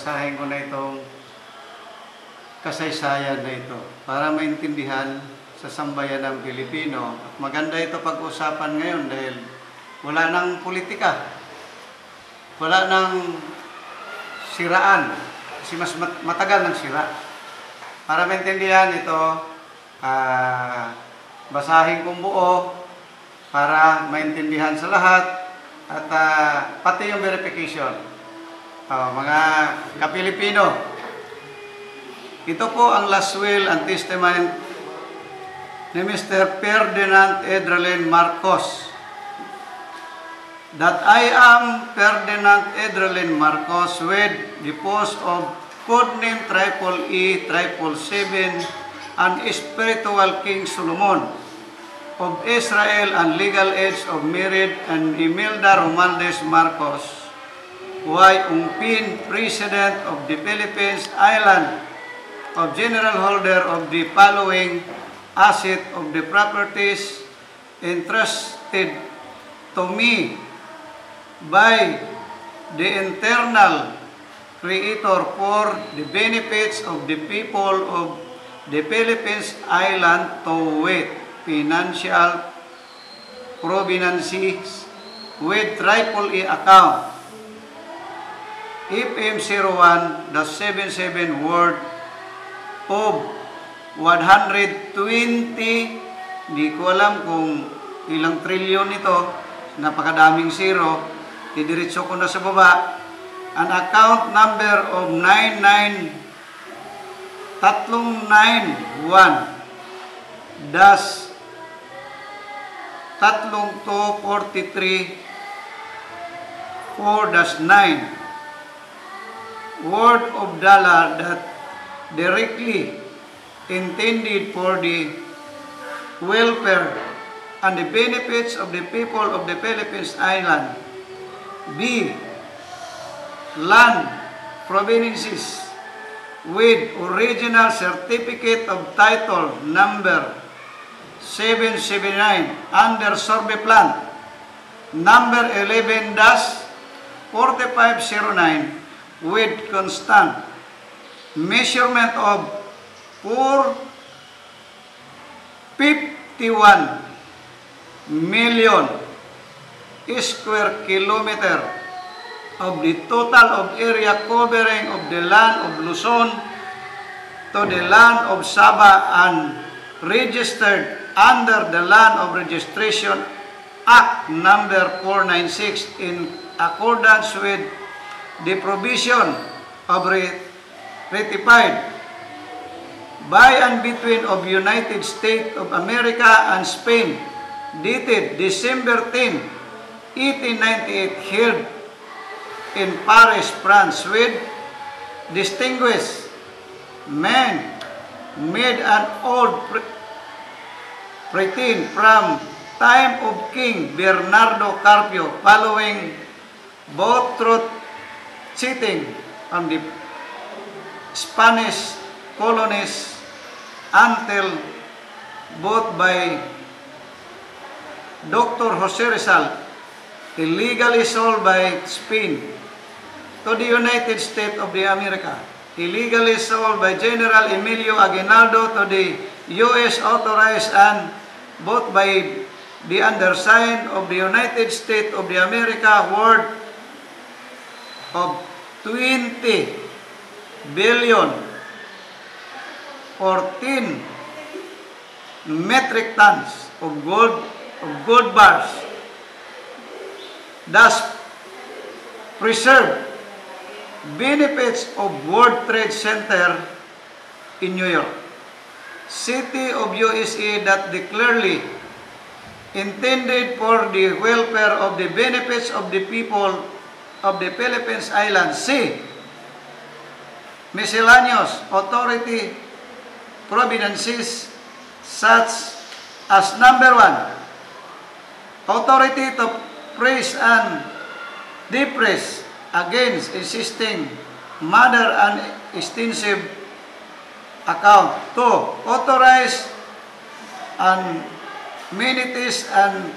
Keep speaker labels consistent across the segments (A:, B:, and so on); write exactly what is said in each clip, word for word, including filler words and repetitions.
A: babasahin ko na itong kasaysayan na ito para maintindihan sa sambayan ng Pilipino. At maganda ito pag-usapan ngayon dahil wala nang politika, wala nang siraan, kasi mas matagal ng sira. Para maintindihan ito, uh, basahin kong buo para maintindihan sa lahat at uh, pati yung verification. Uh, mga ka-Pilipino, ito po ang last will and testament ni Mister Ferdinand Edralin Marcos. That I am Ferdinand Edralin Marcos with the post of codename Triple E, Triple Seven, and Spiritual King Solomon of Israel and legal age of married and Imelda Romualdez Marcos, Y. Ungpin, President of the Philippines Island, of general holder of the following asset of the properties entrusted to me by the internal creator for the benefits of the people of the Philippines Island to wit financial provenances with Triple E account F M zero one seventy-seven word of one hundred twenty, di ko alam kung ilang trilyon ito, napakadaming zero, idiretso ko na sa baba, an account number of nine nine tatlong nine one dash tatlong two forty-three four dash nine word of dollar that directly intended for the welfare and the benefits of the people of the Philippines Island. B. Land provenances with original certificate of title number seven seventy-nine under survey plan number eleven dash forty-five oh nine with constant measurement of four fifty-one million square kilometer of the total of area covering of the land of Luzon to the land of Sabah and registered under the Land of Registration Act number four ninety-six in accordance with the provision of ratified by and between of United States of America and Spain, dated December tenth, eighteen ninety-eight, held in Paris, France, with distinguished men made an old pretend from time of King Bernardo Carpio, following both truth cheating on the Spanish colonies until both by Doctor Jose Rizal, illegally sold by Spain to the United States of the America, illegally sold by General Emilio Aguinaldo to the U S authorized and bought by the undersigned of the United States of the America worth of twenty billion fourteen metric tons of gold of gold bars, thus preserve benefits of World Trade Center in New York City of U S A that they clearly intended for the welfare of the benefits of the people of the Philippines Islands. C. Miscellaneous authority providences such as number one, authority to praise and depress against existing mother and extensive account. Two, authorize and amenities and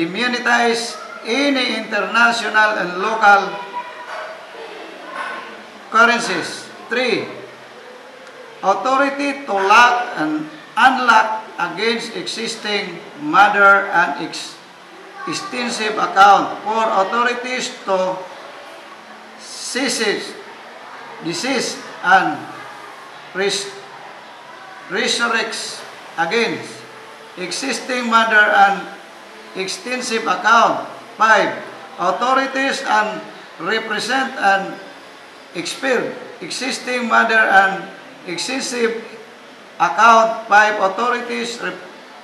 A: demonetize any international and local currencies. three. Authority to lock and unlock against existing mother and ex extensive account. four. Authorities to seize, desist, and res resurrect against existing mother and extensive account. five. Authorities and represent and expel existing mother and extensive account. five. Authorities rep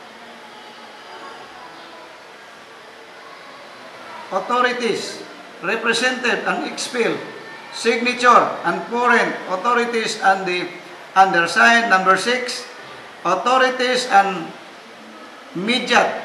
A: authorities represented and expel signature and foreign authorities and the undersigned. Number six. Authorities and immediate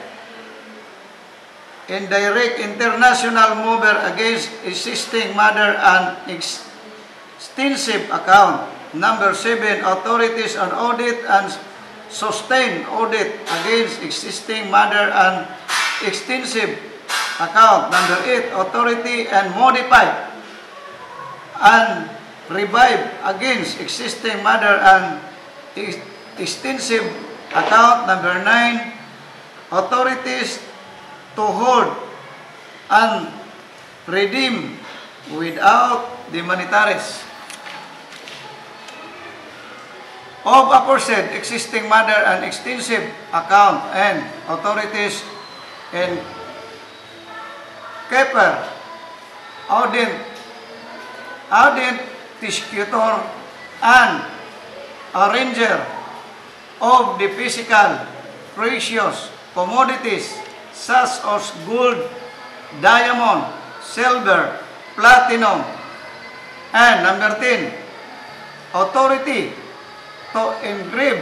A: indirect international mover against existing mother and extensive account. Number seven. Authorities on audit and sustain audit against existing mother and extensive account. Number eight. Authority and modify and revive against existing mother and extensive account. Number nine. Authorities to hold and redeem without the monetaries of aforesaid existing mother and extensive account, and authorities in keeper, audit, audit, executor, and arranger of the physical precious commodities such as gold, diamond, silver, platinum. And number ten, authority to engrave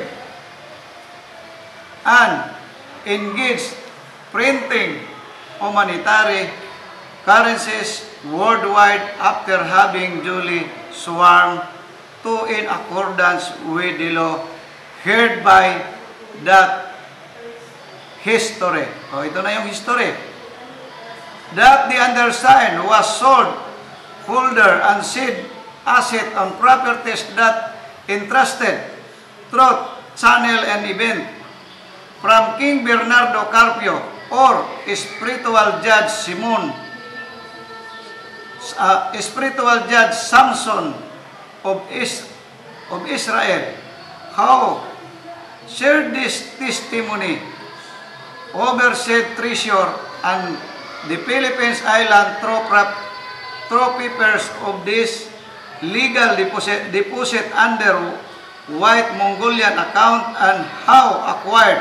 A: and engage printing of monetary currencies worldwide after having duly sworn to in accordance with the law hereby that history. O, ito na yung history. That the undersigned was sold, holder, and seed asset on properties that entrusted through channel and event from King Bernardo Carpio or spiritual judge Simon, uh, spiritual judge Samson of, Is of Israel, how shared this testimony over said treasure and the Philippines Island through, through papers of this legal deposit, deposit under White Mongolian account and how acquired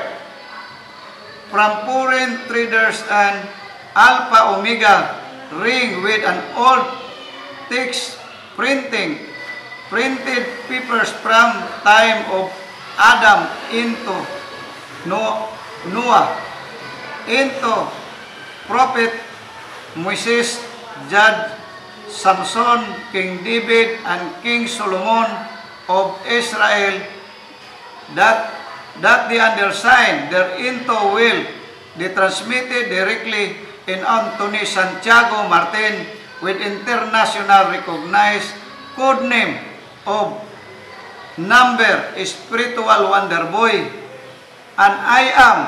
A: from foreign traders and Alpha Omega ring with an old text printing printed papers from time of Adam into Noah, into Prophet Moses, Judge Samson, King David, and King Solomon of Israel, that that the undersigned thereinto will be transmitted directly in Anthony Santiago Martin with international recognized code name of number Spiritual Wonder Boy, and I am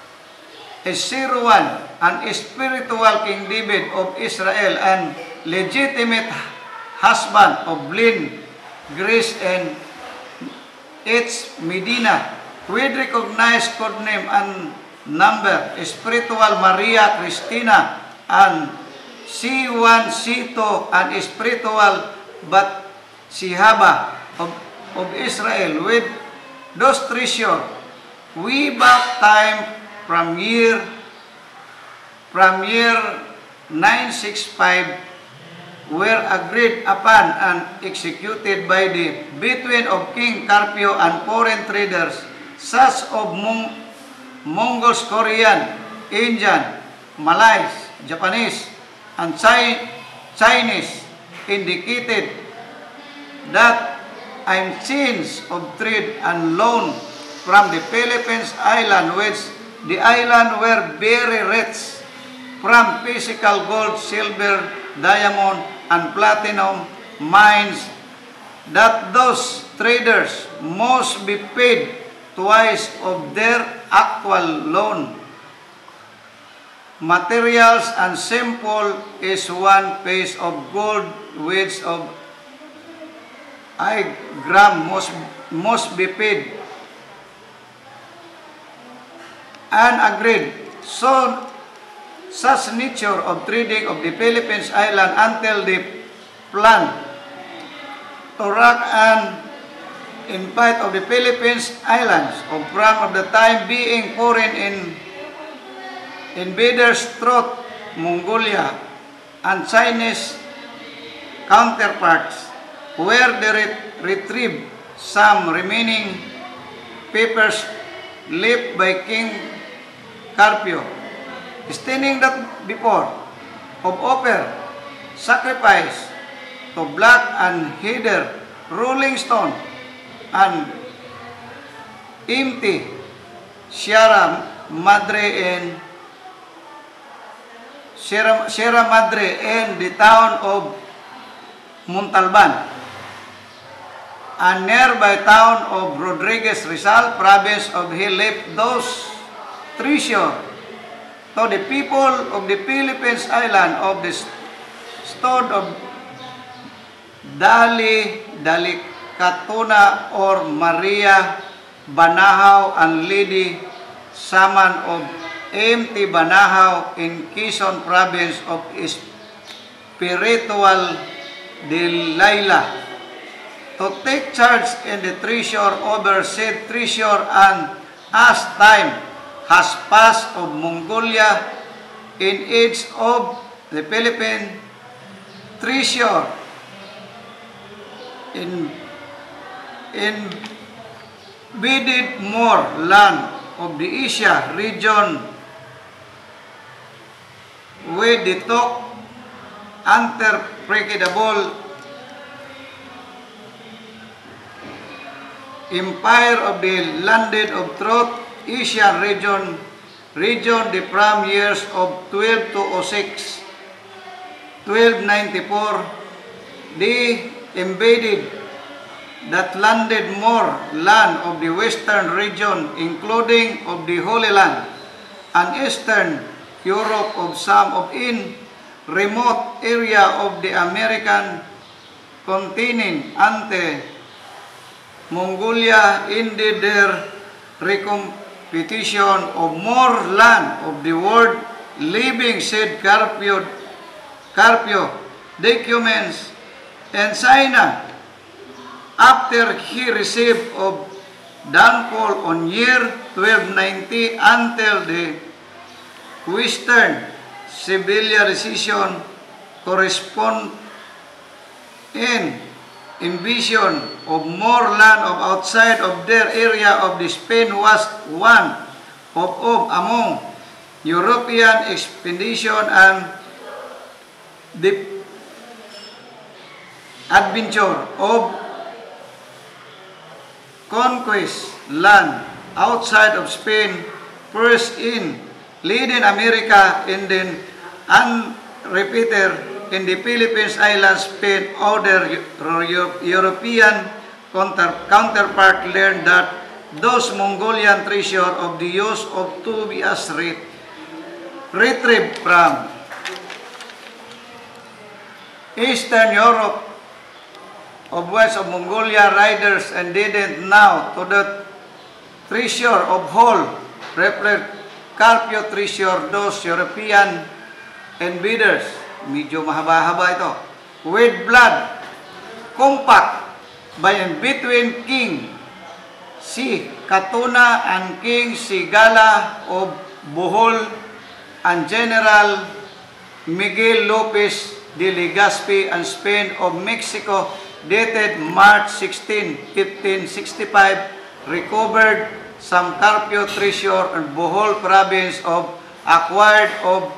A: a zero one and spiritual King David of Israel and legitimate husband of Lynn, Grace, and H. Medina with recognized code name and number Spiritual Maria Cristina and C one, C two, and Spiritual Bathsheba of, of Israel with those treasure we back time from year from year nine sixty-five were agreed upon and executed by the between of King Carpio and foreign traders such of Mong Mongols, Korean, Indian, Malays, Japanese, and Chinese, indicated that I'm chains of trade and loan from the Philippines Island, which the island were very rich from physical gold, silver, diamond, and platinum mines that those traders must be paid twice of their actual loan materials, and simple is one piece of gold which of a gram must, must be paid, and agreed. So such nature of trading of the Philippines island until the plan to rock and invite of the Philippines islands of from of the time being foreign in invaders throughout Mongolia and Chinese counterparts, where they ret retrieved some remaining papers left by King Carpio, stating that before of offer sacrifice to Black and Heather, Rolling Stone, and empty Sierra Madre and Sierra, Sierra Madre and the town of Montalban, a nearby town of Rodriguez Rizal province of he left those treasure to the people of the Philippines island of the stone of Dali, Dalicatuna or Maria Banahaw and Lady Saman of empty Banahaw in Quezon province of spiritual Delilah, to take charge in the treasure over said treasure, and as time has passed of Mongolia in age of the Philippine treasure in invaded more land of the Asia region with the talk unpredictable empire of the landed of throughout Asian region region the prime years of twelve oh six, twelve ninety-four, they invaded that landed more land of the western region, including of the Holy Land and Eastern Europe of some of in remote area of the American continent ante Mongolia ended their recompetition of more land of the world, leaving said Carpio, Carpio documents in China after he received of downfall on year twelve ninety until the Western civilization correspond in invasion of more land of outside of their area of the Spain was one of, of among European expedition and the adventure of conquest land outside of Spain, first in Latin America and then unrepeated in the Philippines islands. Spain, other European counter, counterpart learned that those Mongolian treasure of the use of to be as re, retrieved from Eastern Europe of west of Mongolia riders and didn't now to the treasure of whole reflect Carpio treasure those European invaders. Medyo mahaba-haba ito. With blood compact by and between King Si Katuna and King Sigala of Bohol and General Miguel Lopez de Legazpi and Spain of Mexico, dated March sixteenth, fifteen sixty-five, recovered some Carpio treasure in Bohol province of acquired of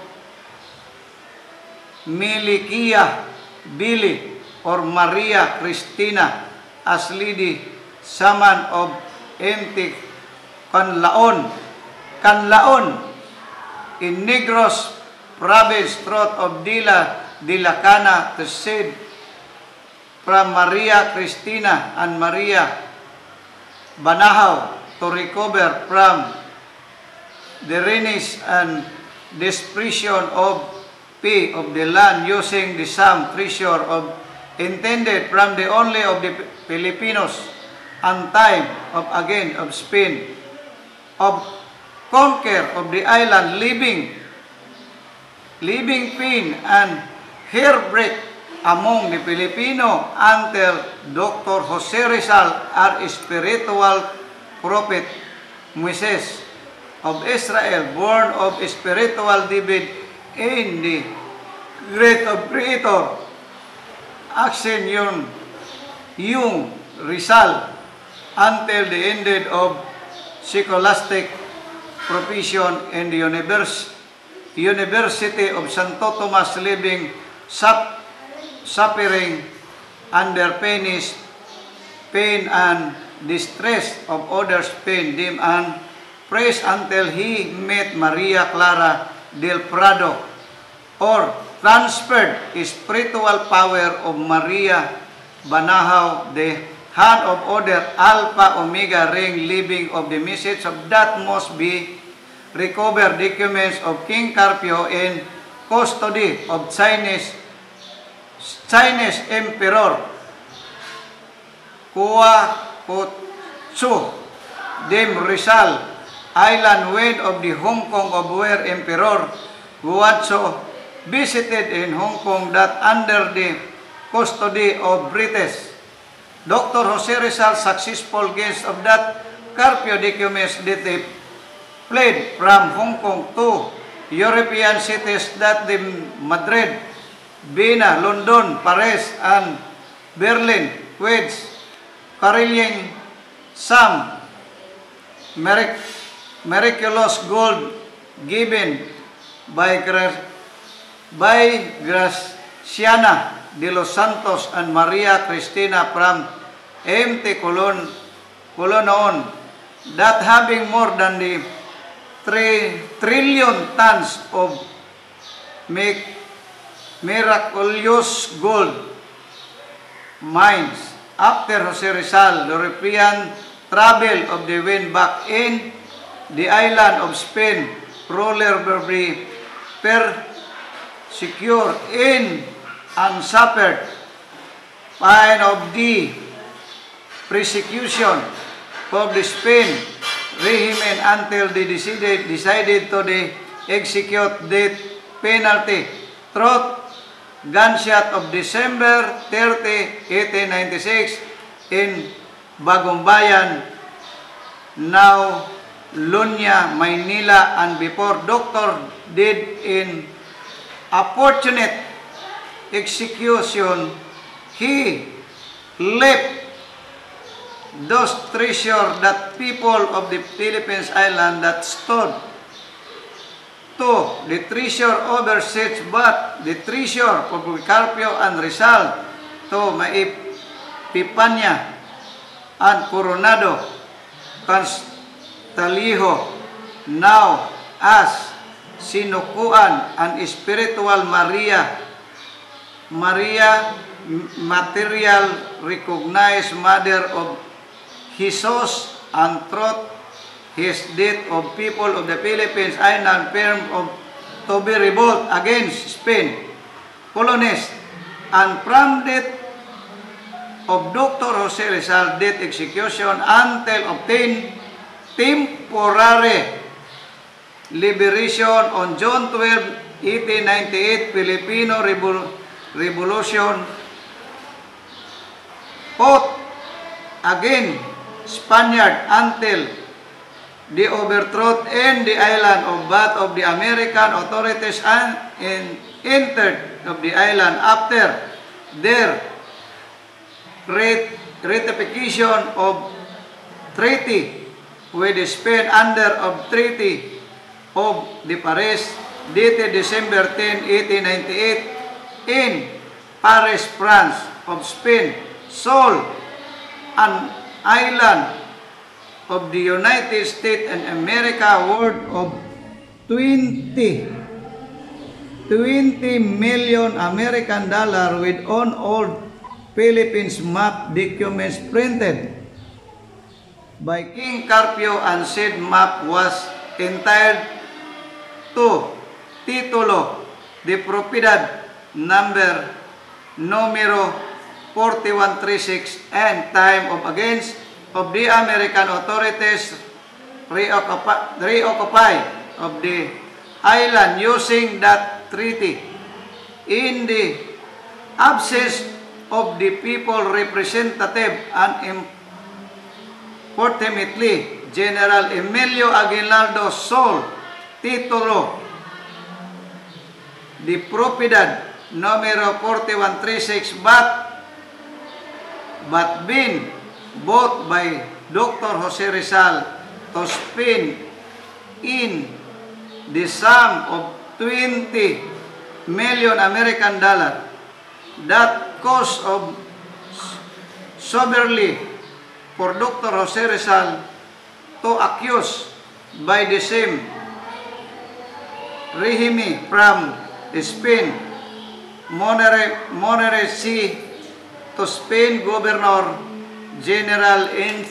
A: Milikia Bili or Maria Cristina as Lady Saman of Empty Canlaon, Canlaon in Negros province, throat of Dila, Dilacana to said from Maria Cristina and Maria Banahaw to recover from the ruins and depreciation of P of the land using the sum treasure of intended from the only of the Filipinos and time of again of Spain of conquer of the island living living pain and hairbreak among the Filipino until Doctor Jose Rizal, our spiritual prophet Moses of Israel, born of spiritual David in the great of Creator, action yung, yung Rizal until the ended of scholastic profession in the universe, University of Santo Tomas, living sub suffering under pains, pain and distress of others' pain, dim and praise until he met Maria Clara del Prado, or transferred spiritual power of Maria Banahaw, the hand of order Alpha Omega ring, living of the message of that must be recovered documents of King Carpio in custody of Chinese Chinese Emperor Kua Kutsu Dem Rizal Island west of the Hong Kong of where Emperor Guazhou visited in Hong Kong that under the custody of British. Doctor Jose Rizal successful gains of that Carpio documents that they fled from Hong Kong to European cities that the Madrid, Vienna, London, Paris, and Berlin, which carrying some mirac miraculous gold given by, Gra by Graciana de los Santos and Maria Cristina from M T Colon, Colonon, that having more than the three trillion tons of make miraculous gold mines. After Jose Rizal, the European travel of the wind back in the island of Spain, ruler will be persecuted in and suffered pain of the persecution of the Spain regime until they decided, decided to the execute death penalty. Truth gunshot of December thirtieth, eighteen ninety-six in Bagong Bayan, now Lunya, Maynila, and before Doctor did in a fortunate execution, he left those treasure that people of the Philippines island that stood to the treasure overseas, but the treasure of Carpio and Rizal to Maipipanya and Coronado Constalijo, now as sinukuan and spiritual Maria Maria material recognized mother of Jesus and truth his death of people of the Philippines island firm of to be revolt against Spain colonists, and from death of Doctor Jose Rizal death execution until obtained temporary liberation on June twelfth, eighteen ninety-eight, Filipino Revol Revolution fought again Spaniard until the overthrow in the island of but of the American authorities and in entered of the island after their ratification of treaty with Spain under of treaty of the Paris dated December tenth, eighteen ninety-eight in Paris, France of Spain, sold an island of the United States and America worth of twenty million American dollar with on old Philippines map documents printed by King Carpio, and said map was entitled to Titulo de Propiedad number numero forty-one thirty-six and time of against of the American authorities reoccupy, reoccupy of the island using that treaty. In the absence of the people representative and ultimately General Emilio Aguinaldo Sol Titulo de Propiedad numero forty-one thirty-six but but been bought by Doctor Jose Rizal to spend in the sum of twenty million American dollar. That cost of soberly for Doctor Jose Rizal to accuse by the same regime from Spain, Monterey, Monterey Sea to Spain Governor General in,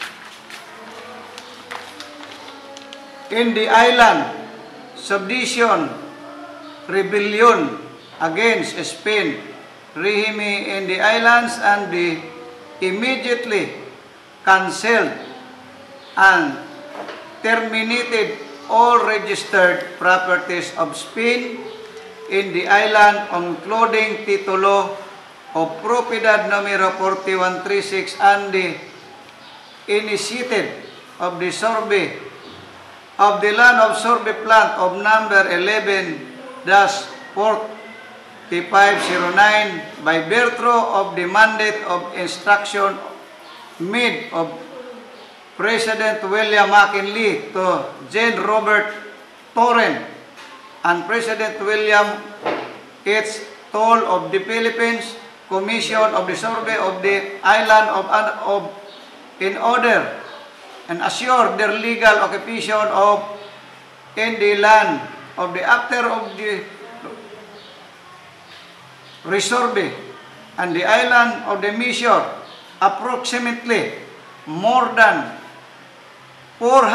A: in the island subdivision rebellion against Spain regime in the islands, and the immediately cancelled and terminated all registered properties of Spain in the island, including Titulo of Propiedad numero forty-one thirty-six and the initiated of the survey of the land of survey plant of number eleven dash forty-five oh nine by virtue of the mandate of instruction made of President William McKinley to General Robert Torrent and President William H. Toll of the Philippines Commission of the Survey of the Island of, of in order and assure their legal occupation of in the land of the after of the resurvey and the island of the measure approximately more than four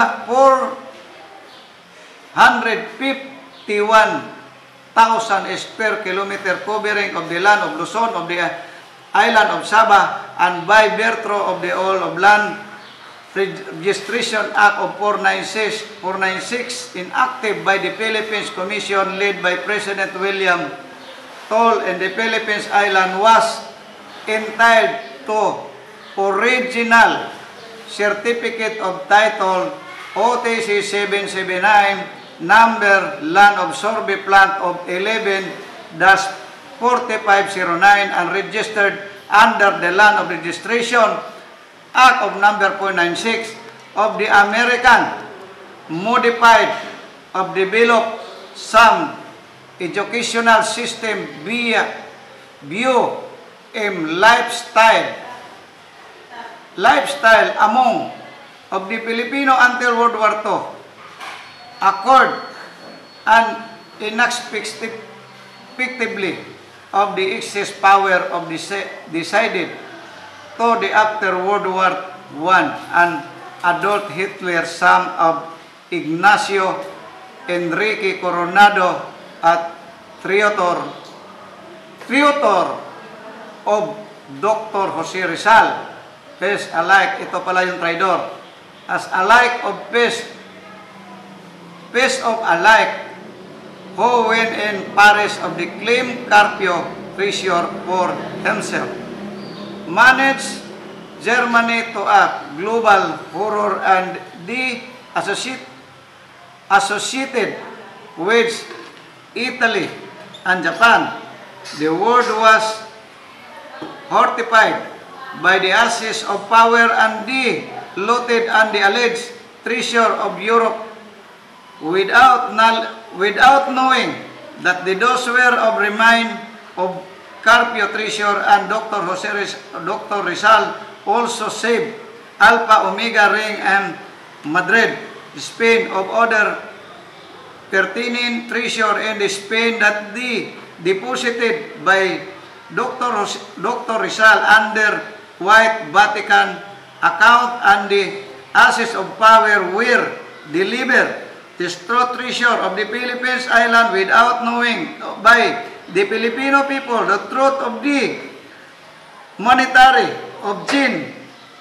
A: hundred fifty-one thousand square kilometer covering of the land of Luzon of the island of Sabah, and by virtue of the all of land Registration Act of four ninety-six enacted by the Philippines Commission led by President William Toll in the Philippines Island was entitled to original certificate of title O T C seven seventy-nine number land of survey plant of eleven dash forty-five oh nine and registered under the land of registration Act of number four ninety-six of the American modified of developed some educational system via view in lifestyle lifestyle among of the Filipino until World War Two accord and inexplicably of the excess power of the decided to the after World War One and Adolf Hitler, son of Ignacio Enrique Coronado at Triator, Triator of Doctor Jose Rizal, peace alike, ito pala yung traidor, as alike of peace, peace of alike, who went in Paris of the claim Carpio treasure for himself, managed Germany to a global horror and the associate, associated with Italy and Japan. The world was horrified by the access of power and the looted and the alleged treasure of Europe without, without knowing that the those were of remain of Carpio treasure and Doctor Jose Doctor Rizal also saved Alpha Omega Ring and Madrid, Spain of other pertaining treasure in the Spain that the deposited by Doctor Doctor Rizal under White Vatican account and the assets of power were delivered the true treasure of the Philippines island without knowing by the Filipino people the truth of the monetary of Jin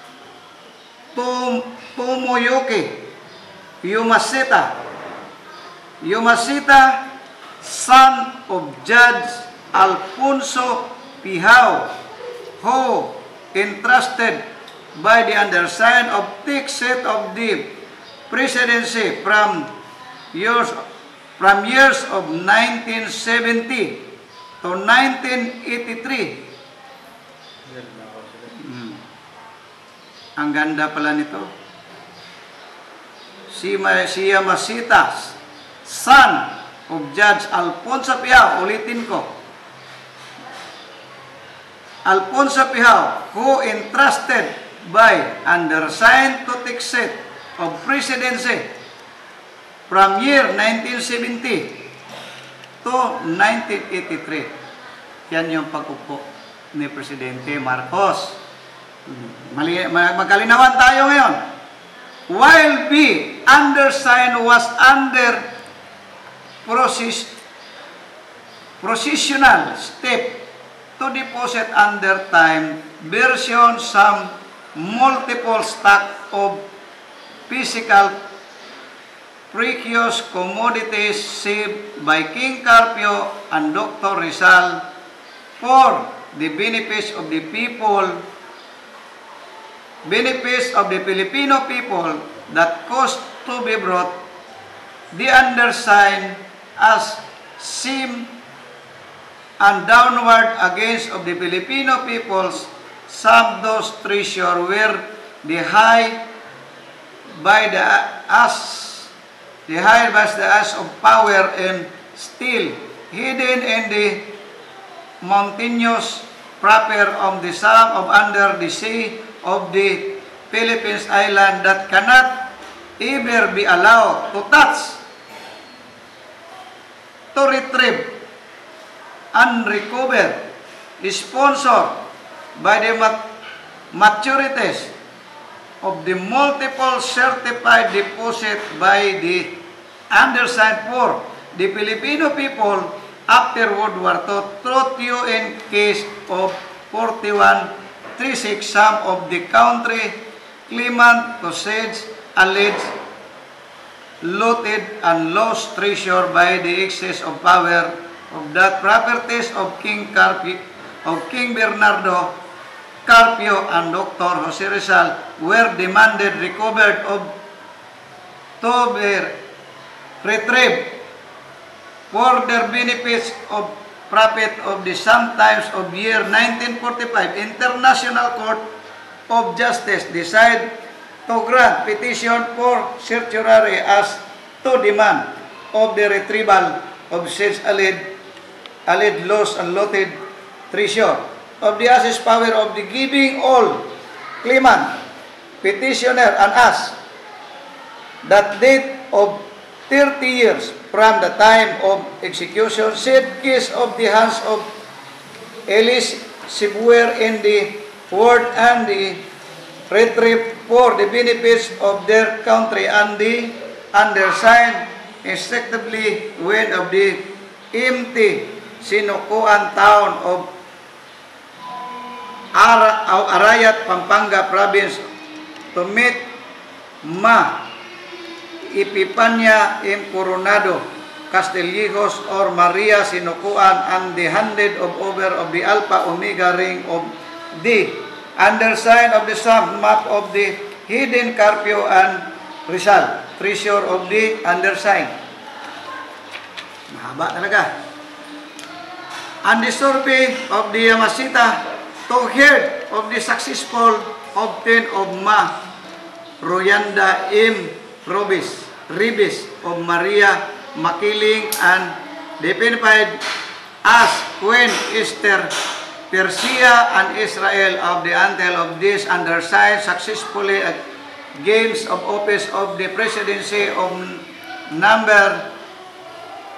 A: Tum Tumuyuki Yumashita Yumashita, son of Judge Alfonso Pihao, who entrusted by the undersigned of thick set of the presidency from years from years of nineteen seventy to nineteen eighty-three. Hmm. Ang ganda pala nito. Si Yamashita, son of Judge Alfonso Pihao, ulitin ko. Alfonso Pihao, who entrusted by undersigned to take seat of presidency from year nineteen seventy to nineteen eighty-three. Yan yung pag-upo ni Presidente Marcos. Mali, magkalinawan tayo ngayon. While the undersigned was under process, processional step to deposit under time version some multiple stock of physical precious commodities saved by King Carpio and Doctor Rizal for the benefits of the people, benefits of the Filipino people that caused to be brought the undersigned as seem and downward against of the Filipino peoples, some those treasure were the high by the us, the high by the us of power and still hidden in the mountainous proper of the sum of under the sea of the Philippines island that cannot ever be allowed to touch, to retrieve, and recover, sponsored by the mat maturities of the multiple certified deposit by the undersigned for the Filipino people after World War Two through U N case of forty-one thirty-six, some of the country claimant to sage alleged looted and lost treasure by the excess of power of that properties of King Carpio, of King Bernardo Carpio and Doctor Jose Rizal were demanded recovered of to be retrieved for their benefits of profit of the sometimes of year nineteen forty-five International Court of Justice decide to grant petition for certiorari as to demand of the retrieval of such alleged alleged lost and looted treasure of the assess power of the giving all claimant, petitioner and us that date of thirty years from the time of execution said case of the hands of Ellis Sibuer in the word and the retrieve for the benefits of their country and the undersigned effectively when of the empty Sinukuan town of Ara, Arayat, Pampanga province to meet Ma Epipania M. Coronado Castillejos or Maria Sinukuan and the handed of over of the Alpha Omega ring of the undersigned of the sum map of the hidden Carpio and Rizal, treasure of the undersigned. Mahaba talaga. And the survey of the Yamashita to hear of the successful obtain of Ma Royanda M. Robis, Ribis of Maria Makiling and definied as Queen Esther Persia and Israel of the until of this undersigned successfully at games of office of the presidency of number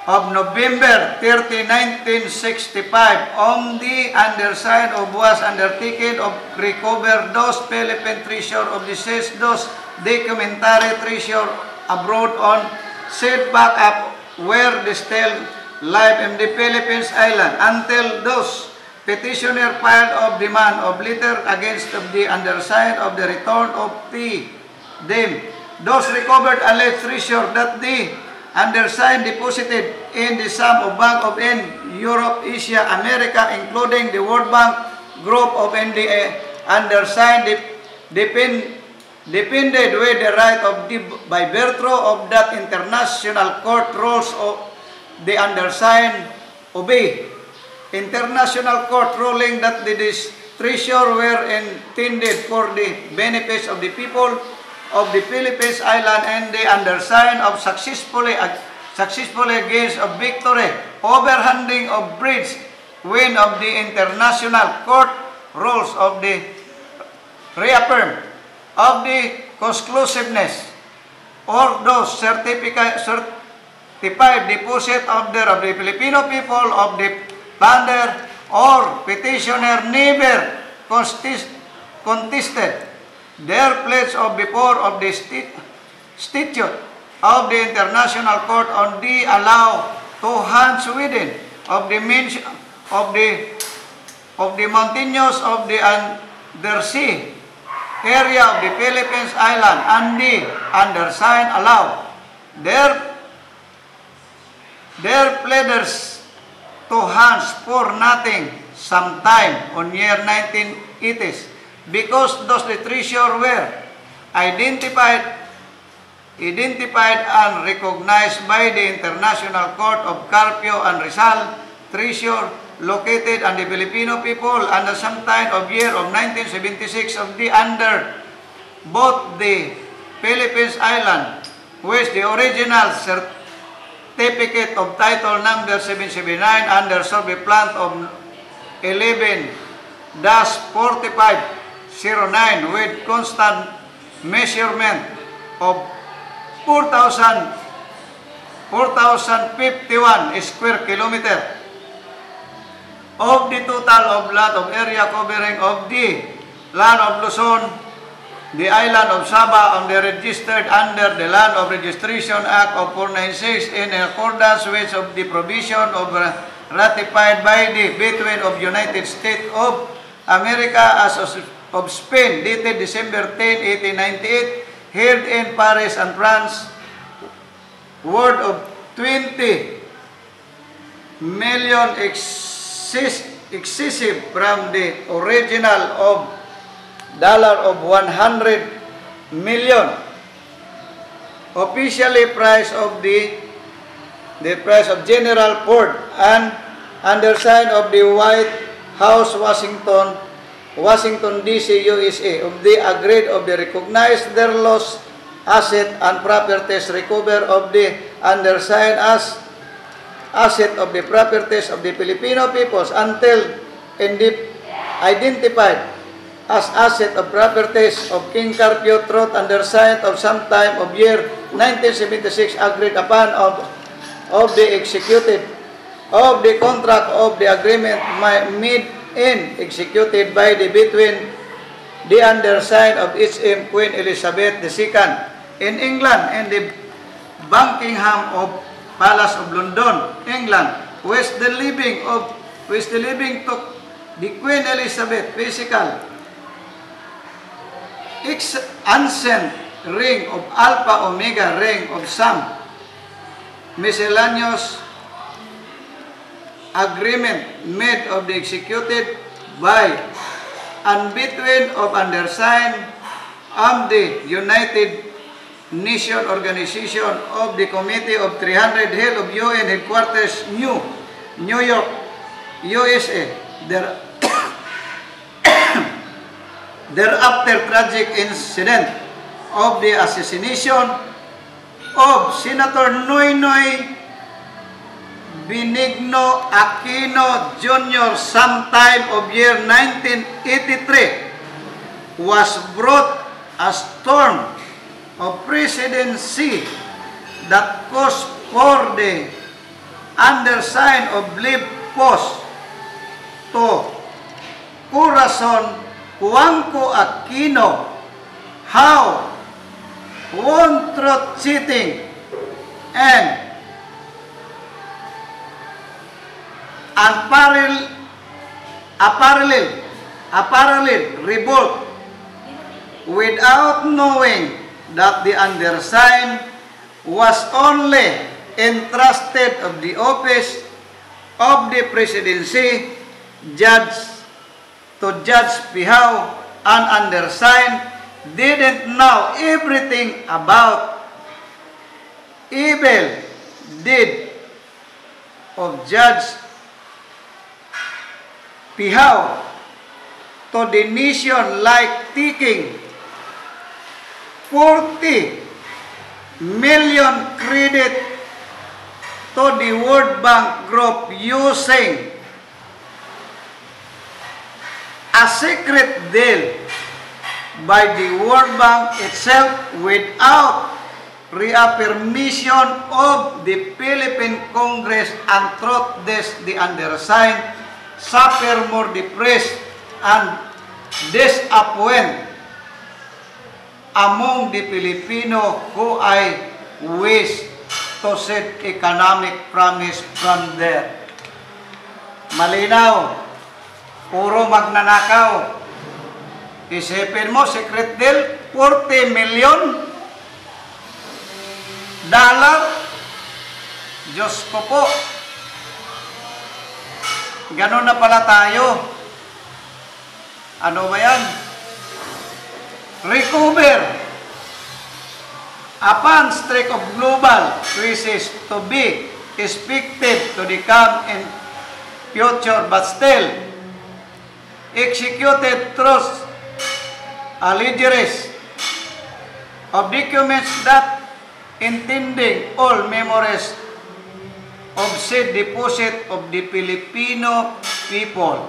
A: of November thirtieth, nineteen sixty-five, on the undersigned of was undertaken of recover those Philippine treasure of the said those documentary treasure abroad on said back up where they still live in the Philippines island until those petitioner filed of demand of letter against of the undersigned of the return of the them. Those recovered alleged treasure that the undersigned deposited in the sum of Bank of in Europe, Asia, America, including the World Bank Group of in the uh, undersigned depend, depended with the right of the by virtue of that international court rules of the undersigned obey. International court ruling that the treasure were intended for the benefits of the people of the Philippines island and the undersigned of successfully successfully against of victory overhanding of bridge win of the international court rules of the reaffirm of the conclusiveness or those certificate certified deposit of the, of the Filipino people of the plunder or petitioner never contested their pledge of before of the statute of the International Court on the allow to hands within of the means of the of the mountainous of the undersea area of the Philippines island and the undersigned allow their their pledges to hands for nothing sometime on year nineteen eighties. Because those the treasure were identified, identified and recognized by the International Court of Carpio and Rizal, treasure located on the Filipino people and the sometime of year of nineteen seventy-six of the under both the Philippines island, which the original certificate of title number seven seventy-nine under survey plant of eleven dash forty-five oh nine with constant measurement of four thousand fifty-one square kilometer of the total of land of area covering of the land of Luzon, the island of Sabah, on the registered under the Land of Registration Act of four ninety-six in accordance with of the provision of ratified by the between of United States of America as of Spain, dated December tenth, eighteen ninety-eight, held in Paris and France, worth of twenty million excessive from the original of dollar of one hundred million. Officially price of the the price of General Ford and undersigned of the White House, Washington, Washington D C, U S A, of the agreed of the recognized their lost asset and properties recovered of the undersigned as asset of the properties of the Filipino peoples until identified as asset of properties of King Carpio Truth undersigned of some time of year nineteen seventy-six agreed upon of, of the executed of the contract of the agreement made in executed by the between the undersigned of H M Queen Elizabeth the Second in England and the Buckingham of Palace of London, England, which the living of which the living took the Queen Elizabeth physical ex ancient ring of Alpha Omega ring of some miscellaneous agreement made of the executed by and between of undersigned and the United Nations Organization of the Committee of three hundred Hill of U N Headquarters, New New York, U S A. There, thereafter tragic incident of the assassination of Senator Noynoy Benigno Aquino Junior sometime of year nineteen eighty-three was brought a storm of presidency that caused for the undersigned of leave post to Corazon Juanco Aquino, how one truth cheating and unparalleled apparel apparel revolt without knowing that the undersigned was only entrusted of the office of the presidency judge to Judge Pihaw, and undersigned didn't know everything about evil deed of Judge Pihaw to the nation, like taking forty million credit to the World Bank Group using a secret deal by the World Bank itself without reaffirmation of the Philippine Congress, and through this the undersigned suffer more depressed and disappointed among the Filipino who I wish to set economic promise from there. Malinaw, puro magnanakaw. Isipin mo, secret deal, forty million dollar. Diyos ko po. Ganon na pala tayo. Ano ba yan? Recover upon streak of global crisis to be expected to become in future, but still executed through a legacy of documents that intending all memories of said deposit of the Filipino people.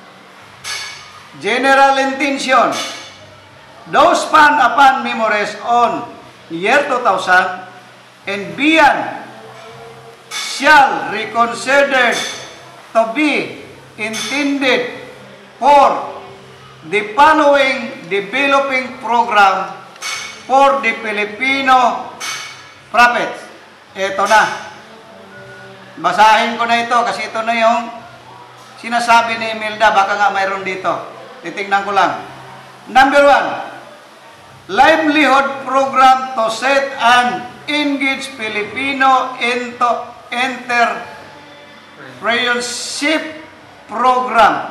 A: General intention, those found upon memories on year two thousand and beyond shall reconsidered to be intended for the following developing program for the Filipino prophets. Ito na. Basahin ko na ito kasi ito na yung sinasabi ni Imelda. Baka nga mayroon dito. Titignan ko lang. Number one, livelihood program to set and engage Filipino into entrepreneurship program.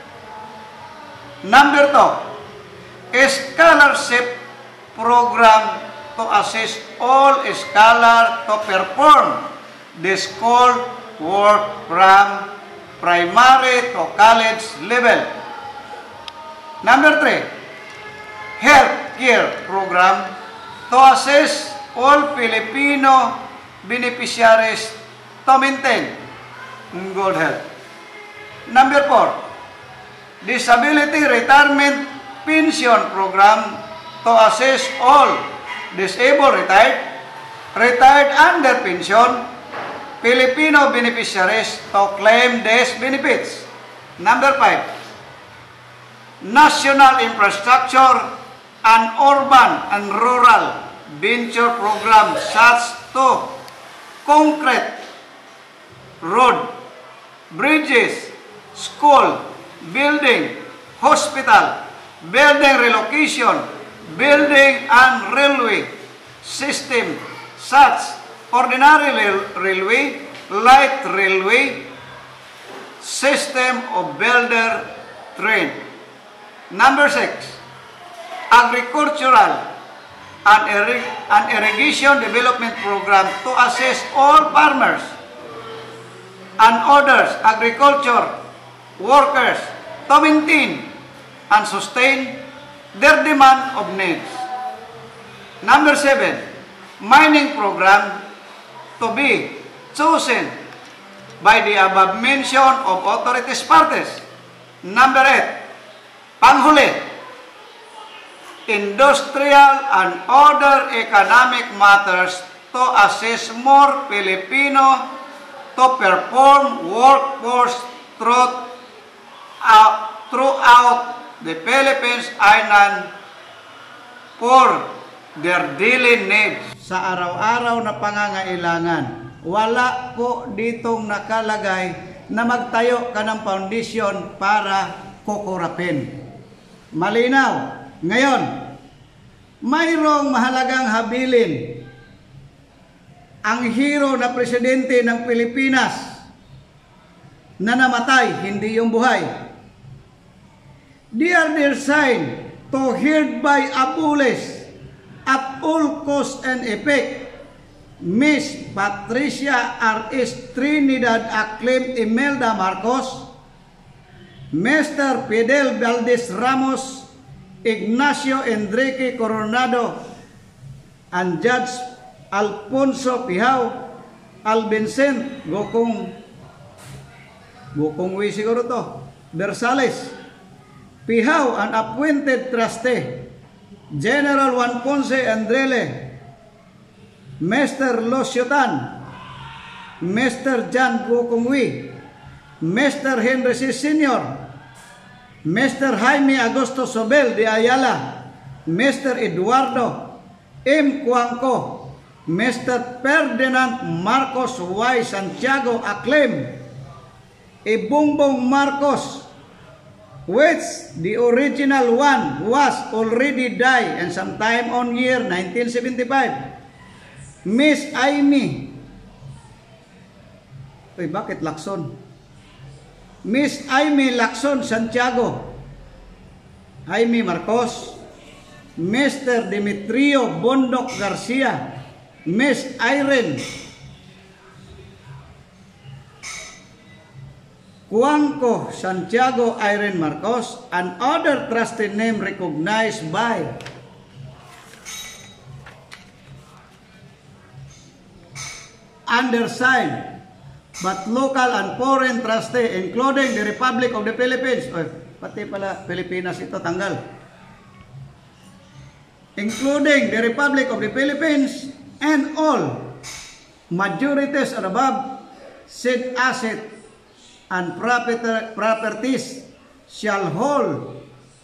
A: Number two, scholarship program to assist all scholars to perform the school work from primary to college level. Number three, health care program to assist all Filipino beneficiaries to maintain good health. Number four, disability retirement pension program to assist all disabled retired, retired under pension Filipino beneficiaries to claim these benefits. Number five, national infrastructure and urban and rural venture program such to concrete road, bridges, school, building, hospital, building relocation, building and railway system such ordinary railway, light railway, system of builder train. Number six, agricultural and, irrig and irrigation development program to assist all farmers and others agriculture workers to maintain and sustain their demand of needs. Number seven, mining program to be chosen by the above mention of authorities parties. Number eight, panghuli, industrial and other economic matters to assist more Filipino to perform workforce throughout, uh, throughout the Philippines Island for their daily needs. Sa araw-araw na pangangailangan, wala po ditong nakalagay na magtayo ka ng foundation para kukurapin. Malinaw. Ngayon, mayroong mahalagang habilin ang hero na presidente ng Pilipinas na namatay, hindi yung buhay. They are their sign to hereby abolish at all cost and effect Miss Patricia R S Trinidad acclaimed Imelda Marcos, Mister Fidel Valdez Ramos, Ignacio Enrique Coronado, and Judge Alfonso Pihao Albincent Gokong Gokong Wi siguro to Bersales Pihao, an appointed trustee, General Juan Ponce Andrele, Mister Losiotan, Mister John Gokong Wi, Mister Henry C. Senior, Mister Jaime Augusto Sobel de Ayala, Mister Eduardo M. Cuanco, Mister Ferdinand Marcos Y. Santiago acclaim Ibongbong Marcos, which the original one was already died and sometime on year nineteen seventy-five. Miss Amy, uy, bakit Lacson? Miss Amy Lacson Santiago, Jaime Marcos, Mister Demetrio Bondok Garcia, Miss Irene Cuanco Santiago Irene Marcos, and other trusted name recognized by undersigned but local and foreign trustee including the Republic of the Philippines. Oy, pati pala Pilipinas ito tanggal. Including the Republic of the Philippines and all majorities and above said asset and properties shall hold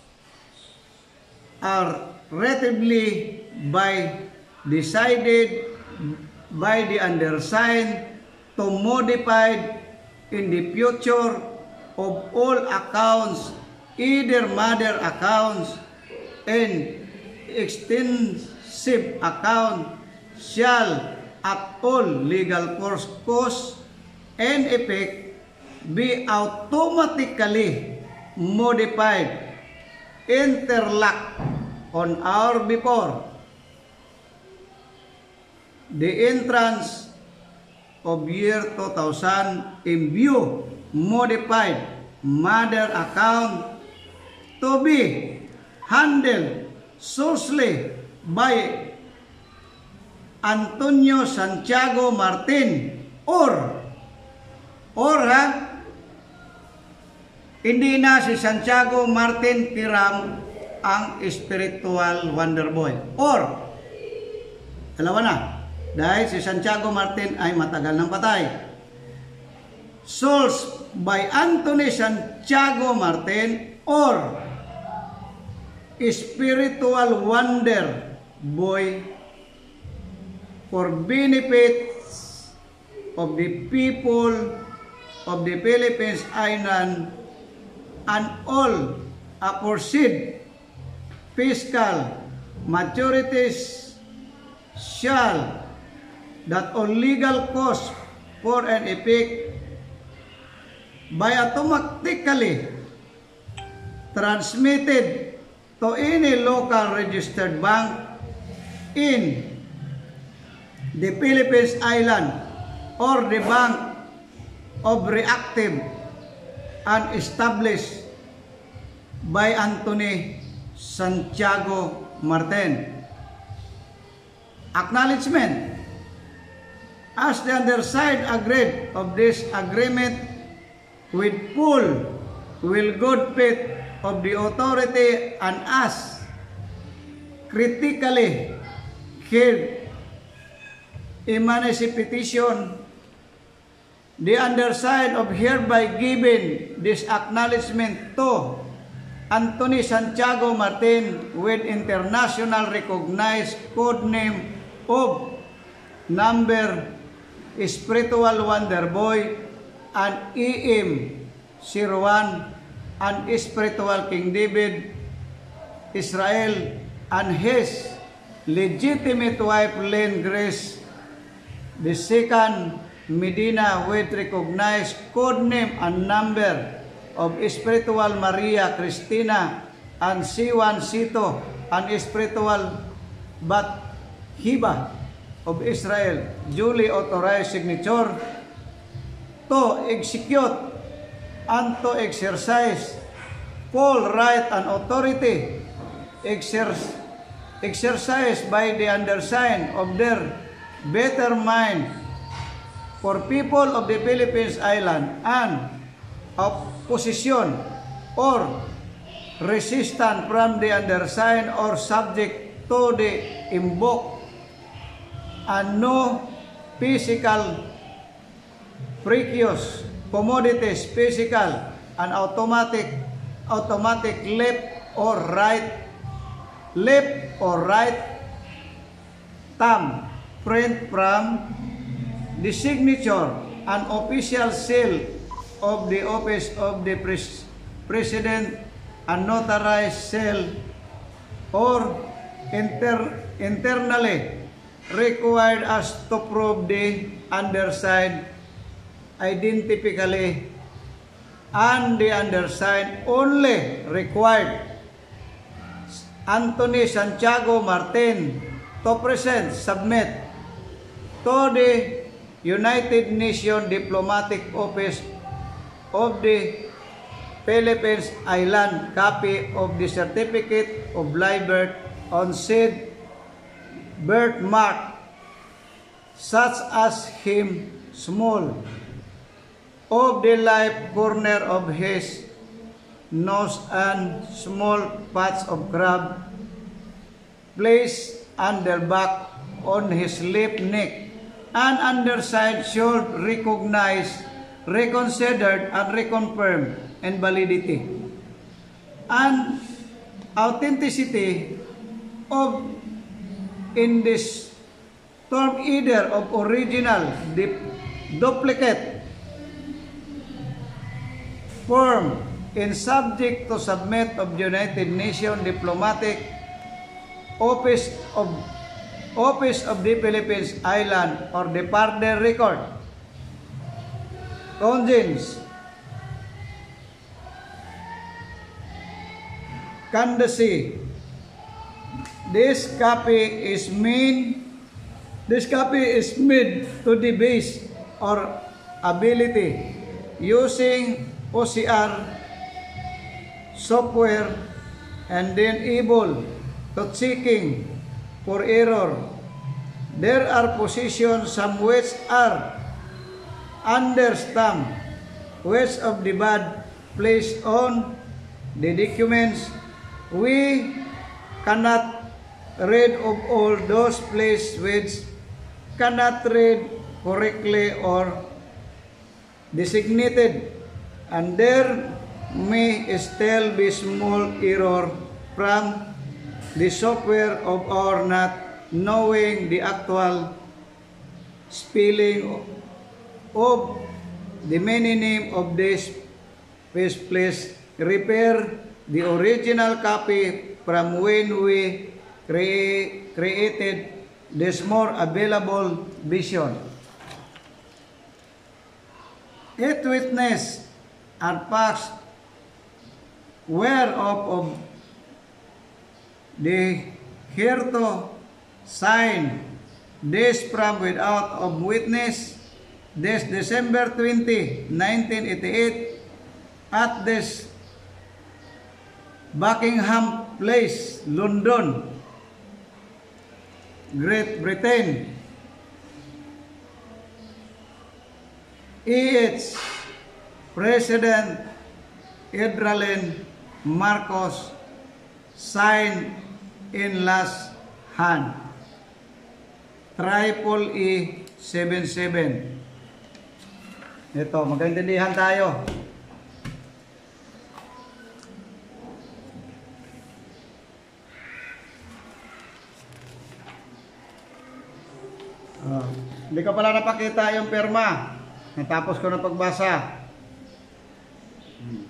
A: are relatively by decided by the undersigned to modified in the future of all accounts, either mother accounts and extensive account shall at all legal course cause and effect be automatically modified, interlocked on or before the entrance of year two thousand in view modified mother account to be handled solely by Antonio Santiago Martin or or ha hindi na si Santiago Martin Tiram ang spiritual wonder boy, or dalawa na dahil si Santiago Martin ay matagal nang patay. Source by Anthony Santiago Martin or spiritual wonder boy for benefits of the people of the Philippines Island and all aforesaid fiscal maturities shall that all legal costs for an effect by automatically transmitted to any local registered bank in the Philippines Island or the bank of reactive and established by Anthony Santiago Martin. Acknowledgement. As the undersigned agreed of this agreement with full will good faith of the authority and as critically heard emancipation The undersigned of hereby giving this acknowledgement to Anthony Santiago Martin with international recognized code name of number Spiritual Wonder Boy and E M zero one and Spiritual King David Israel and his legitimate wife Lynn Grace the second Medina with recognized code name and number of Spiritual Maria Cristina and C one Sito and Spiritual Bathsheba of Israel duly authorized signature to execute and to exercise full right and authority exercise exercised by the undersigned of their better mind for people of the Philippines Island and opposition or resistance from the undersigned or subject to the invoked and no physical precarious commodities, physical and automatic automatic left or right left or right thumb print from the signature and official seal of the office of the pres president and notarized seal or inter internally required as to prove the undersigned identically and the undersigned only required Anthony Santiago Martin to present, submit to the United Nations Diplomatic Office of the Philippines Island copy of the certificate of live birth on said birthmark such as him small of the live corner of his nose and small patch of crab placed under back on his left neck and underside should recognize, reconsidered, and reconfirmed in validity and authenticity of in this term either of original duplicate form in subject to submit of United Nations Diplomatic Office of Office of the Philippines Island or the partner record. Conscience, candidacy. This copy is made. This copy is made to the base or ability using O C R software and then able to checking for error. There are positions some which are understamped, which of the bad placed on the documents. We cannot read of all those places which cannot read correctly or designated, and there may still be small error from the software of our not knowing the actual spelling of the many name of this place. Repair the original copy from when we crea created this more available vision. Eight witnesses are facts whereof of the hereto sign this from without of witness this December twentieth, nineteen eighty-eight at this Buckingham Place, London, Great Britain. E H President Adralin Marcos signed in last hand. Triple E seventy-seven. Ito, magkaintindihan tayo. Uh, hindi ko pala napakita yung pirma. Natapos ko na pagbasa. Hmm.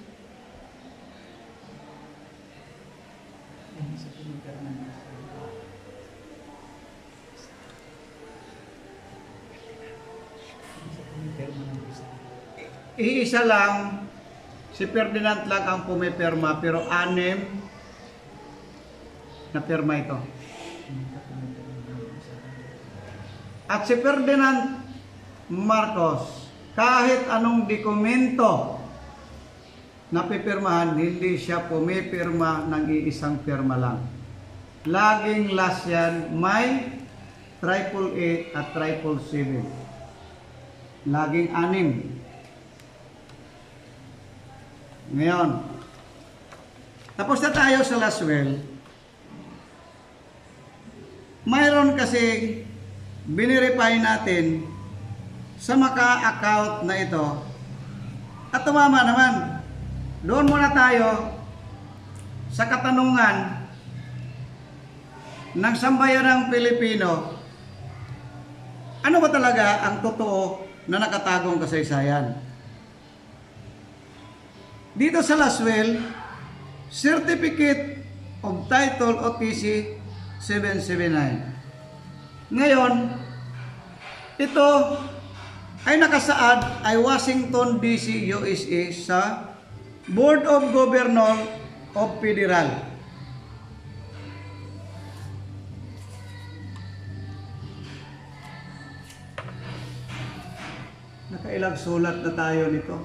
A: Iisa lang, si Ferdinand lang ang pumipirma, pero anim na pirma ito. At si Ferdinand Marcos, kahit anong dokumento na pipirmahan, hindi siya pumipirma ng iisang pirma lang. Laging last yan, may triple eight at triple seven. Laging anim. Ngayon, tapos na tayo sa Laswell. Mayroon kasi binirify natin sa maka-account na ito at tumama naman. Doon muna tayo sa katanungan ng sambayanang Pilipino. Ano ba talaga ang totoo na nakatagong kasaysayan? Dito sa Laswell, Certificate of Title O T C seven seventy-nine. Ngayon, ito ay nakasaad ay Washington D C, U S A sa Board of Governors of Federal. Nakailang sulat na tayo nito.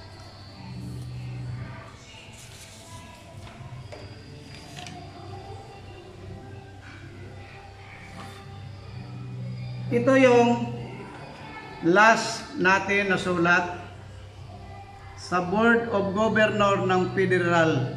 A: Ito yung last natin na sulat sa Board of Governors ng Federal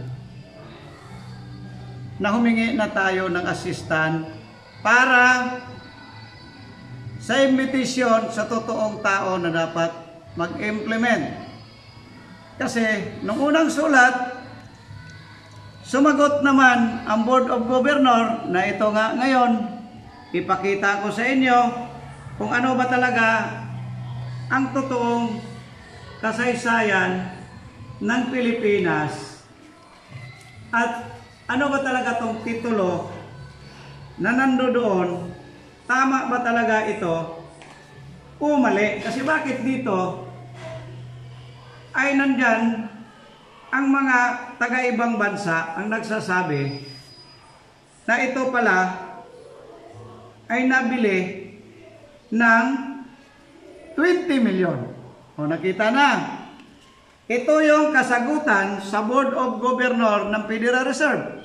A: na humingi na tayo ng assistant para sa imbitasyon sa totoong tao na dapat mag-implement. Kasi nung unang sulat, sumagot naman ang Board of Governors na ito nga ngayon, ipakita ko sa inyo kung ano ba talaga ang totoong kasaysayan ng Pilipinas at ano ba talaga tong titulo na nandoon, tama ba talaga ito o mali? Kasi bakit dito ay nandyan ang mga taga-ibang bansa ang nagsasabi na ito pala ay nabili ng twenty million. O nakita na. Ito yung kasagutan sa Board of Governors ng Federal Reserve.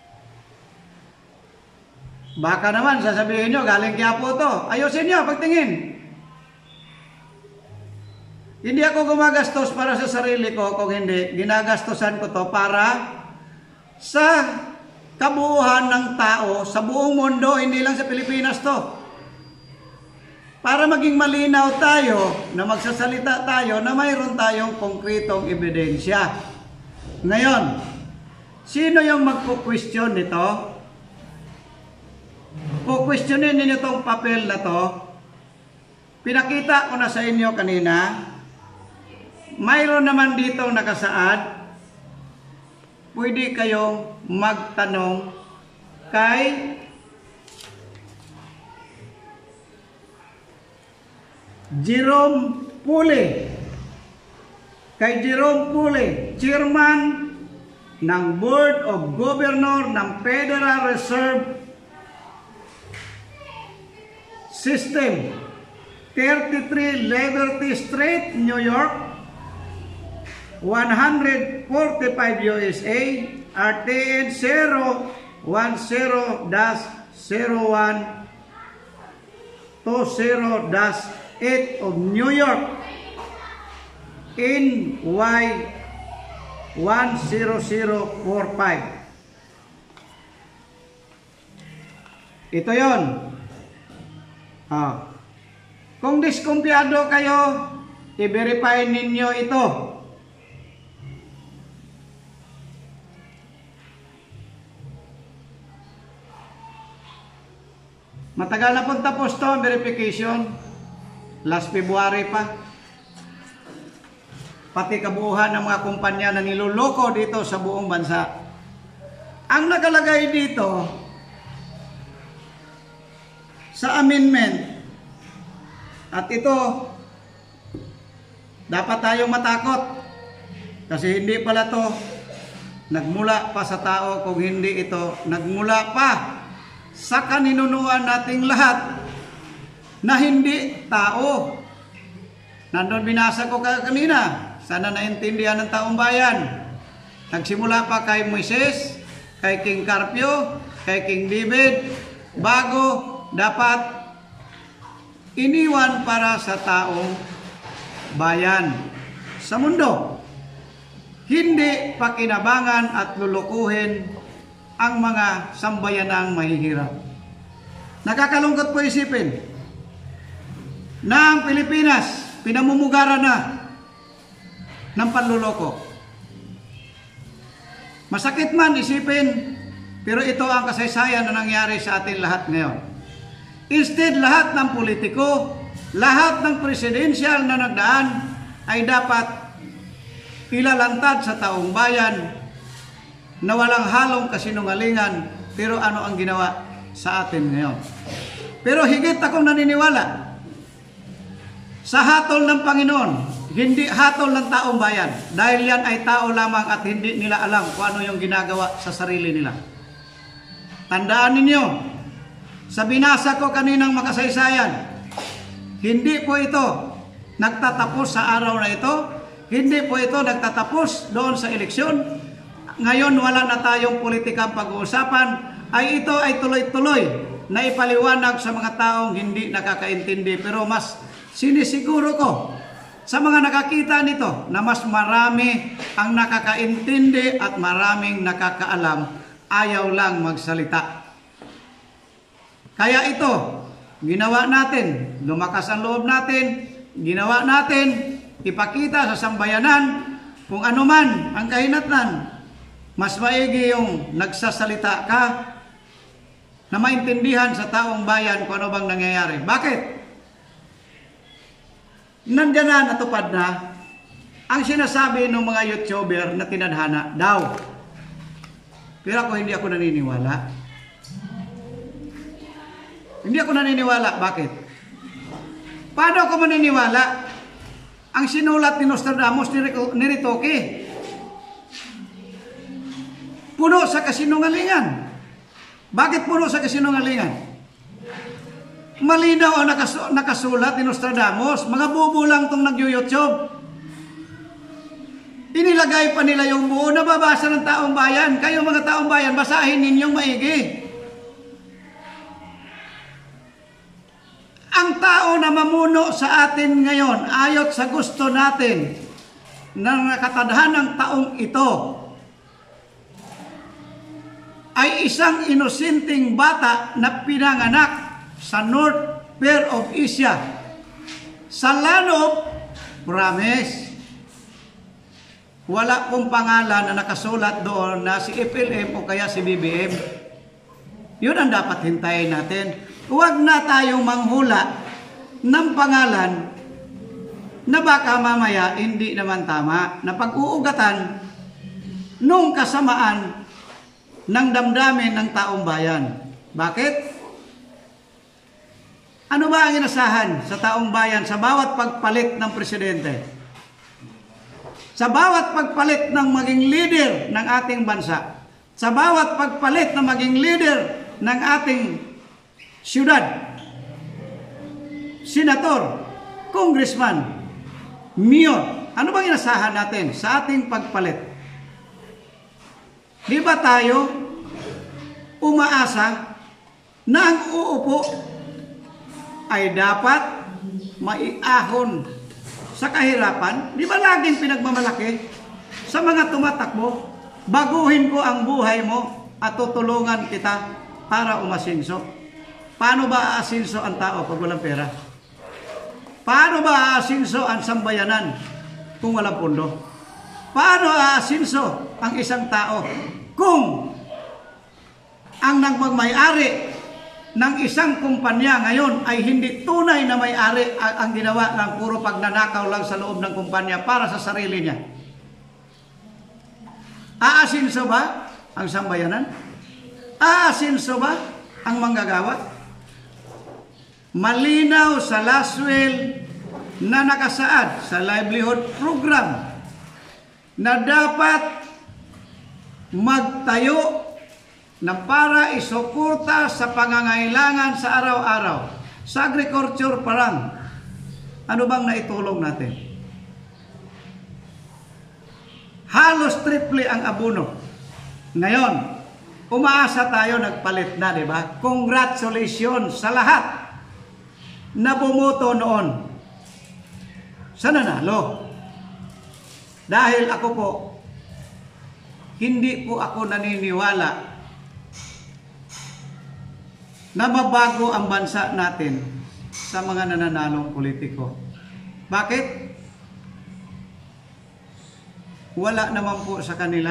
A: Baka naman sasabihin nyo, galing Quiapo to. Ayusin nyo, pagtingin. Hindi ako gumagastos para sa sarili ko, kung hindi, ginagastosan ko to para sa kabuuan ng tao sa buong mundo, hindi lang sa Pilipinas to. Para maging malinaw tayo na magsasalita tayo na mayroon tayong konkretong ebidensya. Ngayon, sino yung magpo-question nito? Po-questionin ninyo itong papel na to. Pinakita ko na sa inyo kanina. Mayroon naman dito nakasaad. Pwede kayong magtanong kay Jerome Pule. Kay Jerome Pule, chairman ng Board of Governors ng Federal Reserve System, thirty-three Liberty Street, New York, one forty-five U S A, R T N zero one zero dash zero one two zero dash eight of New York, N Y one zero zero four five. Ito yon. Ah. Kung diskumpiyado kayo I-verify ninyo ito. Matagal na pong tapos to ang verification. Last February pa. Pati kabuuhan ng mga kumpanya na niloloko dito sa buong bansa. Ang nakalagay dito sa amendment, at ito, dapat tayong matakot kasi hindi pala to nagmula pa sa tao, kung hindi ito nagmula pa sa kaninunuan nating lahat na hindi tao. Nandun binasa ko kanina, sana naintindihan ng taong bayan. Nagsimula pa kay Moises, kay King Carpio, kay King David, bago dapat iniwan para sa taong bayan sa mundo. Hindi pakinabangan at lulukuhin ang mga sambayanang mahihirap. Nakakalungkot po isipin na ang Pilipinas pinamumugaran na ng panluloko. Masakit man isipin, pero ito ang kasaysayan na nangyari sa atin lahat ngayon. Instead, lahat ng politiko, lahat ng presidensyal na nagdaan ay dapat ilalantad sa taong bayan na walang halong kasinungalingan. Pero ano ang ginawa sa atin ngayon? Pero higit akong naniniwala sa hatol ng Panginoon, hindi hatol ng taong bayan, dahil yan ay tao lamang at hindi nila alam kung ano yung ginagawa sa sarili nila. Tandaan ninyo, sa binasa ko kaninang makasaysayan, hindi po ito nagtatapos sa araw na ito, hindi po ito nagtatapos doon sa eleksyon. Ngayon wala na tayong politikang pag-uusapan, ay ito ay tuloy-tuloy na ipaliwanag sa mga taong hindi nakakaintindi. Pero mas sinisiguro ko sa mga nakakita nito na mas marami ang nakakaintindi at maraming nakakaalam, ayaw lang magsalita. Kaya ito, ginawa natin, lumakas ang loob natin, ginawa natin, ipakita sa sambayanan kung ano man ang kahinatnan. Mas maigi yung nagsasalita ka na maintindihan sa taong bayan kung ano bang nangyayari. Bakit? Nandiyan na, natupad na ang sinasabi ng mga YouTuber na tinadhana daw. Pero ako hindi ako naniniwala. Hindi ako naniniwala. Bakit? Paano ako maniniwala? Ang sinulat ni Nostradamus ni Ritoque, puno sa kasinungalingan. Bakit puno sa kasinungalingan? Malinaw ang nakas- nakasulat ni Nostradamus. Mga bubo lang itong nag-YouTube. Inilagay pa nila yung buo, nababasa ng taong bayan. Kayo mga taong bayan, basahin ninyong maigi. Ang tao na mamuno sa atin ngayon, ayot sa gusto natin, ng katadhanang taong ito, ay isang inosenteng bata na pinanganak sa North Fair of Asia, sa Land of Promise. Wala pong pangalan na nakasulat doon na si F L M o kaya si B B M. Yun ang dapat hintayin natin. Huwag na tayong manghula ng pangalan na baka mamaya hindi naman tama, na pag-uugatan nung kasamaan ng damdamin ng taong bayan. Bakit? Ano ba ang inasahan sa taong bayan sa bawat pagpalit ng presidente? Sa bawat pagpalit ng maging leader ng ating bansa, sa bawat pagpalit ng maging leader ng ating siyudad, senator, congressman, mayor, ano bang inasahan natin sa ating pagpalit? Di ba tayo umaasa na ang uupo ay dapat maiahon sa kahirapan? Di ba laging pinagmamalaki sa mga tumatakbo? Baguhin ko ang buhay mo at tutulungan kita para umasinso. Paano ba aasinso ang tao pag walang pera? Paano ba aasinso ang sambayanan kung walang pondo? Paano aasinso ang isang tao kung ang nagmamay-ari ng isang kumpanya ngayon ay hindi tunay na may-ari ang ginawa ng puro pagnanakaw lang sa loob ng kumpanya para sa sarili niya? Aasinso ba ang sambayanan? Aasinso ba ang manggagawa? Malinaw sa last will na nakasaad sa livelihood program na dapat magtayo na para isuporta sa pangangailangan sa araw-araw. Sa agriculture parang, ano bang naitulong natin? Halos triple ang abono. Ngayon, umaasa tayo nagpalit na, di ba? Congratulations sa lahat na bumoto noon sa nanalo. Dahil ako po, hindi po ako naniniwala na mabago ang bansa natin sa mga nananalong politiko. Bakit? Wala naman po sa kanila.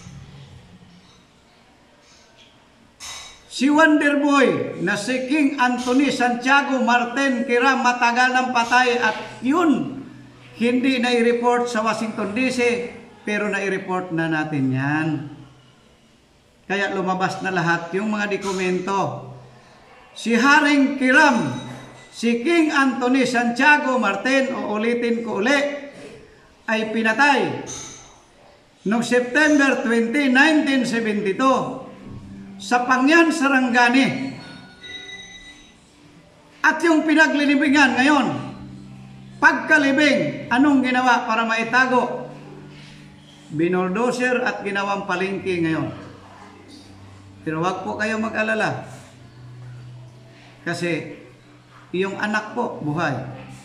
A: Si Wonderboy na si King Anthony Santiago Martin Kiram matagal ng patay at yun hindi na i-report sa Washington D C pero na i-report na natin yan. Kaya lumabas na lahat yung mga dokumento. Si Haring Kiram, si King Anthony Santiago Martin, o ulitin ko uli, ay pinatay noong September twentieth, nineteen seventy-two sa Pangyan, Sarangani. At yung pinaglilibingan ngayon, pagkalibing, anong ginawa para maitago? Binoldoser at ginawang palengke ngayon. Pero wag po kayo mag-alala. Kasi yung anak po buhay.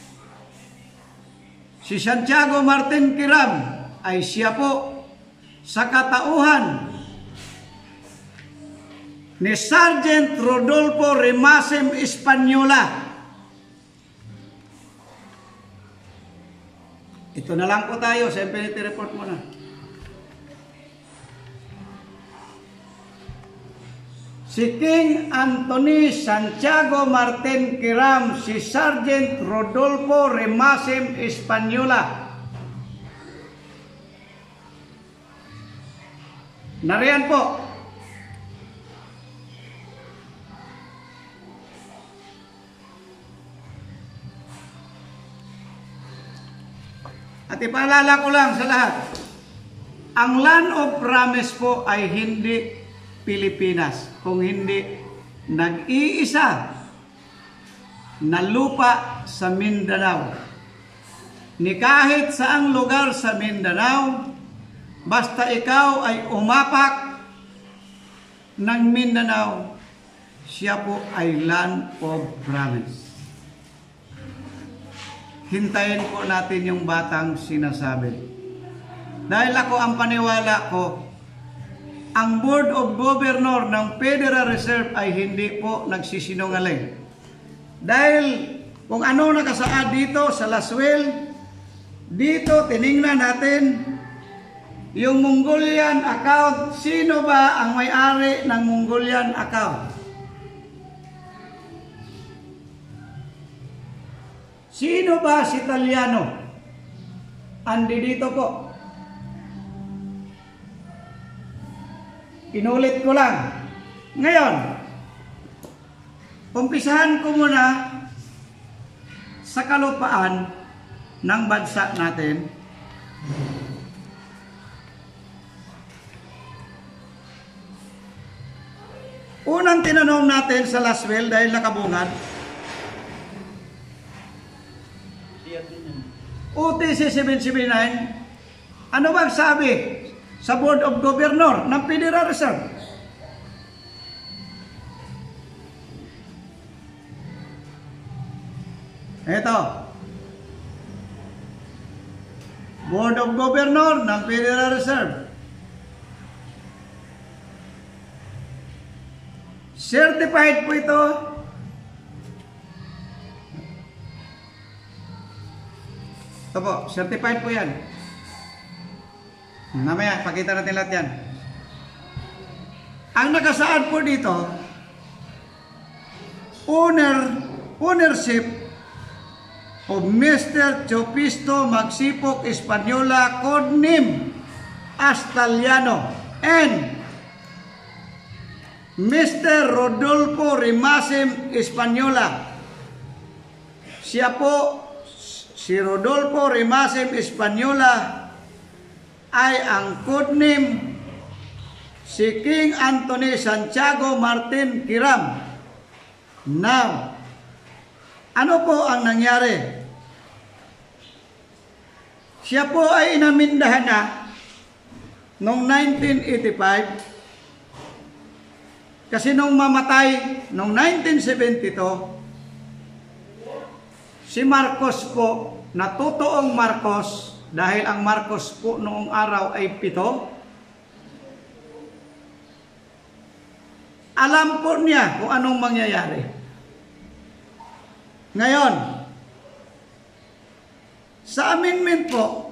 A: Si Santiago Martin Kiram ay siya po sa katauhan ni Sergeant Rodolfo Remasem Española. Ito na lang po tayo sa Infinity Report muna. Si King Anthony Santiago Martin Kiram, si Sergeant Rodolfo Remasem Española. Nariyan po. At ipaalala ko lang sa lahat, ang land of promise po ay hindi Pilipinas, kung hindi nag-iisa na lupa sa Mindanao. Ni kahit saang lugar sa Mindanao, basta ikaw ay umapak ng Mindanao, siya po ay land of promise. Hintayin po natin yung batang sinasabi. Dahil ako ang paniwala ko, ang Board of Governor ng Federal Reserve ay hindi po nagsisinungaling. Dahil kung ano nakasaad dito sa last will, dito tiningnan natin yung Mongolian account. Sino ba ang may-ari ng Mongolian account? Sino ba si Italiano? Andi dito po. Inulit ko lang. Ngayon, umpisahan ko muna sa kalupaan ng bansa natin. Unang tinanong natin sa last will dahil nakabungad, O T C seven seventy-nine, ano bang sabi sa Board of Governor ng Federal Reserve? Ito, Board of Governor ng Federal Reserve. Certified po ito Ito po, certified po yan. Mamaya, pakita natin lahat yan. Ang nakasaad po dito, owner, ownership of Mister Chopisto Magsipok Española, codename Astaliano, and Mister Rodolfo Rimasem Española. Siya po, si Rodolfo Rimasem Española, ay ang codename si King Anthony Santiago Martin Kiram. Now, ano po ang nangyari? Siya po ay inamindahan na noong nineteen eighty-five, kasi nung mamatay noong nineteen seventy-two, si Marcos po, na totoong Marcos, dahil ang Marcos po noong araw ay pito, alam po niya kung anong mangyayari. Ngayon, sa amendment po,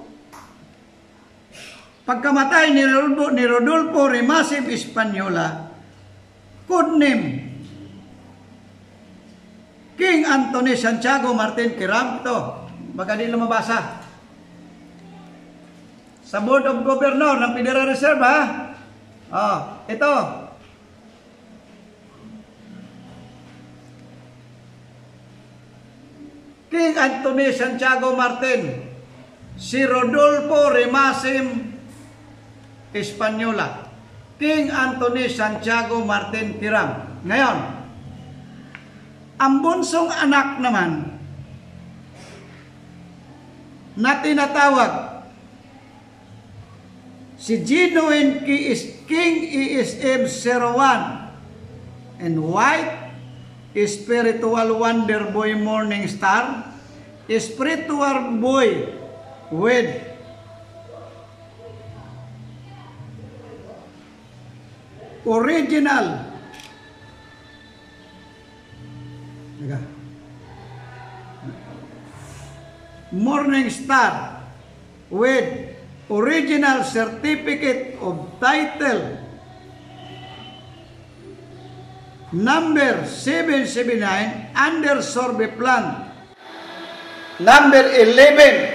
A: pagkamatay ni Rodolfo, ni Rodolfo Rimasem Española, codename King Anthony Santiago Martin Kiram, ito, baka di lumabasa. Sa Board of Governor ng Federal Reserve, ha? Oh, ito. King Anthony Santiago Martin, si Rodolfo Rimasem Española, King Anthony Santiago Martin Kiram. Ngayon, ang bunsong anak naman na tinatawag si Genuine King E S M zero one and White Spiritual Wonder Boy Morning Star, Spiritual Boy with original Morning Star with original certificate of title number seven seven nine under survey plan number eleven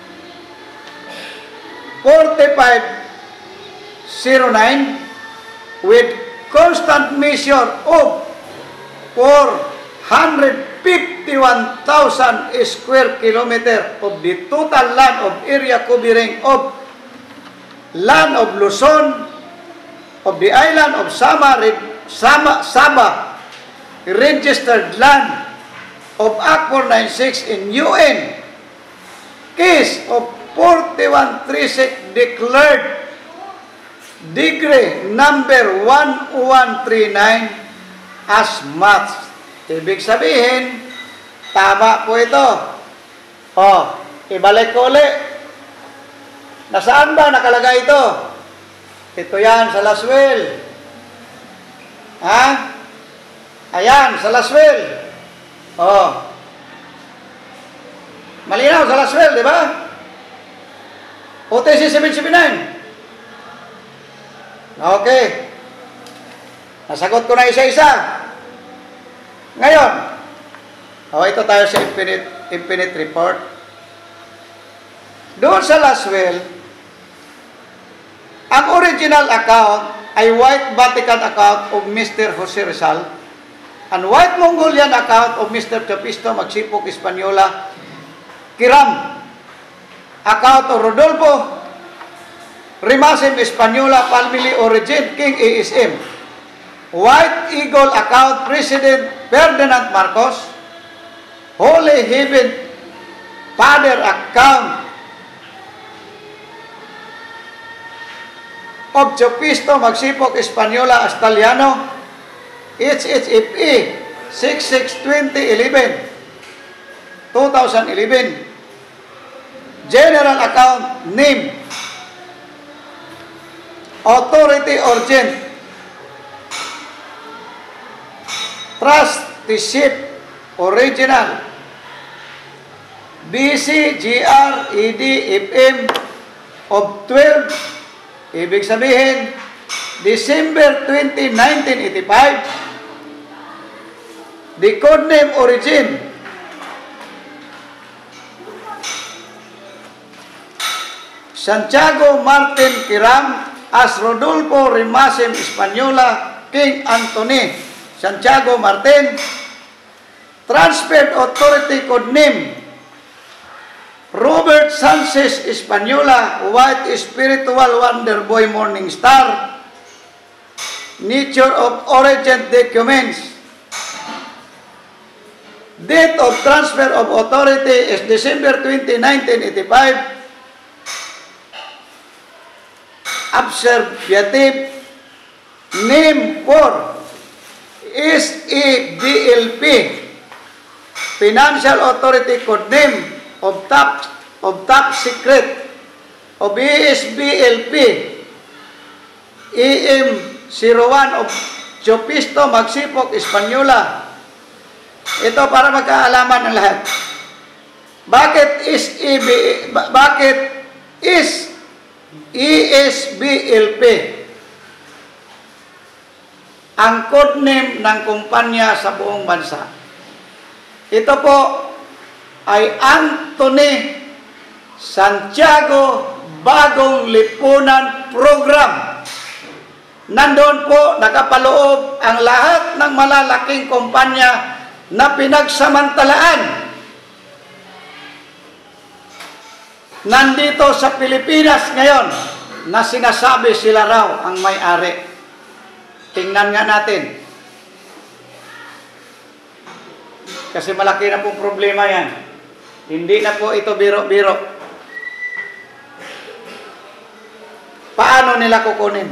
A: forty-five oh nine with constant measure of four hundred fifty-one thousand square kilometer of the total land of area covering of land of Luzon, of the island of Sama, Sama, Sabah, registered land of Act four ninety-six in U N, case of forty-one thirty-six declared degree number one one three nine as matched. Ibig sabihin, tama po ito. O, ibalik ko ulit. Nasaan ba nakalagay ito? Ito yan sa Laswell. Ha? Ayan, sa Laswell. O. Malinaw sa Laswell, di ba? O T C seven seven nine. Okay. Nasagot ko na isa-isa. Ngayon, oh, ito tayo sa Infinite, Infinite Report. Doon sa Laswell, ang original account ay White Vatican account of Mister Jose Rizal and White Mongolian account of Mister Chopisto Magsipok Española Kiram, account of Rodolfo Rimasem Española family origin King A S M, White Eagle account President Ferdinand Marcos, Holy Heaven Father account of Chopisto Magsipok Española Astaliano, H H F E six six twenty eleven twenty eleven, General account name Authority Urgent Trusteeship Original B C G R E D F M of twelve, ibig sabihin, December twentieth, nineteen eighty-five, the codename origin, Santiago Martin Kiram as Rodolfo Rimasem Española, King Anthony Santiago Martin, transferred authority codename Robert Sanchez Española, White Spiritual Wonder Boy Morning Star, nature of origin documents, date of transfer of authority is December twentieth, nineteen eighty-five, observative name for S E B L P, Financial Authority Codename of top of top secret of E S B L P E M zero one of Chopisto Magsipok Española. Ito para magkaalaman ng lahat. Bakit is E B bakit is E S B L P ang codename ng kumpanya sa buong bansa? Ito po ay Anthony Santiago Bagong Lipunan Program. Nandoon po nakapaloob ang lahat ng malalaking kumpanya na pinagsamantalaan nandito sa Pilipinas ngayon na sinasabi sila raw ang may-ari. Tingnan nga natin. Kasi malaki na pong problema yan. Hindi na po ito biro-biro. Paano nila kukunin?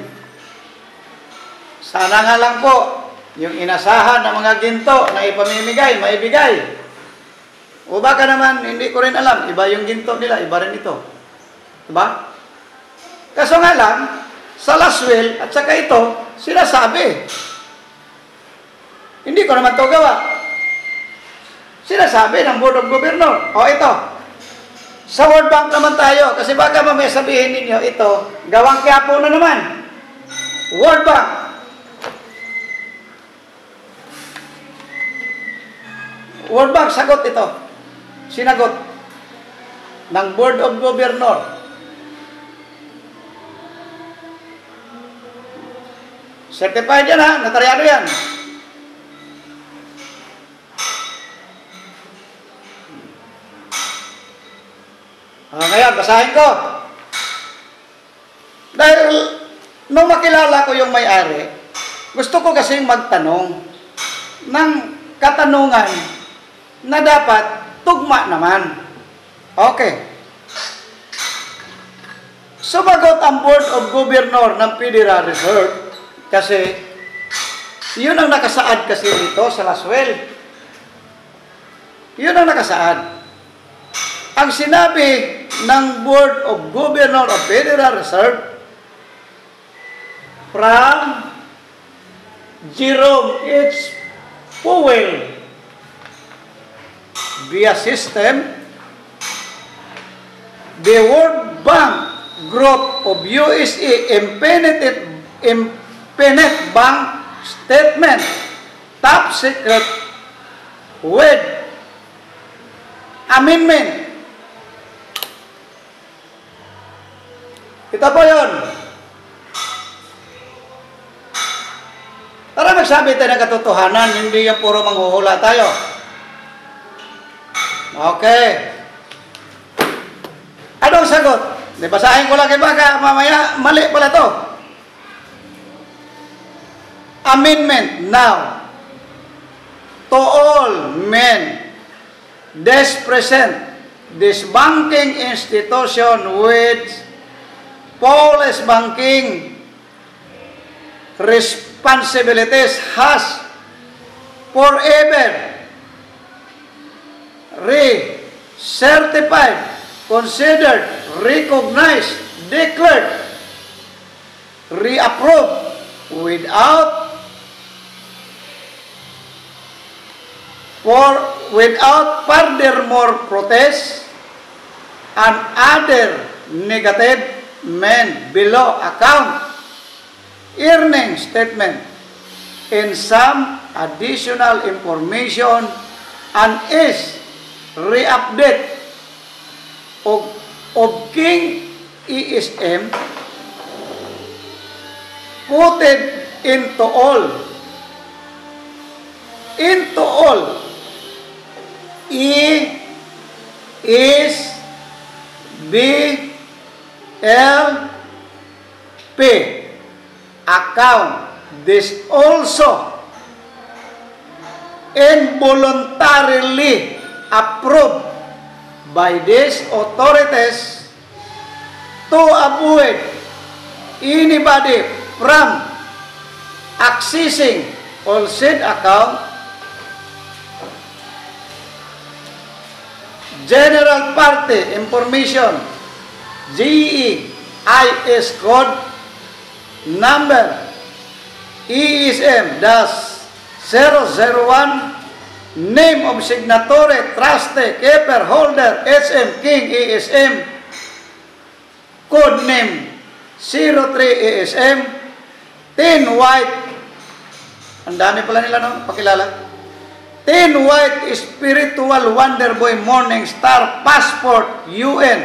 A: Sana nga lang po, yung inasahan ng mga ginto na ipamimigay, maibigay. O baka naman, hindi ko rin alam, iba yung ginto nila, iba rin ito. Diba? Kaso nga lang, sa Laswell at saka ito, sinasabi. Hindi ko naman ito gawa. Sinasabi ng Board of Governor. O ito, sa World Bank naman tayo, kasi baka mamaya sabihin ninyo, ito, gawang Quiapo na naman. World Bank. World Bank, sagot ito. Sinagot ng Board of Governor. Certified yan ha, notaryado yan. Ah, ngayon, basahin ko. Dahil nung makilala ko yung may-ari, gusto ko kasing magtanong ng katanungan na dapat tugma naman. Okay. Sumagot ang Board of Governor ng Federal Reserve kasi yun ang nakasaad kasi dito sa Laswell. Yun ang nakasaad. Ang sinabi ng Board of Governor of Federal Reserve from Jerome H. Powell via system, the World Bank Group of U S A Infinite, Infinite Bank Statement, top secret with amendment. Ito po yun. Tara magsabi tayo ng katotohanan, hindi yung puro manghuhula tayo. Okay. Anong sagot? Di basahin ko lang kay baka mamaya mali pala to. Amendment now. To all men this present this banking institution with Polish banking responsibilities has forever re-certified, considered, recognized, declared, re-approved without for without furthermore protest and other negative men below account earning statement in some additional information and is re-update of, of King E S M put it into all into all E is B L P account. This also involuntarily approved by these authorities to avoid anybody from accessing all said account. General Party Information G E I S code number E S M zero zero one, name of signatory, trustee, keeper, holder, H M King E S M, code name zero three E S M, Tin White, ang dami pala nila, no? Pakilala. Tin White Spiritual Wonder Boy Morning Star Passport U N.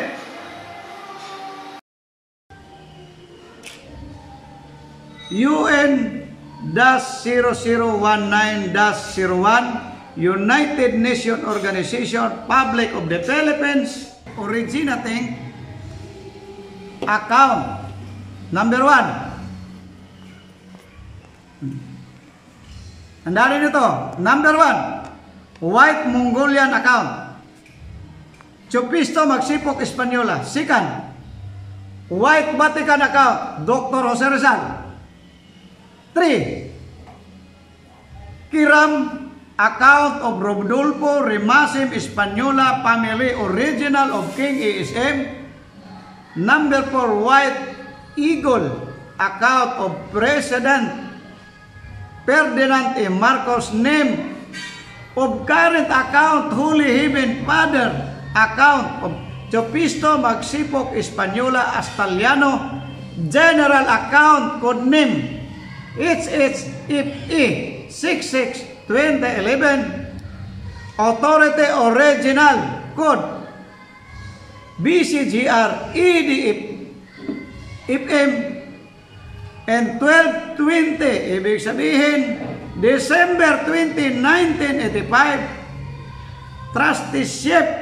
A: U N zero zero one nine zero one, United Nations Organization Public of the Philippines, originating account number one. Andali nito, number one, White Mongolian account. Chupisto Magsipok Espanyola. Second, White Vatican account, Doctor Jose Rizal. Three, Kiram account of Rodolfo Remasim Espanyola family, original of King E S M. Number four, White Eagle account of President Ferdinand E. Marcos, name of current account Holy Heaven Father account of Chupisto Magsipok Espanyola Astaliano, general account code name H H F E six six twenty eleven, authority original code B C G R E D F M and twelve twenty, ibig sabihin December twentieth nineteen eighty-five, trusteeship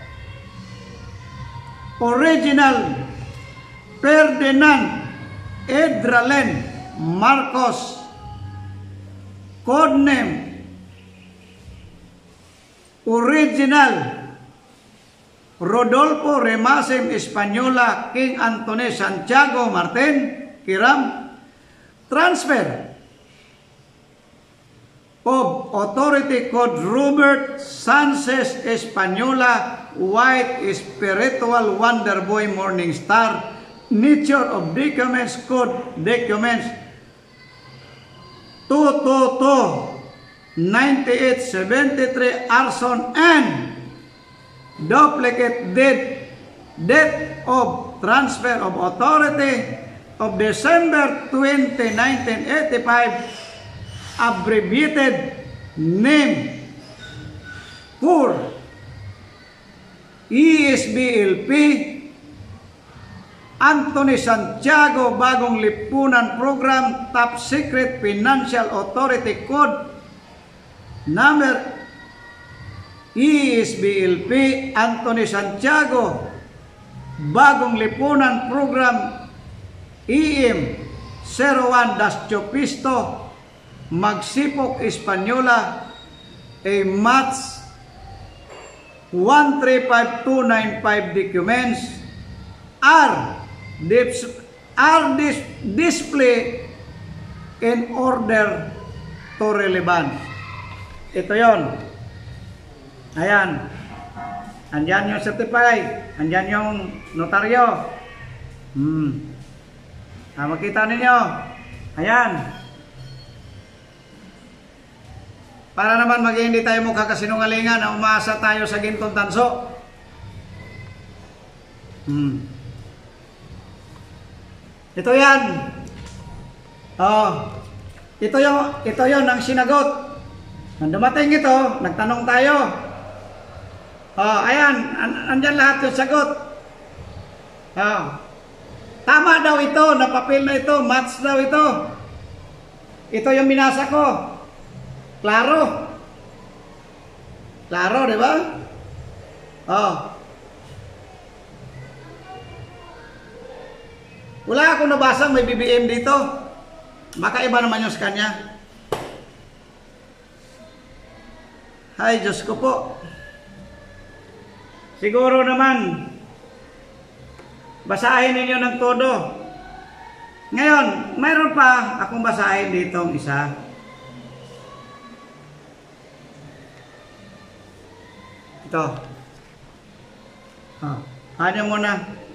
A: original Ferdinand Edralen Marcos, code name original Rodolfo Remasim Espanyola King Anthony Santiago Martin Kiram. Transfer of authority code Robert Sanchez Espanyola White Spiritual Wonder Boy Morning Star, nature of documents code documents two two two ninety-eight seventy-three arson and duplicate deed, date of transfer of authority of December twentieth nineteen eighty-five, abbreviated name for E S B L P Anthony Santiago Bagong Lipunan Program, Top Secret Financial Authority Code number E S B L P Anthony Santiago Bagong Lipunan Program E M zero one Chupisto Magsipok Espanyola, a match one three five two nine five documents are, are dis display in order to relevance. Ito yon. Ayan. Andyan yung certified. Andyan yung notaryo. Hmm. Ah, makita ninyo. Ayan. Para naman maging hindi tayo mukha kasinungalingan na umaasa tayo sa gintong tanso. Hmm. Ito yan. Oh. Ito yung, ito yung ang sinagot. Nang dumating ito, nagtanong tayo. Oh, ayan, an andyan lahat yung sagot. Oh. Tama daw ito, na papel na ito, match daw ito. Ito yung binasa ko. Klaro. Klaro, di ba? Oh. Wala akong nabasang may B B M dito. Baka iba naman yung sa kanya. Ay, Diyos ko po. Siguro naman, basahin ninyo ng todo. Ngayon, mayroon pa akong basahin ditong isa. Ito. Ah, ano muna?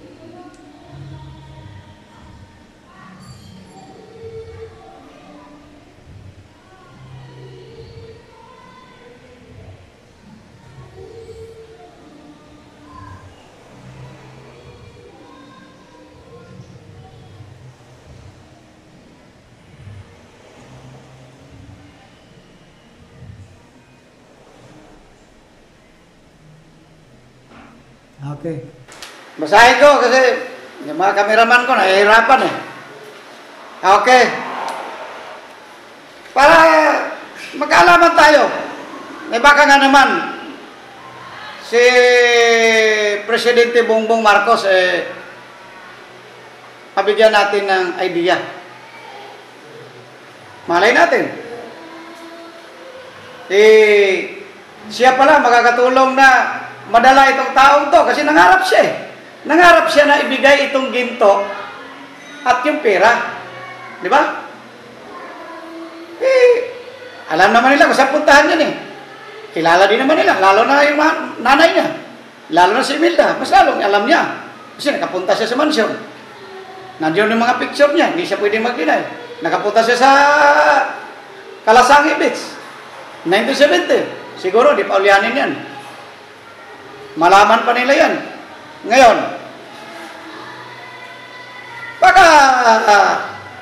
A: Okay. Basahin ko kasi yung mga kameraman ko nahihirapan eh. Okay. Para magkaalaman tayo. May baka nga naman si Presidente Bongbong Marcos eh pabigyan natin ng idea. Malay natin. Eh, siya pala makakatulong na madala itong taong to kasi nangarap siya eh. Nangarap siya na ibigay itong ginto at yung pera. Di ba? Eh, alam naman nila kung saan puntahan yan eh. Kilala din naman nila, lalo na yung nanay niya. Lalo na si Imelda, mas lalong alam niya. Kasi nakapunta siya sa mansyon. Nandiyon yung mga picture niya, hindi siya pwede mag-deny. Nakapunta siya sa Kalasangi Beach, nineteen seventy. Siguro, di pa ulianin yan. Malaman pa nila yan. Ngayon, baka uh,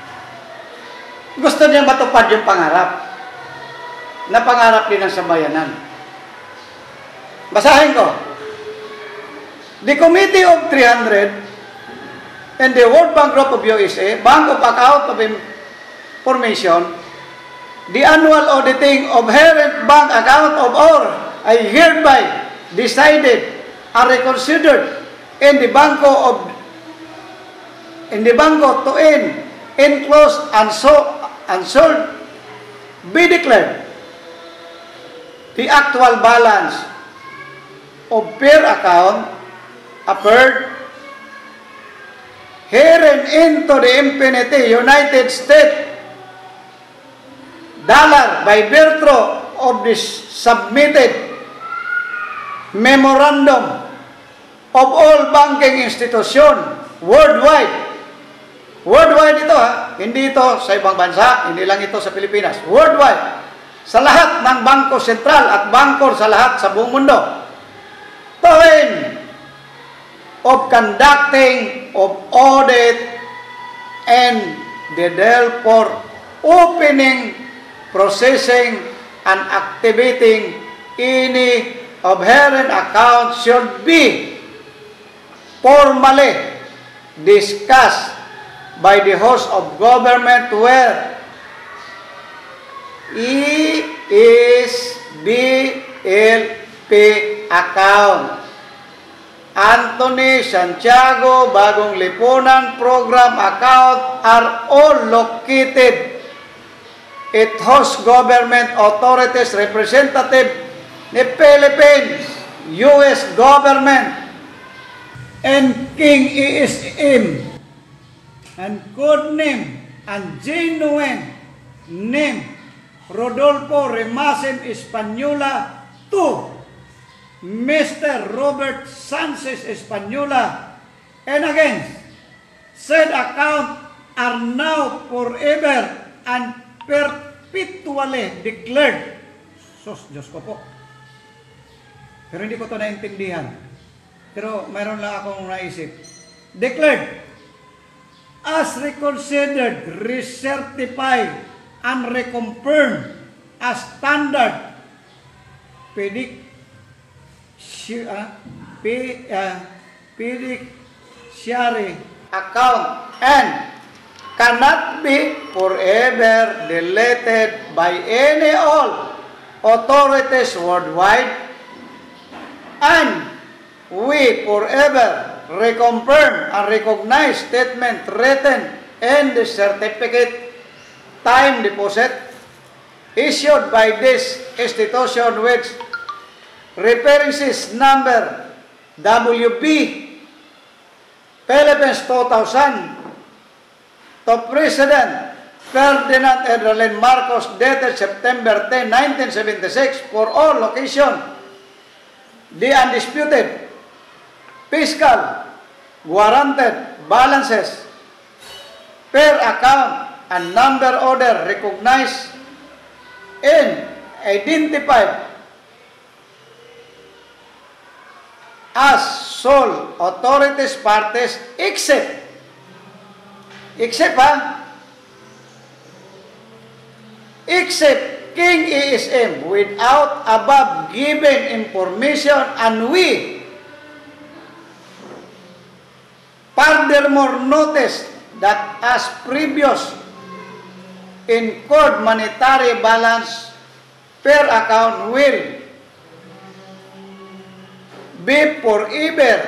A: gusto niya matupad yung pangarap na pangarap din ng sambayanan. Basahin ko. The Committee of three hundred and the World Bank Group of U S A, Bank of Account of Information, the annual auditing of parent bank account of all I hereby decided are reconsidered in the Banco of in the Banco to end enclosed and so and sold be declared the actual balance of per account appeared herein into the infinity United States dollar by virtue of the submitted memorandum of all banking institution worldwide. Worldwide ito ha, hindi ito sa ibang bansa, hindi lang ito sa Pilipinas. Worldwide. Sa lahat ng bangko sentral at bangko sa lahat sa buong mundo. To end of conducting of audit and the therefore opening, processing, and activating any of herein account should be formally discussed by the host of government where E S B L P account Anthony Santiago Bagong Lipunan Program account are all located at host government authorities representative the Philippines, U S government, and King E S M, and code name and genuine name Rodolfo Remasen Espanola to Mister Robert Sanchez Espanola, and again, said account are now forever and perpetually declared. Sos, Diyos ko po. Pero hindi ko ito naintindihan. Pero mayroon lang akong naisip. Declared as reconsidered, recertified, and reconfirmed as standard pedic uh, fiduciary account and cannot be forever deleted by any all authorities worldwide, and we forever reconfirm and recognize statement written in the certificate time deposit issued by this institution which references number W B Philippines two thousand to President Ferdinand Edralin Marcos dated September tenth, nineteen seventy-six for all location, the undisputed fiscal warranted balances per account and number order recognized and identified as sole authorities parties except except ha except King E S M without above given information, and we furthermore notice that as previous incurred monetary balance per account will be forever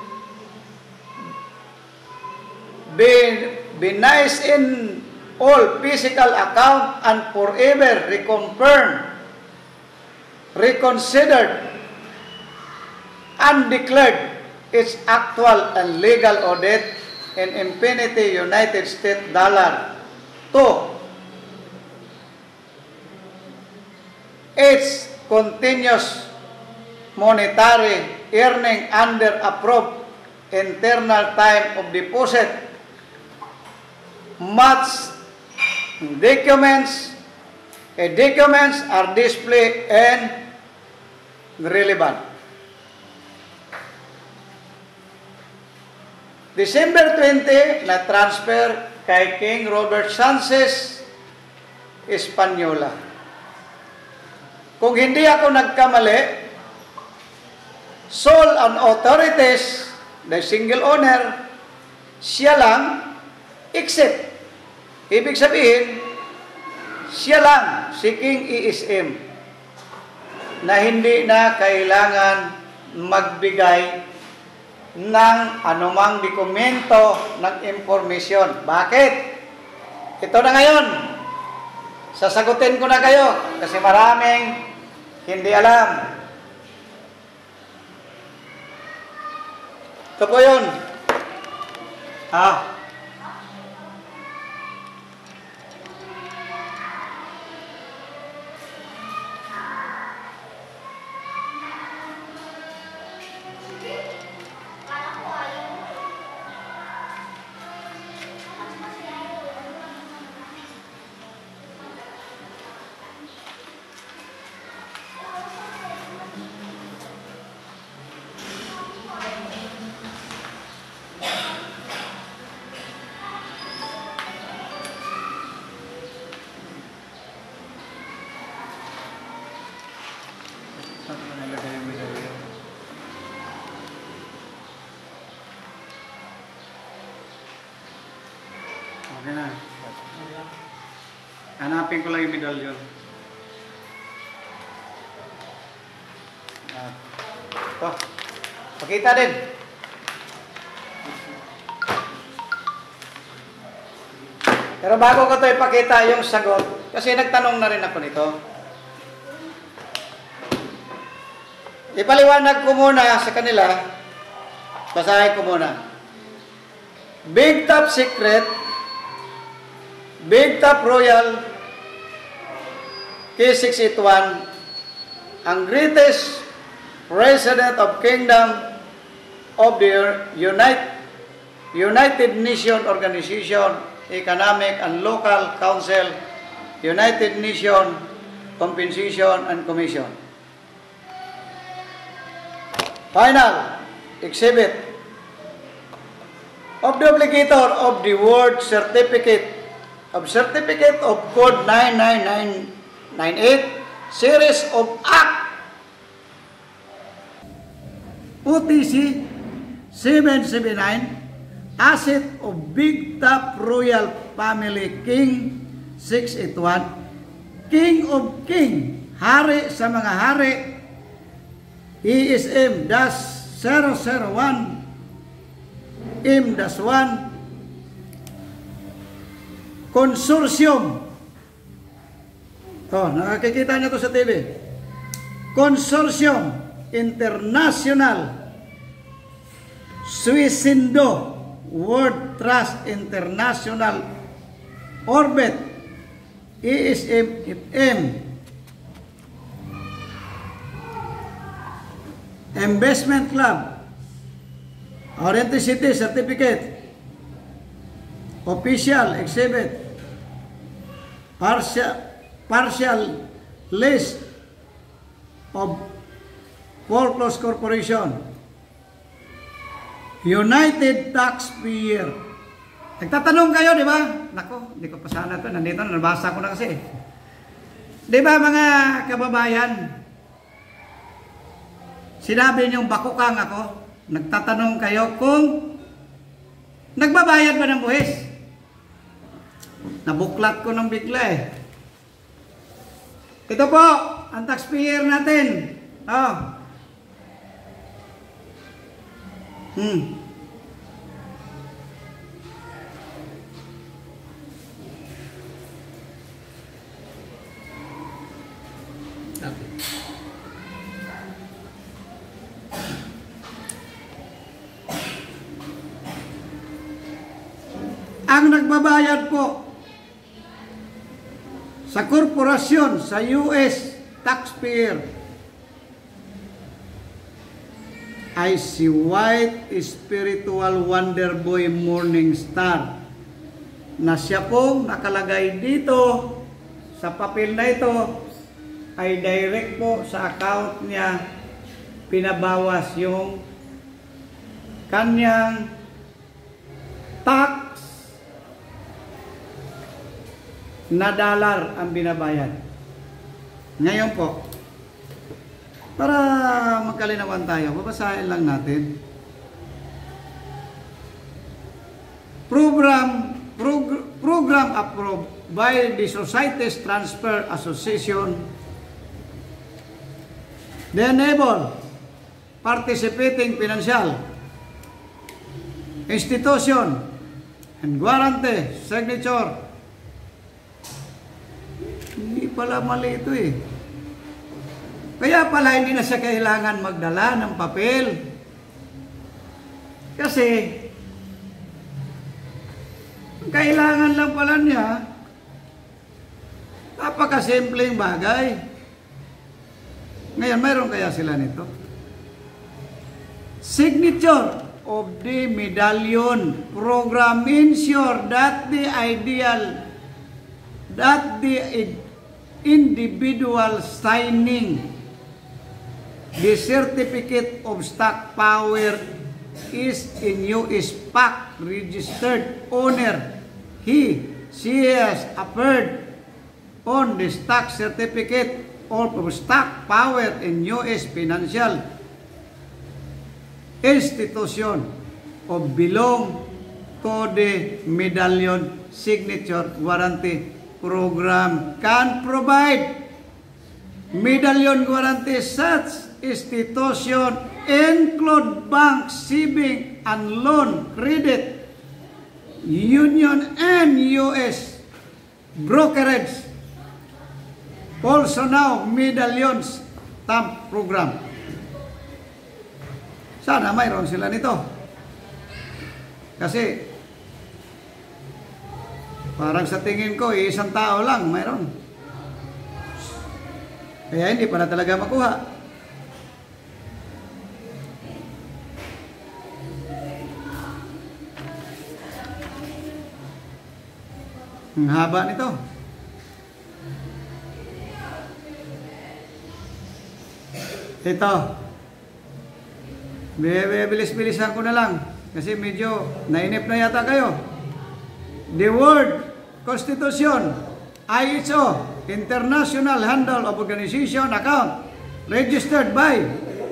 A: be, be nice in all physical account and forever reconfirmed, reconsidered, and declared its actual and legal audit in infinity United States dollar to its continuous monetary earning under approved internal time of deposit. Much documents uh, documents are displayed and relevant. December twentieth na transfer kay King Robert Sanchez Española. Kung hindi ako nagkamali, sole and authorities, the single owner, siya lang, except, ibig sabihin, siya lang, si King E S M, na hindi na kailangan magbigay ng anumang dokumento ng impormasyon. Bakit? Ito na ngayon. Sasagutin ko na kayo kasi maraming hindi alam. Ito po yun. Ah. Okay na. Hanapin ko lang yung medalyon. Ito. Pakita din. Pero bago ko ito ipakita yung sagot, kasi nagtanong na rin ako nito. Ipaliwanag ko muna sa kanila, basahin ko muna. Big top secret, Big Top Royal K six eighty-one, ang greatest President of Kingdom of the United United Nations Organization, Economic and Local Council, United Nations Compensation and Commission. Final. exhibit of the obligator of the word certificate of certificate of code nine nine nine nine eight series of act O T C seven seven nine asset of Big Top Royal Family King six eight one King of King hari sa mga hari E S M zero zero one M one Consortium. Oh, nakakikita niyo to sa T V. Consortium International Suicindo World Trust International Orbit E S M F M Investment Club Authenticity Certificate Official Exhibit Partial, partial List of Foreclosed Corporation United Taxpayer. Nagtatanong kayo, di ba? Nako, hindi ko pa sana ito. Nandito, nabasa ko na kasi. Di ba mga kababayan? Sinabi niyong bakukang ako. Nagtatanong kayo kung nagbabayad ba ng buwis? Nabuklat ko ng bigla eh. Ito po, ang taxpayer natin. Oh. Hmm. Okay. Ang nagbabayad po sa korporasyon sa U S taxpayer ay si White Spiritual Wonder Boy Morning Star na siya pong nakalagay dito sa papel na ito ay direct po sa account niya pinabawas yung kanyang tax na dollar ang binabayad. Ngayon po, para magkalinawan tayo, babasahin lang natin. Program prog program approved by the Societies Transfer Association. The enable participating financial institution and guarantee signature. Hindi pala mali ito eh. Kaya pala hindi na siya kailangan magdala ng papel. Kasi kailangan lang pala niya napakasimpleng bagay. Ngayon, mayroon kaya sila nito? Signature of the medallion program ensure that the ideal that the individual signing the certificate of stock power is in U S P A C registered owner. He, she has appeared on the stock certificate of stock power in U S financial institution of belong to the medallion signature warranty program can provide medallion guarantee. Such institution include bank, saving and loan, credit union and U S brokerage. Also now medallions stamp program. Sana mayroon sila nito. Kasi parang sa tingin ko, isang tao lang mayroon. Kaya hindi pala talaga makuha. Ang haba nito. Ito. Bilis-bilisan ko na lang kasi medyo nainip na yata kayo. The word Constitution, I S O, International Handle of Organization Account, registered by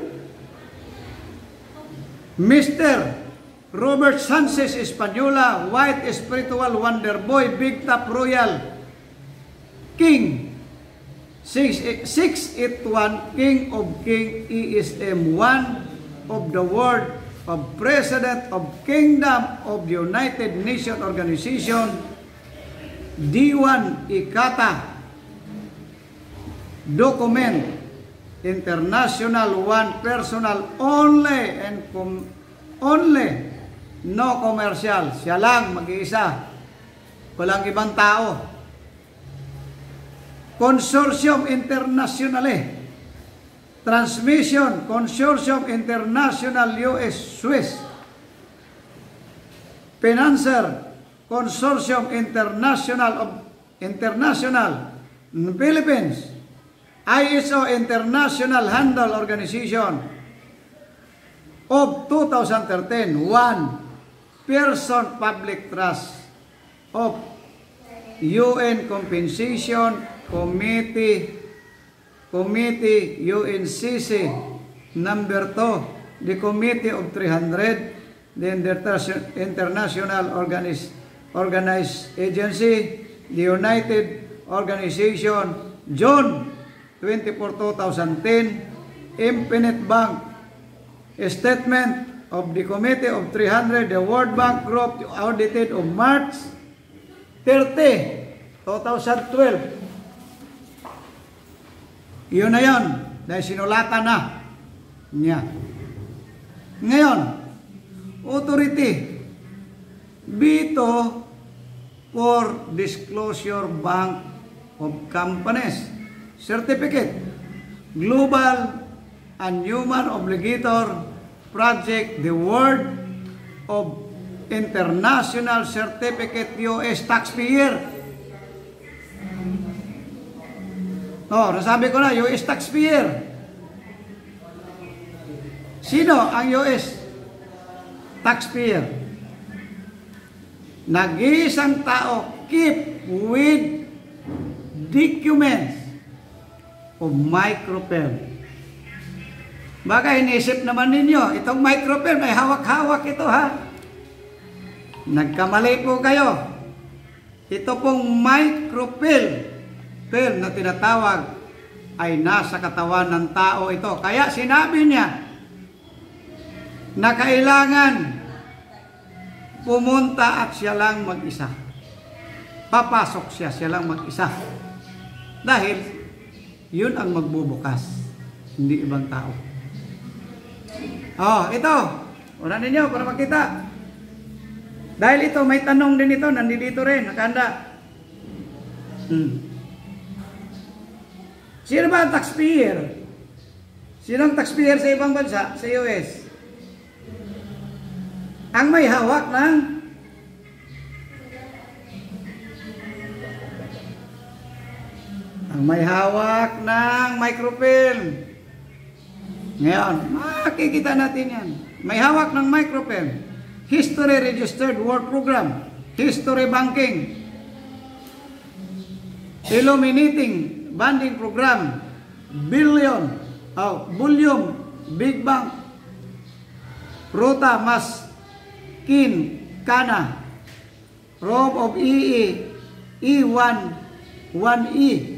A: Mister Robert Sanchez Española, White Spiritual Wonder Boy, Big Top Royal King six eighty-one, King of King, E S M one of the World, of President of Kingdom of the United Nations Organization, D one Ikata document, international, one personal only and com only, no commercial. Siya lang mag-iisa, walang ibang tao. Consortium Internationale, Transmission Consortium International U S Swiss, Financer Consortium International of International Philippines, I S O International Handle Organization of two thousand thirteen, one Person Public Trust of U N Compensation Committee, Committee U N C C, number two, the Committee of three hundred, the International Organized, Organized Agency, the United Organization, June twenty-fourth, two thousand ten, Infinite Bank, Statement of the Committee of three hundred, the World Bank Group, audited of March thirtieth, two thousand twelve. Yun na yun, dahil sinulatan na niya. Ngayon, authority, Veto for Disclosure Bank of Companies, Certificate, Global and Human Obligator Project, the World of International Certificate U S Taxpayer. Oh, nasabi ko na, U S taxpayer. Sino ang U S taxpayer? Nag-iisang tao, keep with documents of microfilm. Baka inisip naman ninyo, itong microfilm ay hawak-hawak ito ha. Nagkamali po kayo. Ito pong microfilm film na tinatawag ay nasa katawan ng tao ito. Kaya sinabi niya na kailangan pumunta at siya lang mag-isa. Papasok siya, siya lang mag-isa. Dahil yun ang magbubukas, hindi ibang tao. Oh, ito. Una ninyo para makita. Dahil ito, may tanong din ito, nandito rin, nakahanda. Hmm. Sino ba ang taxpayer? Sino ang taxpayer sa ibang bansa, sa U S? Ang may hawak ng ang may hawak ng microfilm. Ngayon, makikita natin yan. May hawak ng microfilm. History Registered Work Program, History Banking, Illuminating Banding Program, Billion, oh, Bullion, Big Bank, Ruta Mas Kin Kana, Rob of E E, E one, one E.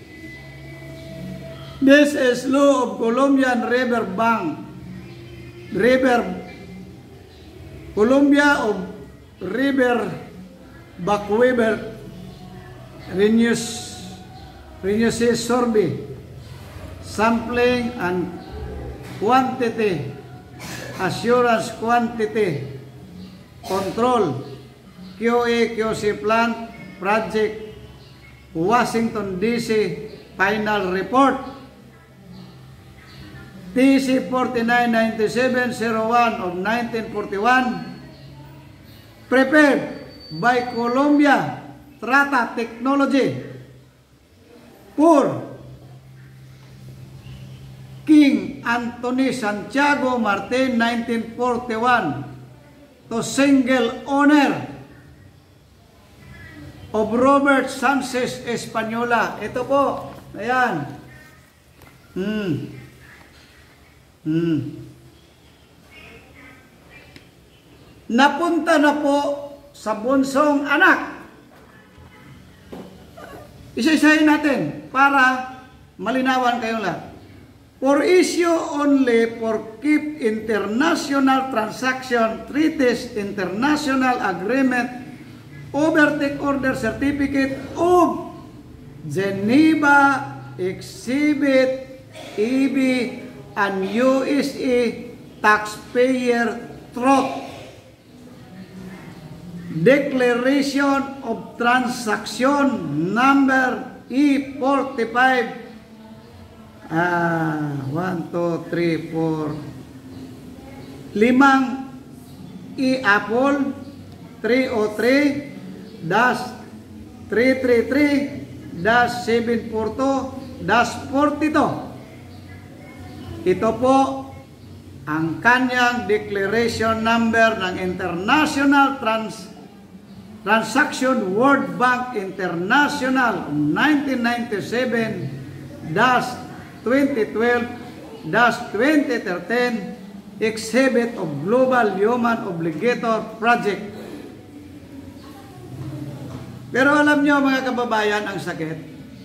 A: This is law of Colombian River Bank, River, Colombia of River Backweber, Renews, Renews Survey, Sampling and Quantity, Assurance Quantity, Control, Q A Q C Plant Project, Washington D C Final Report, T C forty-nine ninety-seven oh one of nineteen forty-one, prepared by Colombia Trata Technology for King Anthony Santiago Martin nineteen forty-one to single owner of Robert Sanchez Española. Ito po, ayan. Hmm. Hmm. Napunta na po sa bunsong anak. Isa-isahin natin para malinawan kayong lahat. For issue only for keep international transaction treaties, international agreement, overtake order certificate of Geneva Exhibit E B and U S A taxpayer truth. Declaration of transaction number E forty-five. Ah, one, two, three, four. Limang E-Apple three oh three dash three three three dash seven four two dash forty-two. Ito po ang kanyang declaration number ng International Trans Transaction World Bank International nineteen ninety-seven dash twenty twelve dash twenty thirteen Exhibit of Global Human Obligator Project. Pero alam nyo mga kababayan ang sakit.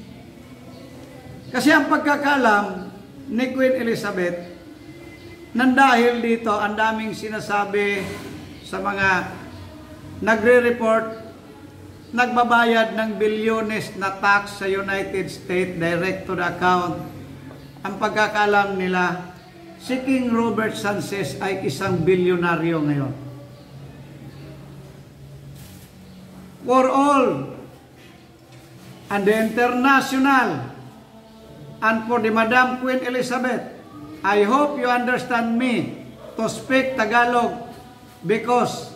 A: Kasi ang pagkakalam ni Queen Elizabeth, nang dahil dito ang daming sinasabi sa mga nagre-report, nagbabayad ng bilyones na tax sa United States direct to the account. Ang pagkakalam nila, si King Robert Sanchez ay isang bilyonaryo ngayon. For all, and the international, and for the Madam Queen Elizabeth, I hope you understand me to speak Tagalog because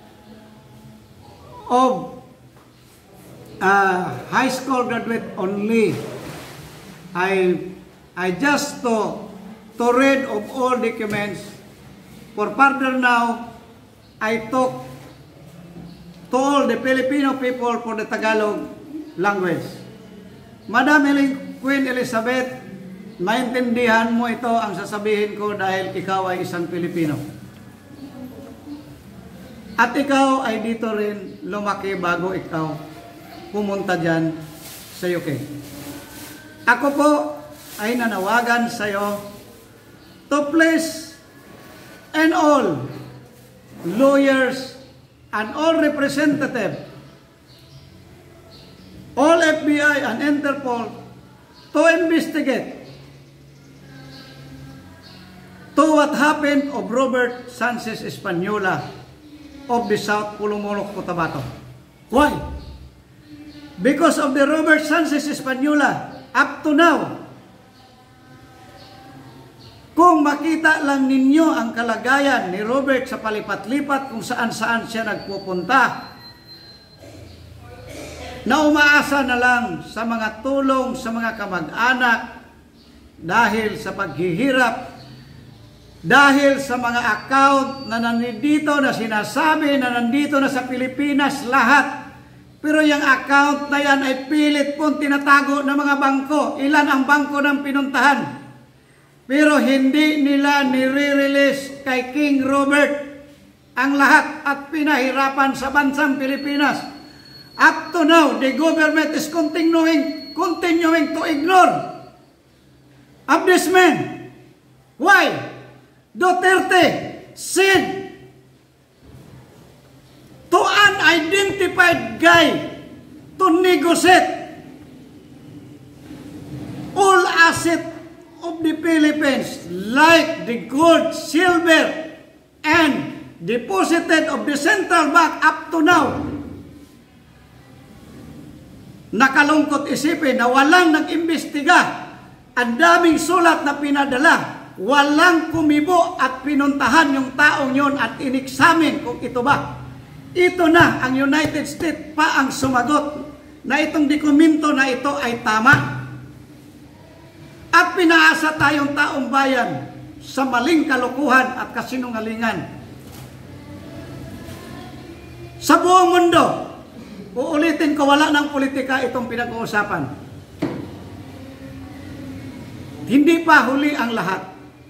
A: of uh, high school graduate only. I I just to to read of all documents. For further now, I talk to all the Filipino people for the Tagalog language. Madam Queen Elizabeth, maintindihan mo ito ang sasabihin ko dahil ikaw ay isang Pilipino. At ikaw ay dito rin lumaki bago ikaw pumunta dyan sa U K. Ako po ay nanawagan sa iyo to please and all lawyers and all representatives, all F B I and Interpol to investigate to what happened of Robert Sanchez Española of the South Pulumulok, Cotabato. Why? Because of the Robert Sanchez Española, up to now, kung makita lang ninyo ang kalagayan ni Robert sa palipat-lipat kung saan-saan siya nagpupunta, na umaasa na lang sa mga tulong sa mga kamag-anak dahil sa paghihirap, dahil sa mga account na nandito na sinasabi na nandito na sa Pilipinas lahat. Pero yung account na yan ay pilit pong tinatago ng mga bangko. Ilan ang bangko ng pinuntahan? Pero hindi nila nire-release kay King Robert ang lahat at pinahirapan sa bansang Pilipinas. Up to now, the government is continuing, continuing to ignore of this man. Why? Duterte said to unidentified guy to negotiate all assets of the Philippines like the gold, silver, and deposited of the central bank up to now. Nakalungkot isipin na walang nag-imbestiga. Ang daming sulat na pinadala. Walang kumibo at pinuntahan yung taong yon at inexamine kung ito ba. Ito na ang United States pa ang sumagot na itong dokumento na ito ay tama. At At pinaasa tayong taong bayan sa maling kalokohan at kasinungalingan. Sa buong mundo, uulitin ko, wala ng politika itong pinag-uusapan. Hindi pa huli ang lahat.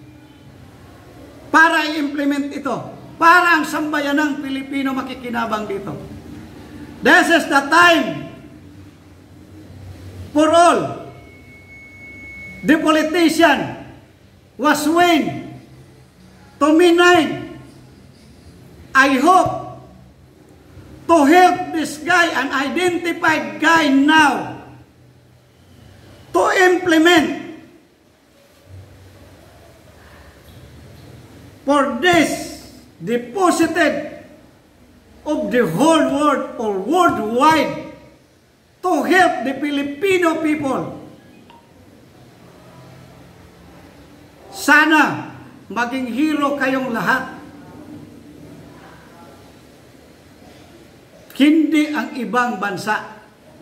A: Para i-implement ito, para ang sambayanang Pilipino makikinabang dito. This is the time for all. The politician was willing to mean, I hope, to help this guy, an identified guy now, to implement for this deposited of the whole world or worldwide to help the Filipino people. Sana maging hero kayong lahat. Hindi ang ibang bansa.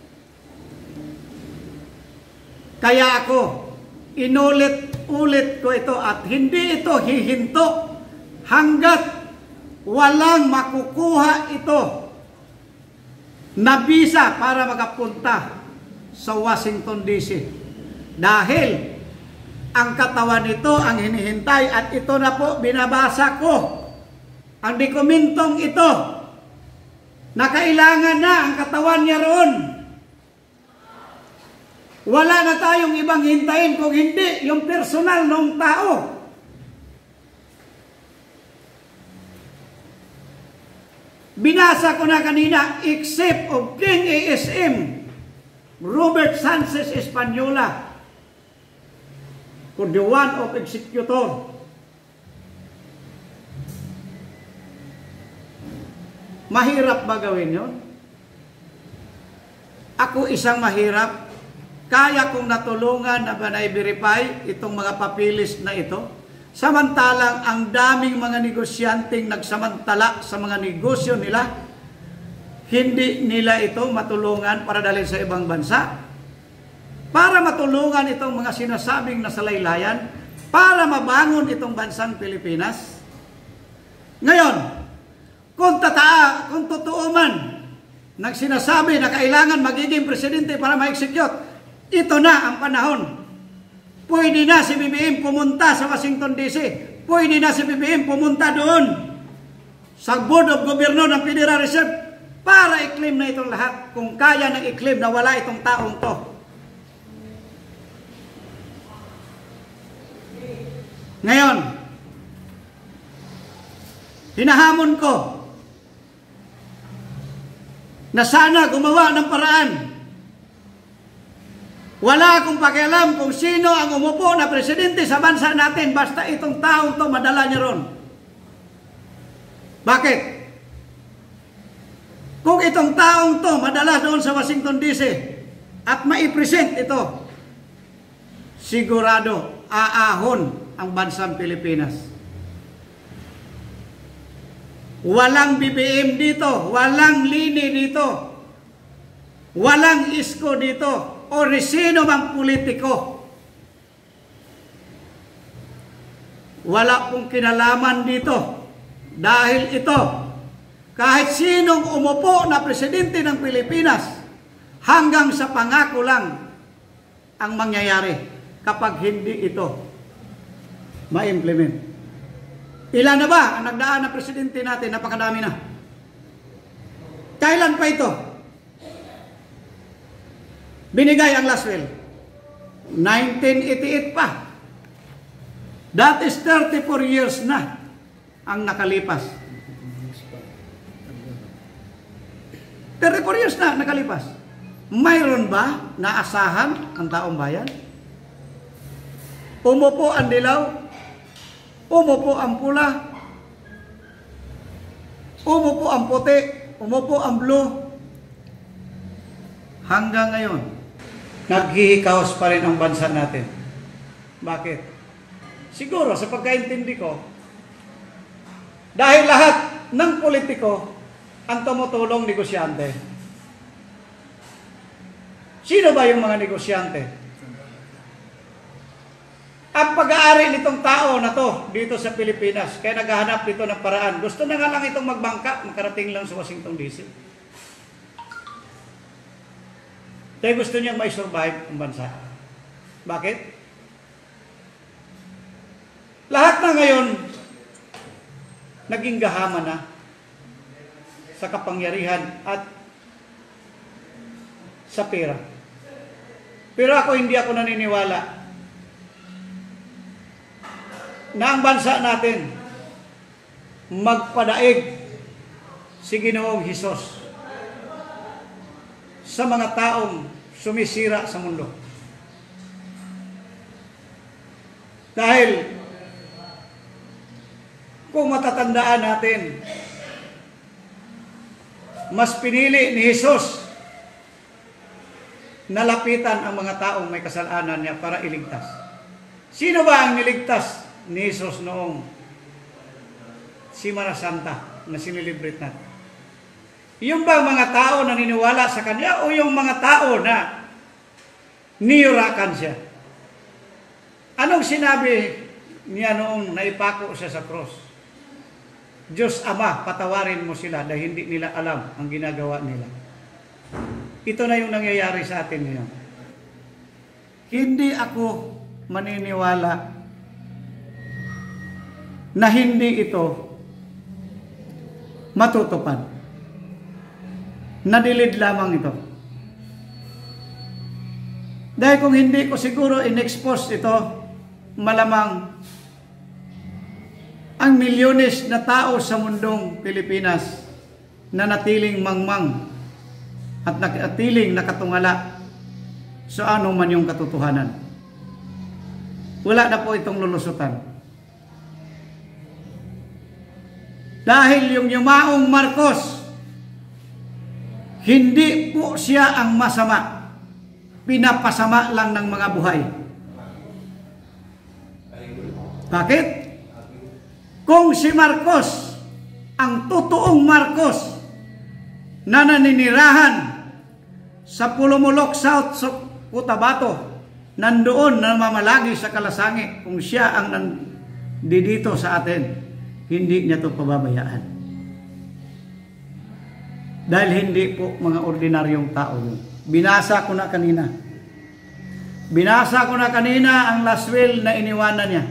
A: Kaya ako, inulit-ulit ko ito at hindi ito hihinto hanggat walang makukuha ito na visa para makapunta sa Washington D C. Dahil ang katawan nito ang hinihintay at ito na po binabasa ko. Ang dokumentong ito na kailangan na ang katawan niya roon. Wala na tayong ibang hintayin kung hindi yung personal ng tao. Binasa ko na kanina, except of King A S M, Robert Sanchez Española, for the one of executor. Mahirap ba gawin yun? Ako isang mahirap. Kaya kong natulungan na na-verify itong mga papilis na ito. Samantalang ang daming mga negosyanteng nagsamantala sa mga negosyo nila, hindi nila ito matulungan para dalhin sa ibang bansa. Para matulungan itong mga sinasabing nasalaylayan, para mabangon itong bansang Pilipinas. Ngayon, kung tataa, kung totoo man, nang sinasabi na kailangan magiging presidente para ma-execute, ito na ang panahon. Pwede na si B B M pumunta sa Washington D C. Pwede na si B B M pumunta doon sa Board of Governors ng Federal Reserve para i-claim na itong lahat. Kung kaya nang i-claim na wala itong taong to. Ngayon, hinahamon ko na sana gumawa ng paraan. Wala akong pakialam kung sino ang umupo na presidente sa bansa natin, basta itong taong to madala niya ron. Bakit? Kung itong taong to madala doon sa Washington D C at maipresent ito, sigurado aahon ang bansang Pilipinas. Walang B B M dito, walang Lini dito, walang Isko dito, o sino mang politiko. Wala pong kinalaman dito. Dahil ito, kahit sinong umupo na presidente ng Pilipinas, hanggang sa pangako lang ang mangyayari kapag hindi ito ma-implement. Ilan na ba ang nagdaan na presidente natin? Napakadami na. Kailan pa ito binigay ang last will? nineteen eighty-eight pa. That is thirty-four years na ang nakalipas. thirty-four years na nakalipas. Mayroon ba naasahan ang taong bayan? Umupo ang dilaw, umupo ang pula, umupo ang puti, umupo ang blue. Hanggang ngayon, naghihikaos pa rin ang bansa natin. Bakit? Siguro sa pagkaintindi ko, dahil lahat ng politiko ang tumutulong negosyante. Sino ba yung mga negosyante? ang pag-aari nitong tao na to dito sa Pilipinas. Kaya naghahanap dito ng paraan. Gusto na nga lang itong magbangka, makarating lang sa Washington D C. Kaya gusto niyang may-survive ang bansa. Bakit? Lahat na ngayon, naging gahama na sa kapangyarihan at sa pera. Pero ako, hindi ako naniniwala na ang bansa natin magpadaig si Ginoong Hesus sa mga taong sumisira sa mundo. Dahil kung matatandaan natin, mas pinili ni Hesus na lapitan ang mga taong may kasalanan niya para iligtas. Sino ba ang niligtas ni Hesus noong Semana Santa na sinilibrate natin? Yung ba mga tao na niniwala sa Kanya o yung mga tao na niyurakan siya? Anong sinabi niya noong naipako siya sa cross? Diyos Ama, patawarin mo sila dahil hindi nila alam ang ginagawa nila. Ito na yung nangyayari sa atin ngayon. Hindi ako maniniwala na hindi ito matutupad. Nadilid lamang ito. Dahil kung hindi ko siguro in-expose ito, malamang ang milyones na tao sa mundong Pilipinas na natiling mangmang at natiling nakatungala sa ano man yung katotohanan. Wala na po itong lulusutan. Dahil yung yumaong Marcos, hindi po siya ang masama. Pinapasama lang ng mga buhay. Bakit? Kung si Marcos, ang totoong Marcos, na naninirahan sa Pulumulok South sa Cotabato, nandoon na mamalagi sa Kalasangi, kung siya ang nandito sa atin, hindi niya ito pababayaan. Dahil hindi po mga ordinaryong tao yun. Binasa ko na kanina. Binasa ko na kanina ang last will na iniwanan niya.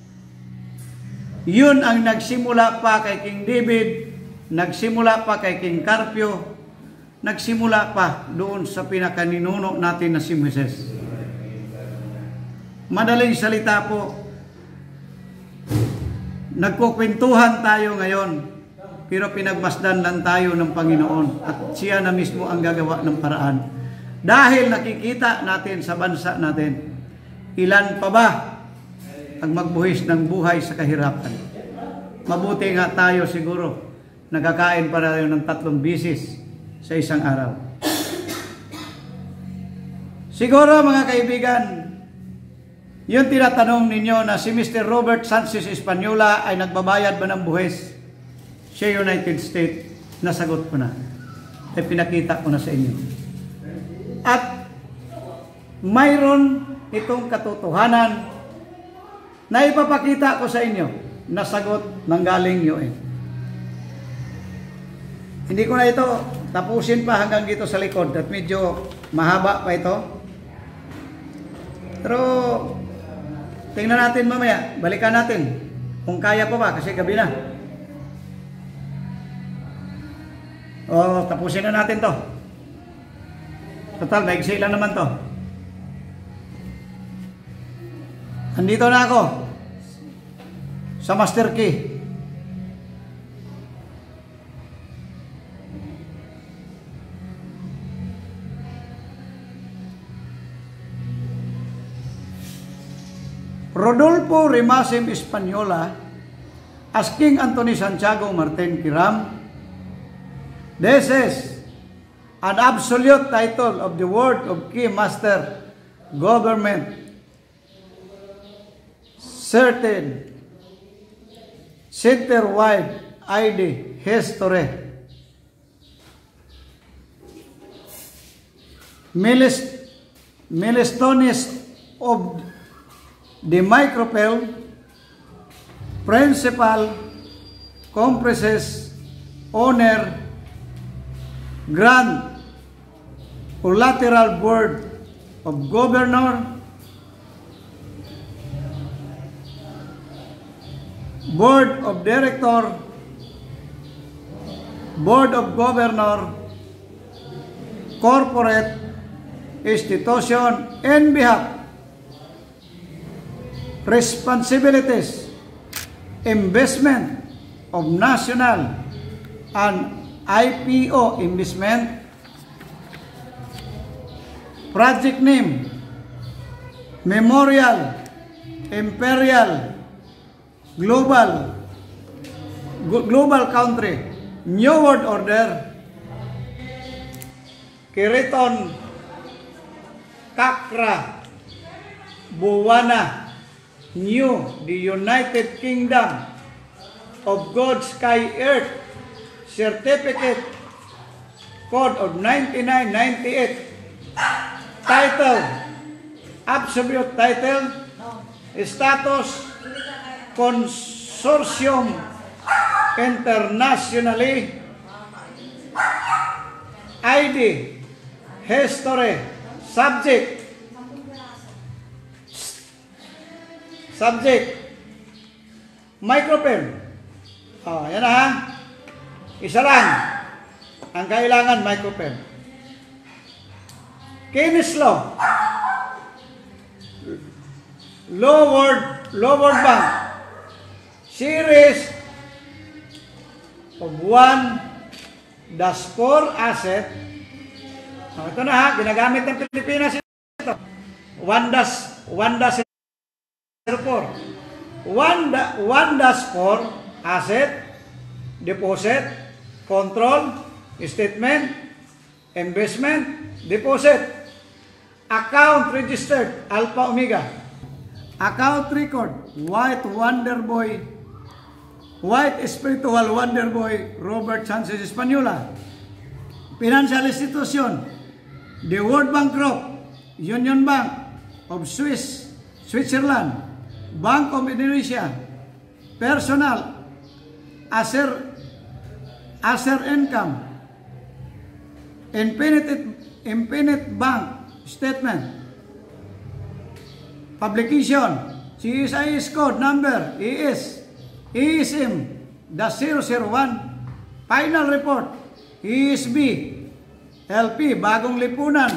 A: Yun ang nagsimula pa kay King David, nagsimula pa kay King Carpio, nagsimula pa doon sa pinakaninuno natin na si Moises. Madaling salita po, nagkukwentuhan tayo ngayon, pero pinagmasdan lang tayo ng Panginoon at siya na mismo ang gagawa ng paraan. Dahil nakikita natin sa bansa natin, ilan pa ba ang magbuhis ng buhay sa kahirapan? Mabuti nga tayo siguro, nagkakain pa tayo ng tatlong bisis sa isang araw. Siguro mga kaibigan, yung tinatanong ninyo na si Mister Robert Sanchez Espanola ay nagbabayad ba ng buhis sa United States, nasagot ko na. Ay pinakita ko na sa inyo. At mayroon itong katotohanan na ipapakita ko sa inyo, nasagot ng galing U N. Hindi ko na ito tapusin pa hanggang dito sa likod at medyo mahaba pa ito. Pero tingnan natin mamaya, balikan natin kung kaya pa ba kasi gabi na. O tapusin na natin to. Total, maigsi lang naman to. Andito na ako sa master key. Rodolfo Rimasim Espanola as King Anthony Santiago Martin Kiram. This is an absolute title of the word of Key Master Government. Certain center-wide I D history. Milestones of the microfilm, principal, compresses, owner, grant, or lateral board of governor, board of director, board of governor, corporate, institution, and behalf, responsibilities, investment of national and I P O investment, project name, memorial, imperial, global, global country, new world order, Kiriton, Kakra, Buwana, New, the United Kingdom of God, Sky, Earth, Certificate, Code of ninety-nine ninety-eight, title, absolute title, status, consortium, internationally, I D, history, subject, subject, microfilm. Oh, yan na ha. Isa lang ang kailangan, microfilm. Keynes Law, Lower, Lower Bank, series of one dash four asset. Oh, ito na ha, ginagamit ng Pilipinas ito. one dash four. one dash four asset, deposit, control, statement, investment, deposit, account registered, Alpha Omega, account record, White Wonder Boy, White Spiritual Wonder Boy, Robert Sanchez Española, financial institution, the World Bank Group, Union Bank of Swiss, Switzerland, Bank of Indonesia, personal, Acer, Acer income, Infinite, Infinite Bank statement, publication, C S I S code number, E S, E S M zero zero one, final report, E S B, L P, Bagong Lipunan,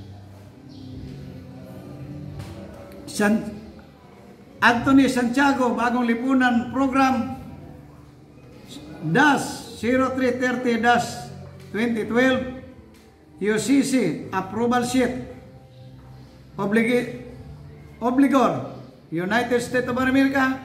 A: San, Anthony Santiago, Bagong Lipunan Program, dash zero three thirty dash twenty twelve, U C C, approval sheet, Oblig Obligor, United States of America,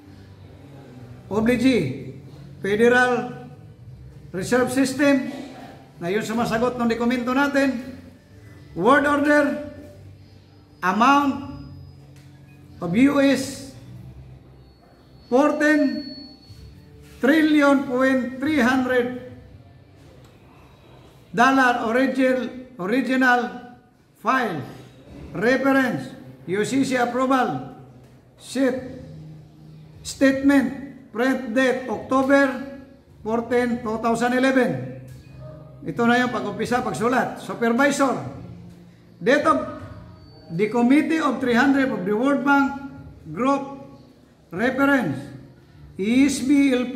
A: Oblige, Federal Reserve System, na yun sumasagot ng dokumento natin, word order, amount of U S fourteen trillion point three hundred dollar original original file reference U C C approval sheet statement print date October fourteenth two thousand eleven. Ito na yung pag-umpisa pagsulat. Supervisor, date of the Committee of three hundred of the World Bank Group reference E S B L P,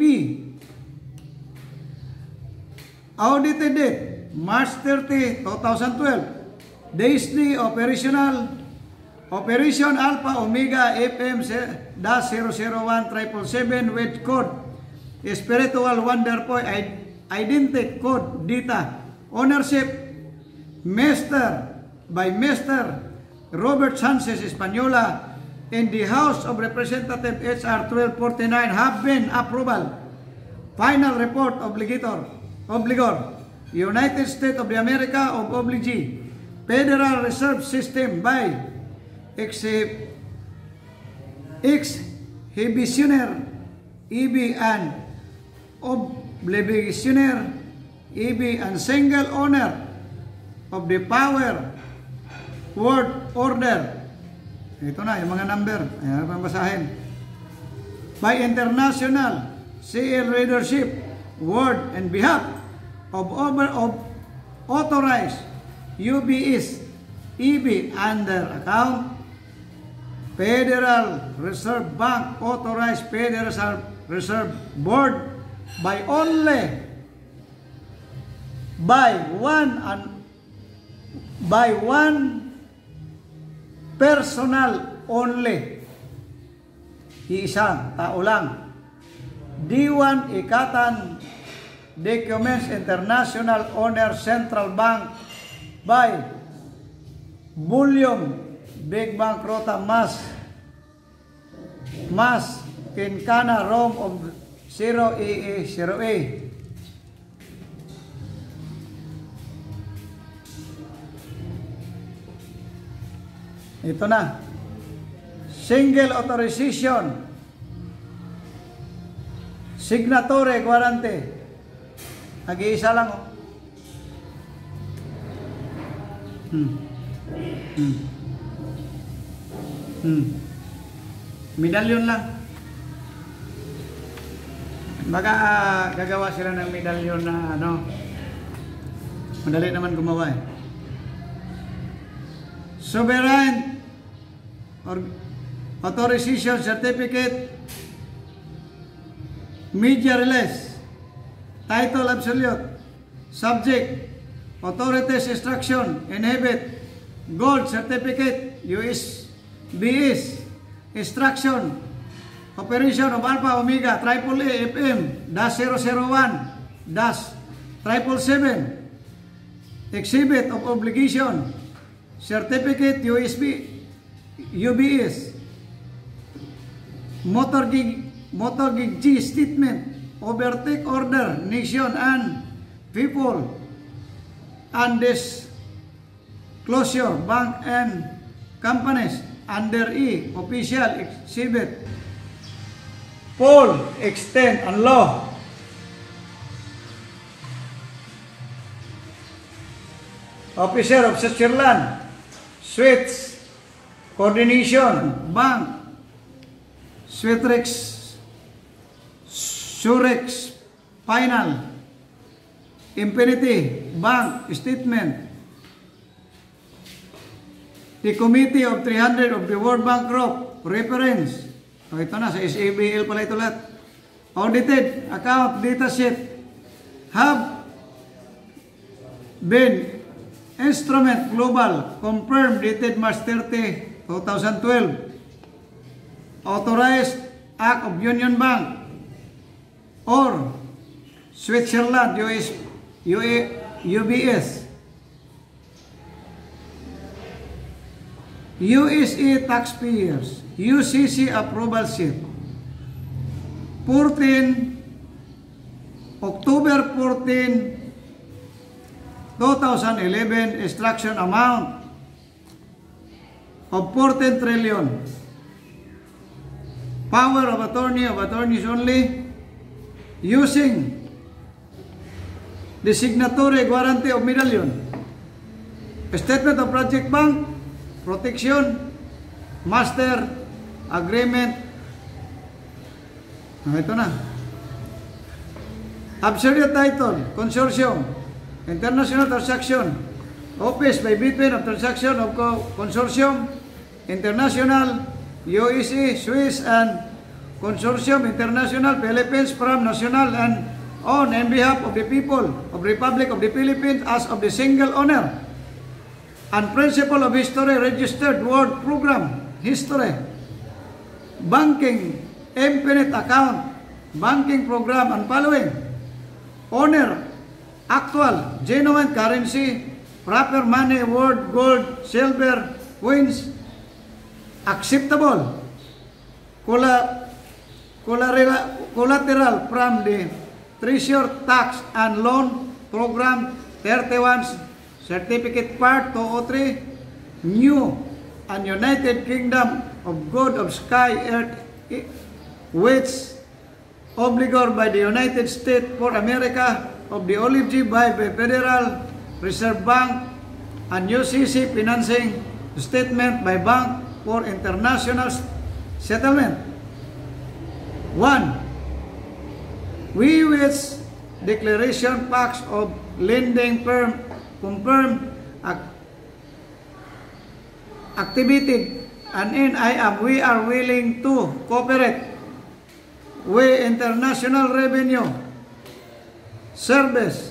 A: audited date March thirtieth two thousand twelve, days day operational, Operation Alpha Omega F M zero zero one triple seven with code Spiritual Wonder Boy identity code data ownership Master by Master Robert Sanchez Española in the House of Representatives H R twelve forty-nine have been approval. Final report obligator obligor United States of the America of Oblige Federal Reserve System by exhibitioner E B and obligationer E B and single owner of the power word order Ito na, yung mga number. Ayan, pambasahin. By international C L leadership, word and behalf of over of authorized U B S, E B under account, Federal Reserve Bank authorized Federal Reserve Board by only by one and by one personal only, iisang tao lang. D one Ikatan Documents International Owner Central Bank by Bullion Big Bank Rota Mas Mas Kinkana Rome of zero E E zero A. Ito na. Single authorization. Signatory guarantee. Nag-iisa lang. Oh. Hmm. Hmm. Hmm. Medalyon lang. Baka uh, gagawa sila ng medalyon na ano. Madali naman gumawa eh. Sovereign or authorization certificate, media release, title absolute, subject, authorities instruction, inhibit, gold certificate, U S B S, instruction, operation of Alpha Omega, triple A F M, dash zero zero one, dash triple seven, exhibit of obligation, certificate U S B, U B S, motor gig, motor gig G statement, overtake order, nation and people, and this closure, bank and companies, under E, official exhibit, poll, extend, and law. Officer of Switzerland, Swiss, coordination, bank, Switrix, Surex, final, Infinity, bank, statement, the committee of three hundred of the World Bank Group, reference, o ito na, sa S A B L pala ito lahat, audited account data sheet, have been instrument global, confirmed dated March thirtieth, two thousand twelve, authorized act of Union Bank, or Switzerland, U S, U A, U B S, U S A taxpayers, U C C approval sheet, fourteen, October fourteenth, two thousand eleven, instruction amount of fourteen trillion, power of attorney of attorneys only, using the signatory guarantee of medallion, statement of project bank, protection, master agreement. Ah, ito na. Absolute title, consortium, international transaction, office by between of transaction of consortium, international, U S A, Swiss, and consortium, international, Philippines, from national and on and behalf of the people of Republic of the Philippines as of the single owner and principle of history registered world program history, banking, infinite account, banking program and following, owner, actual, genuine currency, proper money, word, gold, silver, coins, acceptable, collateral from the treasury tax and loan program thirty-one, certificate part two oh three, new and United Kingdom of good of sky, earth, which obligor by the United States for America of the olive G by the Federal Reserve Bank and U C C financing statement by bank for international settlement. One, we which declaration pacts of lending firm confirm ac- activity and in I am we are willing to cooperate with International Revenue Service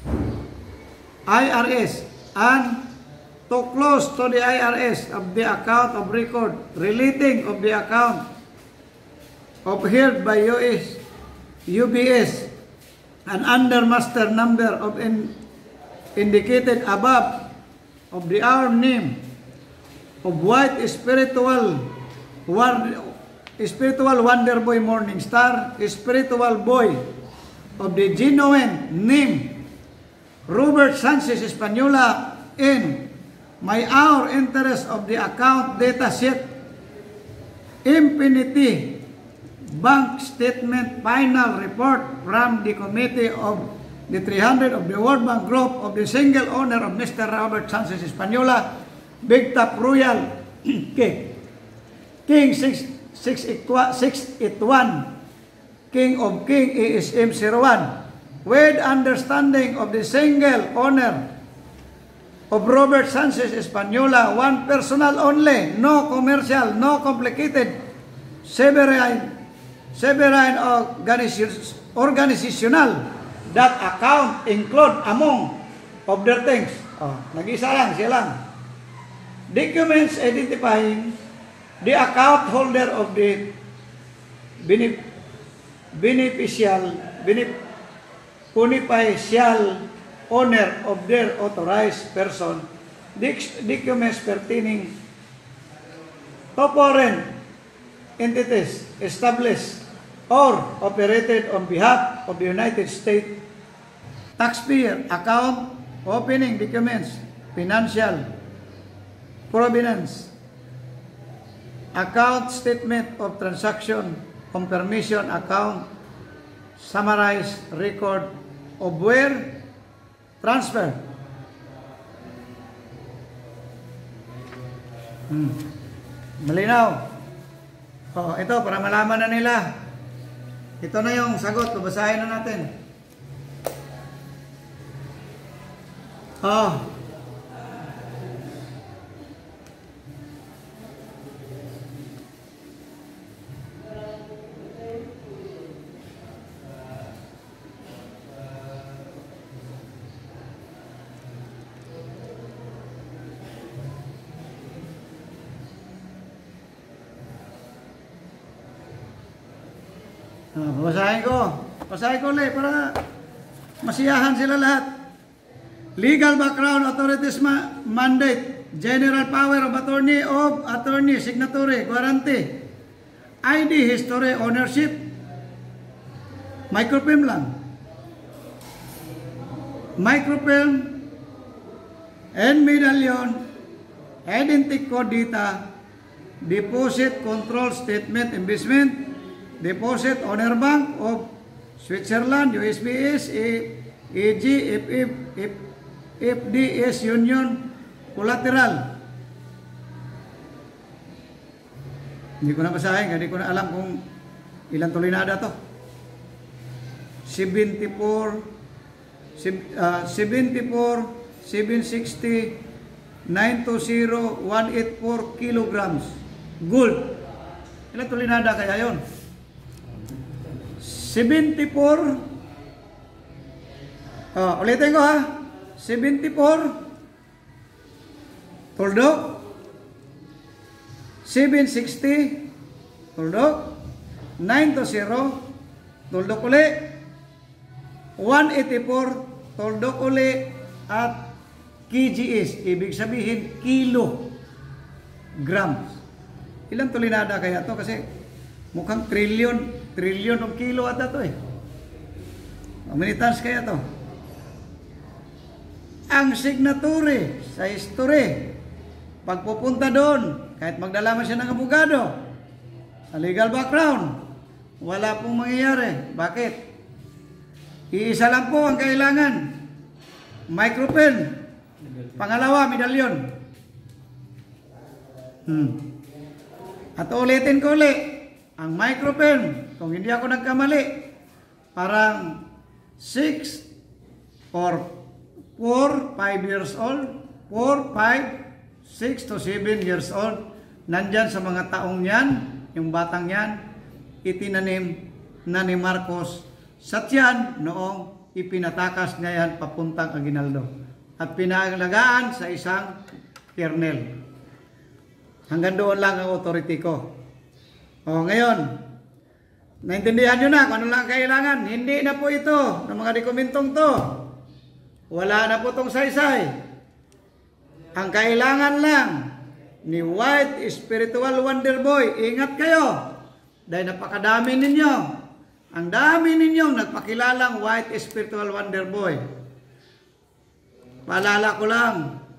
A: I R S and to close to the I R S of the account of record relating of the account of held by U S U B S and under master number of in, indicated above of the our name of white spiritual spiritual wonder boy morning star spiritual boy of the genuine name Robert Sanchez Espanola in my our interest of the account data sheet Infinity Bank Statement Final Report from the Committee of the three hundred of the World Bank Group of the single owner of Mister Robert Sanchez Espanola Big Top Royal King King six eight one King of King A S M zero one with understanding of the single owner of Robert Sanchez Espanola, one personal only, no commercial, no complicated, severine, severine organizational, that account include among of their things. Oh, nag-isa lang, siya lang. Documents identifying the account holder of the benef beneficial, benef beneficial owner of their authorized person, documents pertaining to foreign entities established or operated on behalf of the United States, taxpayer account, opening documents, financial provenance, account statement of transaction, confirmation account, summarized record of where transfer. Hmm. Malinaw. Oh, ito para malaman na nila. Ito na yung sagot, babasahin na natin. Oh. Ah, babasahin ko. Babasahin ko ulit para masiyahan sila lahat. Legal background, authorities ma mandate, general power of attorney of attorney, signatory, guarantee, I D, history, ownership, microfilm lang. Microfilm and medallion, identity code data, deposit control statement, investment, deposit owner bank of Switzerland, U S B S, A G, F F, F D S Union, collateral. Hindi ko na basahin, hindi ko na alam kung ilang tulinada to. seventy-four, seventy-four, seven sixty, nine twenty, one eighty-four kilograms gold. Ilang tulinada kaya yon? seventy-four, oh, ulitin ko ha, seventy-four, tuldok, seven sixty, tuldok, nine twenty, tuldok uli, one eighty-four, tuldok uli, at K G S, ibig sabihin kilo, grams. Ilang tulinada kaya to? Kasi mukhang trillion, trillion of kilo ata to eh. How many tons kaya to? Ang signatory sa history, pagpupunta doon, kahit magdala man siya ng abogado, sa legal background, wala pong mangyayari. Bakit? Iisa lang po ang kailangan. Micropen. Pangalawa, medallion. Hmm. At ulitin ko ulit, ang microfilm, kung hindi ako nagkamali, parang six or four, five years old, four, five, six to seven years old, nandyan sa mga taong yan, yung batang yan, itinanim na ni Marcos sa tiyan noong ipinatakas niya yan papuntang Aguinaldo at pinalagaan sa isang kernel. Hanggang doon lang ang authority ko. O ngayon, naintindihan nyo na kung ano lang kailangan. Hindi na po ito ng mga dokumentong to. Wala na po itong saysay. Ang kailangan lang ni White Spiritual Wonder Boy, ingat kayo. Dahil napakadami ninyo. Ang dami ninyong nagpakilalang White Spiritual Wonder Boy. Paalala ko lang,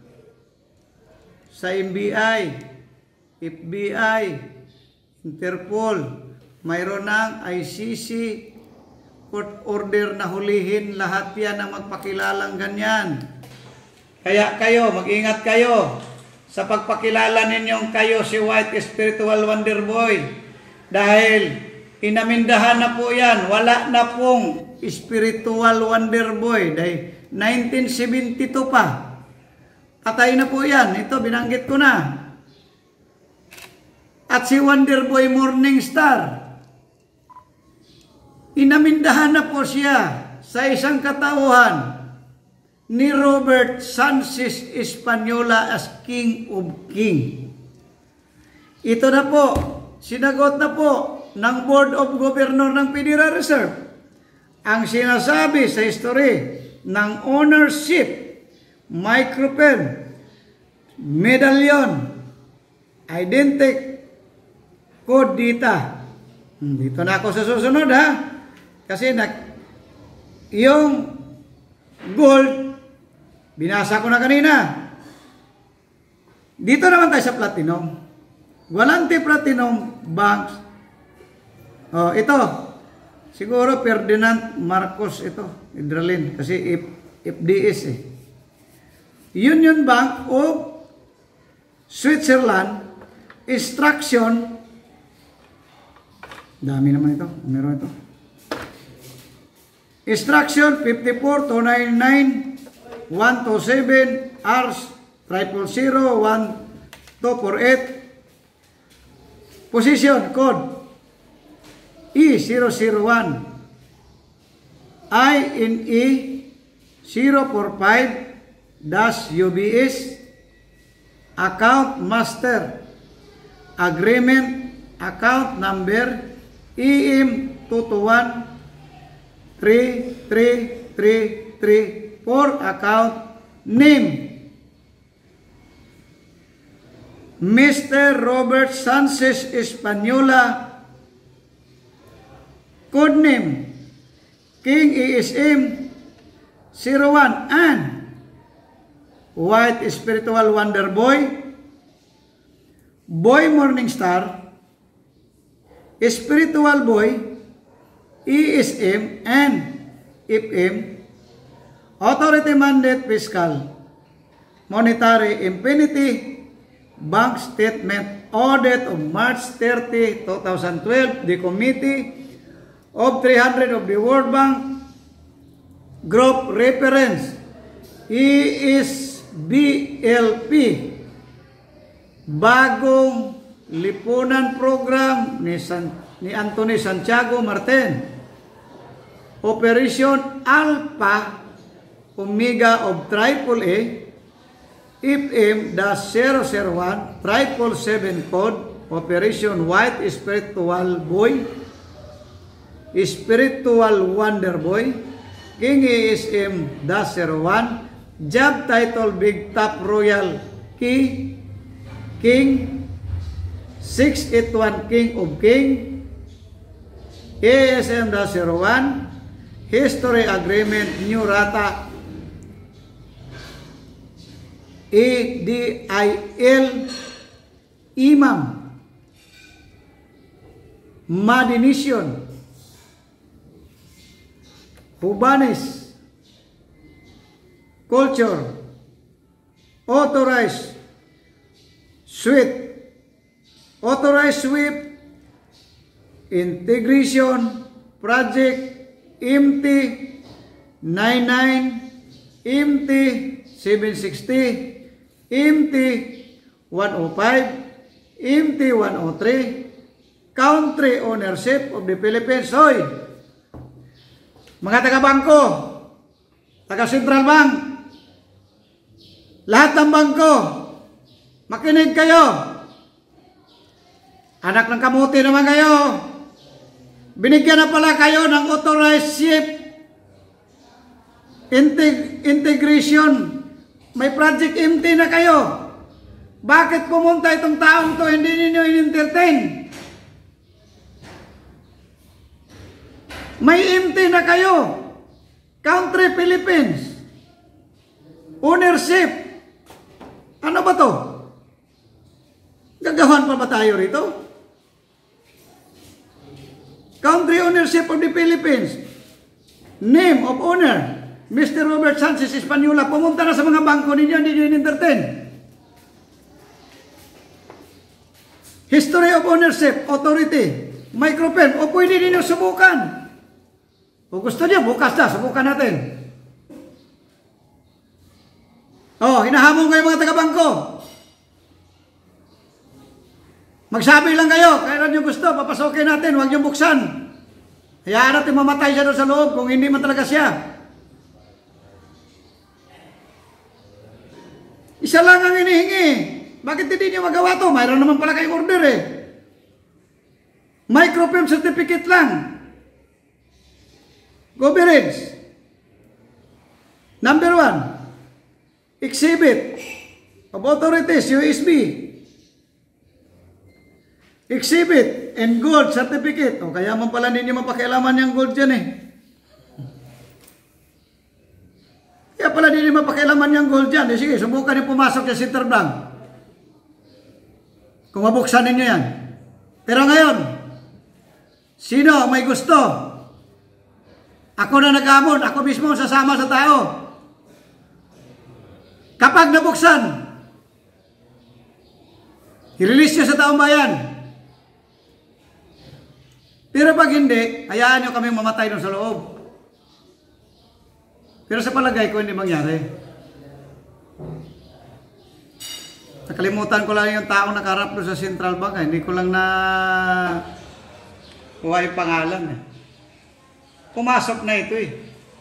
A: sa M B I, F B I, Interpol, mayroon ng I C C, court order na hulihin lahat yan ang magpakilalang ganyan. Kaya kayo, mag-ingat kayo sa pagpakilala ninyong kayo si White Spiritual Wonder Boy. Dahil inamindahan na po yan, wala na pong Spiritual Wonder Boy. Dahil nineteen seventy-two pa. Patay na po yan. Ito, binanggit ko na. At si Wonder Boy Morningstar, inamindahan na po siya sa isang katauhan ni Robert Sanchez Española as King of King. Ito na po, sinagot na po ng Board of Governor ng Federal Reserve ang sinasabi sa history ng ownership, microfilm, medallion, identity code data. Dito na ako sa susunod ha. Kasi na, yung gold, binasa ko na kanina. Dito naman tayo sa platinum. Volante Platinum Banks. Oh, ito. Siguro Ferdinand Marcos ito. Idralin. Kasi F D S eh. Union Bank of Switzerland. Instruction. Dami naman ito. Meron ito. Instruction fifty-four two ninety-nine one twenty-seven R triple zero one two four eight. Position code E zero zero one I N E zero four five dash U B S. Account master agreement account number E M two two one three three three three four. Account name Mister Robert Sanchez Española. Code name King E S M zero one and White Spiritual Wonder Boy, Boy Morningstar, Spiritual Boy, E S M and F M, Authority Mandate Fiscal, Monetary Infinity, Bank Statement, Audit of March thirtieth two thousand twelve, the Committee of three hundred of the World Bank, Group Reference, E S B L P, Bagong Lipunan Program ni, San, ni Anthony Santiago Martin, Operation Alpha Omega of Triple A, F M zero zero one triple seven code, Operation White Spiritual Boy, Spiritual Wonder Boy, King E S M zero one, Job Title Big Top Royal Key, King, six eight one King of King, E S M zero one, History Agreement New Rata, E D I L, Imam, Madination, Hubanis, Culture, Authorized, Suite, Authorized sweep integration project M T ninety-nine, M T seven sixty, M T one oh five, M T one oh three, country ownership of the Philippines. Hoy, mga taga-bangko, taga-Central Bank, lahat ng bangko, makinig kayo. Anak ng kamuti naman kayo. Binigyan na pala kayo ng authorized ship integ integration. May project M T na kayo. Bakit pumunta itong taong to hindi ninyo in-entertain? May M T na kayo. Country Philippines. Ownership. Ano ba to? Gagawan pa ba tayo rito? Country ownership of the Philippines. Name of owner, Mister Robert Sanchez Española. Pumunta na sa mga bangko ninyo, hindi nyo in-entertain. History of ownership, authority, microfilm. O pwede ninyo subukan. O gusto niyo, bukas na, subukan natin. O, hinahamon kayo mga taga-bangko. Magsabi lang kayo, kaya nyo gusto, papasokin natin, huwag nyo buksan. Hayaan natin mamatay siya doon sa loob kung hindi man talaga siya. Isa lang ang hinihingi. Bakit hindi nyo magawa to? Mayroon naman pala kayong order eh. Microfilm certificate lang. Governance. Number one, exhibit of authorities, U S B. Exhibit and gold certificate. O kaya man pala ninyo mapakialaman yung gold dyan eh. Kaya pala ninyo mapakialaman yung gold dyan. Eh, sige, subukan niyo pumasok sa Central Bank. Kung mabuksan ninyo yan. Pero ngayon, sino may gusto? Ako na nag-amon. Ako mismo sasama sa tao. Kapag nabuksan, i-release nyo sa taong bayan. Pero pag hindi, hayaan nyo kaming mamatay doon sa loob. Pero sa palagay ko, hindi mangyari. Nakalimutan ko lang yung taong nakarap doon sa Central Bank. Eh. Hindi ko lang na kuha yung pangalan. Eh. Pumasok na ito eh.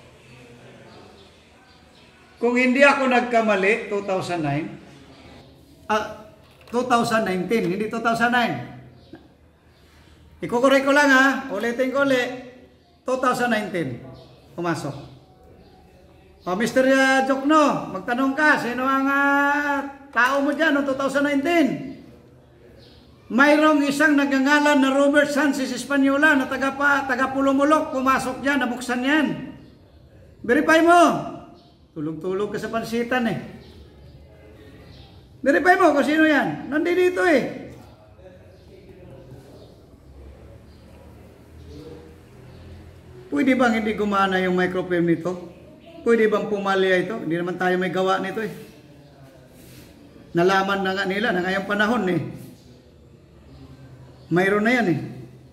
A: Kung hindi ako nagkamali, two thousand nine, ah, two thousand nineteen, hindi two thousand nine. Ikukorek ko lang ha, ulitin ko ulit, two thousand nineteen, pumasok. O Mister Jokno, magtanong ka, sino ang uh, tao mo dyan noong two thousand nineteen? Mayroong isang nagngangalan na Robert Sanchez Española na taga, pa, taga Pulumulok, pumasok dyan, nabuksan yan. Verify mo. Tulog-tulog ka sa pansitan eh. Verify mo kung sino yan. Nandito eh. Pwede bang hindi gumana yung microfilm nito? Pwede bang pumalya ito? Hindi naman tayo may gawa nito eh. Nalaman na nga nila na ngayong panahon eh. Mayroon na yan eh.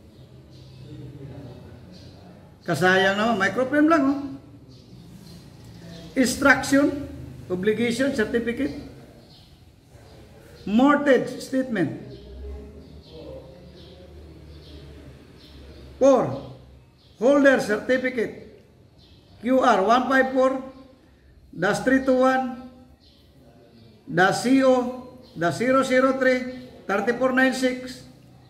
A: Kasayang naman, microfilm lang oh. Instruction, obligation, certificate, mortgage statement. Four, holder certificate, Q R one five four dash three two one dash C O dash zero zero three three four nine six.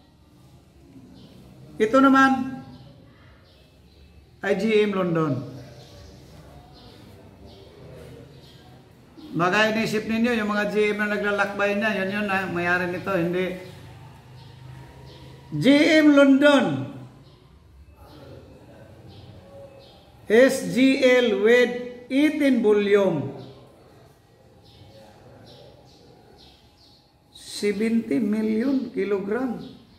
A: Ito naman, I G M London. Baka inisip ninyo, yung mga G M na naglalakbay na, yun yun na, mayari nito, hindi. G M London. S G L with eighteen volume. seventy million kilogram.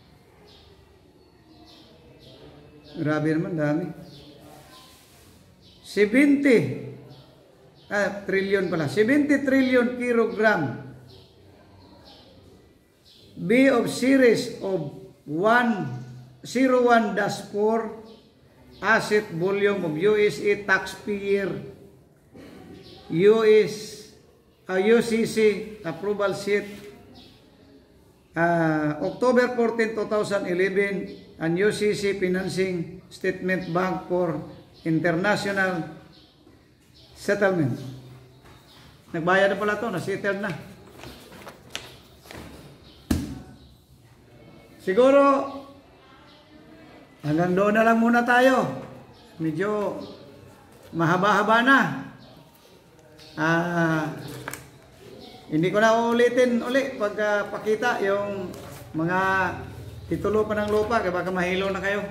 A: Grabe naman, dami. seventy. Ah, trillion pala. seventy trillion kilogram. B of series of one oh one dash four asset volume of U S A taxpayer U S uh, U C C approval sheet uh, October fourteenth two thousand eleven and U C C financing statement bank for international settlement. Nagbayad na pala to, na-settle na. Siguro hanggang doon na lang muna tayo. Medyo mahaba-haba na. Ah, hindi ko na uulitin uli pagpakita uh, yung mga titulo pa ng lupa, kaya baka mahilo na kayo.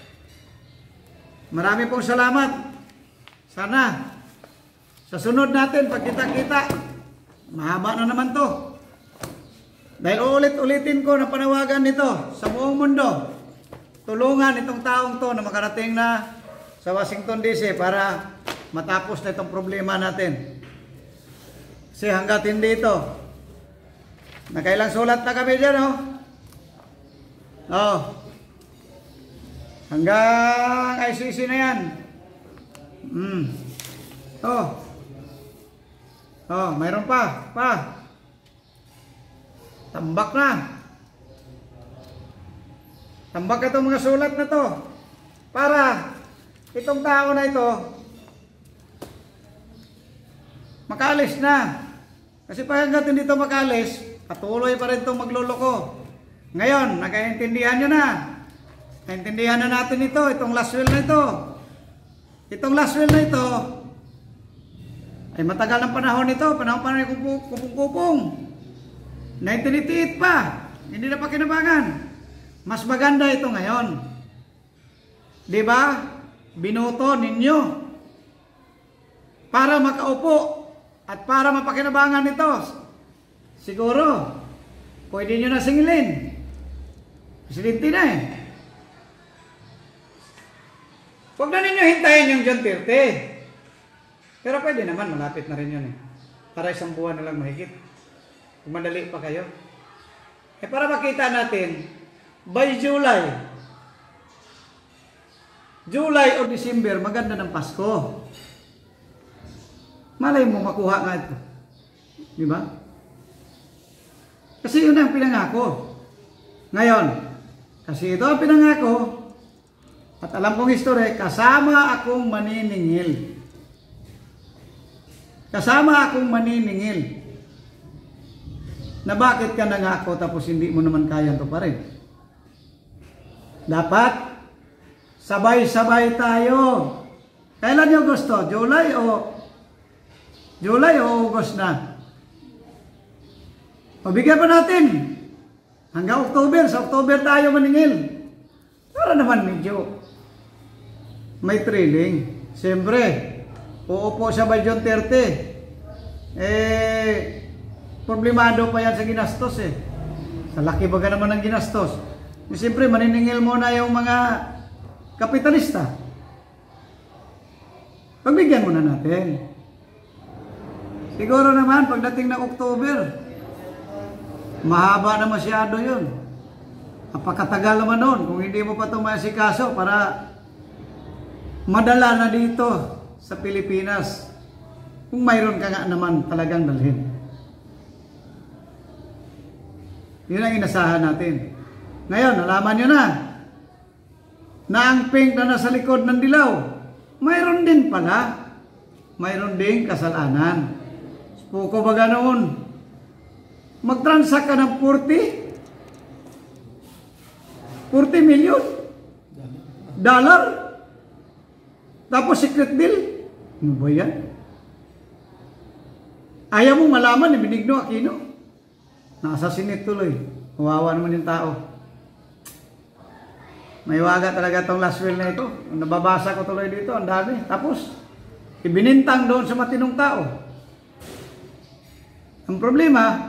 A: Marami pong salamat. Sana sa sunod natin pagkita-kita, mahaba na naman to. Dahil ulit-ulitin ko na panawagan nito sa buong mundo. Tulungan itong taong to na makarating na sa Washington D C para matapos na itong problema natin. Kasi hanggat hindi ito, nakailang sulat na kami dyan, oh. Oh. Hanggang I C C na yan. Hmm. Oh. Oh, mayroon pa, pa. Tambak na. Tambak itong mga sulat na to. Para itong tao na ito makalis na. Kasi pag hanggat hindi ito makalis, patuloy pa rin itong magluloko. Ngayon, nakaintindihan nyo na. Naintindihan na natin ito, itong last will na ito. Itong last will na ito, ay matagal ng panahon nito, panahon pa rin kupong-kupong. Naintinitiit pa, hindi na pa kinabangan. Mas maganda ito ngayon. Diba? Binoto ninyo para makaupo at para mapakinabangan ito. Siguro, pwede nyo na singilin. Presidente na eh. Huwag na ninyo hintayin yung June thirty. Pero pwede naman, malapit na rin yun eh. Para isang buwan na lang mahigit. Kung madali pa kayo. Eh para makita natin, by July, July o December, maganda ng Pasko. Malay mo makuha nga ito. Di ba? Kasi yun ang pinangako. Ngayon, kasi ito ang pinangako, at alam kong history, kasama akong maniningil. Kasama akong maniningil. Na bakit ka nangako tapos hindi mo naman kaya ito pa rin? Dapat sabay-sabay tayo. Kailan nyo gusto? July o July o August na? Pabigyan pa natin. Hanggang October. Sa October tayo maningil. Para naman medyo may thrilling. Siyempre, uupo siya by June thirty. Eh, problemado pa yan sa ginastos eh. Sa laki baga naman ng ginastos. E, siyempre, maniningil muna yung mga kapitalista. Pagbigyan muna natin. Siguro naman, pagdating ng October, mahaba na masyado yun. Napakatagal naman nun. Kung hindi mo pa ito maasikaso para madala na dito sa Pilipinas. Kung mayroon ka nga naman talagang dalhin. Yun ang inasahan natin. Ngayon, nalaman nyo na na ang pink na nasa likod ng dilaw, mayroon din pala. Mayroon din kasalanan. Puko ba ganoon? Mag-transact ka ng forty? forty million? Dollar? Tapos secret bill? Ano ba yan? Ayaw mong malaman ni Benigno Aquino? Nasa sinit tuloy. Kawawa naman yung tao. May waga talaga itong last will na ito. Nababasa ko tuloy dito, ang dami. Tapos, ibinintang doon sa matinong tao. Ang problema,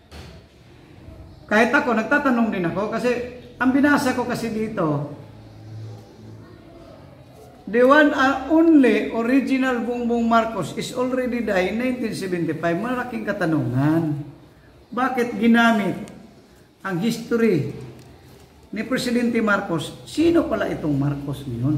A: kahit ako, nagtatanong din ako kasi ang binasa ko kasi dito, the one and only original Bongbong Marcos is already died in nineteen seventy-five. Malaking katanungan. Bakit ginamit ang history ni Presidente Marcos, sino pala itong Marcos ngayon?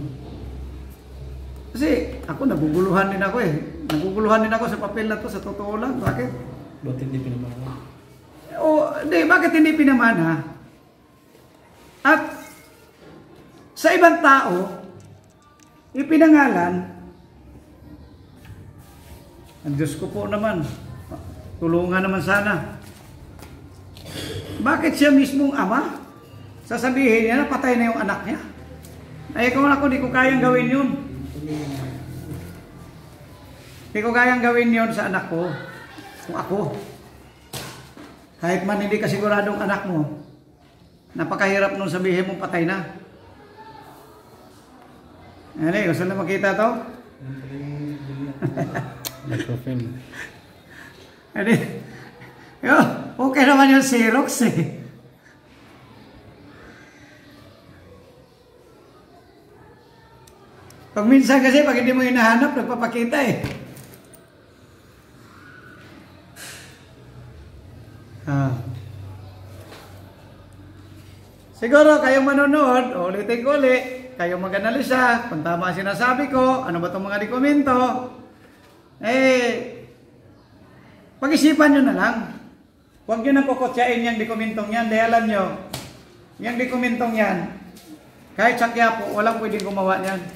A: Kasi ako naguguluhan din ako eh. Naguguluhan din ako sa papel na to, sa totoo lang. Bakit?
B: Bakit hindi pinamana?
A: O, hindi, bakit hindi pinamana? At sa ibang tao, ipinangalan, ang Diyos ko po naman, tulungan naman sana. Bakit siya mismong ama? Sasabihin niya na patay na yung anak niya. Ay, kung ako, di ko kayang gawin yun. Di ko kayang gawin yun sa anak ko. Kung ako. Kahit man hindi ka siguradong anak mo, napakahirap nung sabihin mong patay na. Ano eh, gusto na makita to?
B: Microfilm.
A: Ano eh, okay naman yung Xerox eh. Pag minsan kasi, pag hindi mo hinahanap, nagpapakita eh. Ah. Siguro, kayong manonood, ulitin ko ulit, kayong mag-analisa, kung tama sinasabi ko, ano ba itong mga dokumento, eh, pag-isipan nyo na lang. Huwag nyo nang kukutsain yung dokumentong yan, dahil alam nyo, yung dokumentong yan, kahit sa Quiapo, walang pwedeng gumawa yan.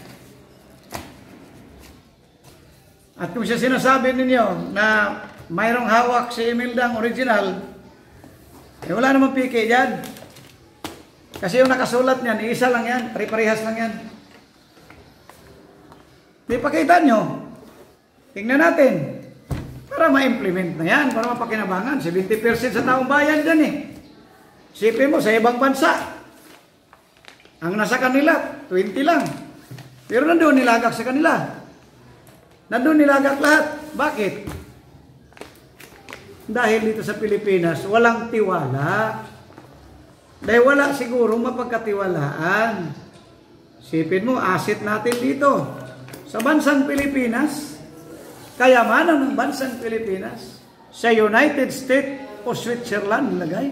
A: At kung siya sinasabi ninyo na mayroong hawak si Imildang original, eh wala namang piki dyan. Kasi yung nakasulat niyan, isa lang yan, pare-parehas lang yan. Di pakita nyo. Tingnan natin. Para ma-implement na yan, para mapakinabangan. seventy percent sa taong bayan dyan eh. Sipin mo, sa ibang bansa, ang nasa kanila, twenty lang. Pero nandun nilagak sa kanila. Nandun nilagak lahat. Bakit? Dahil dito sa Pilipinas, walang tiwala. Dahil wala siguro mapagkatiwalaan. Sipin mo, asset natin dito. Sa bansang Pilipinas, kayamanan ng bansang Pilipinas, sa United States o Switzerland nilagay.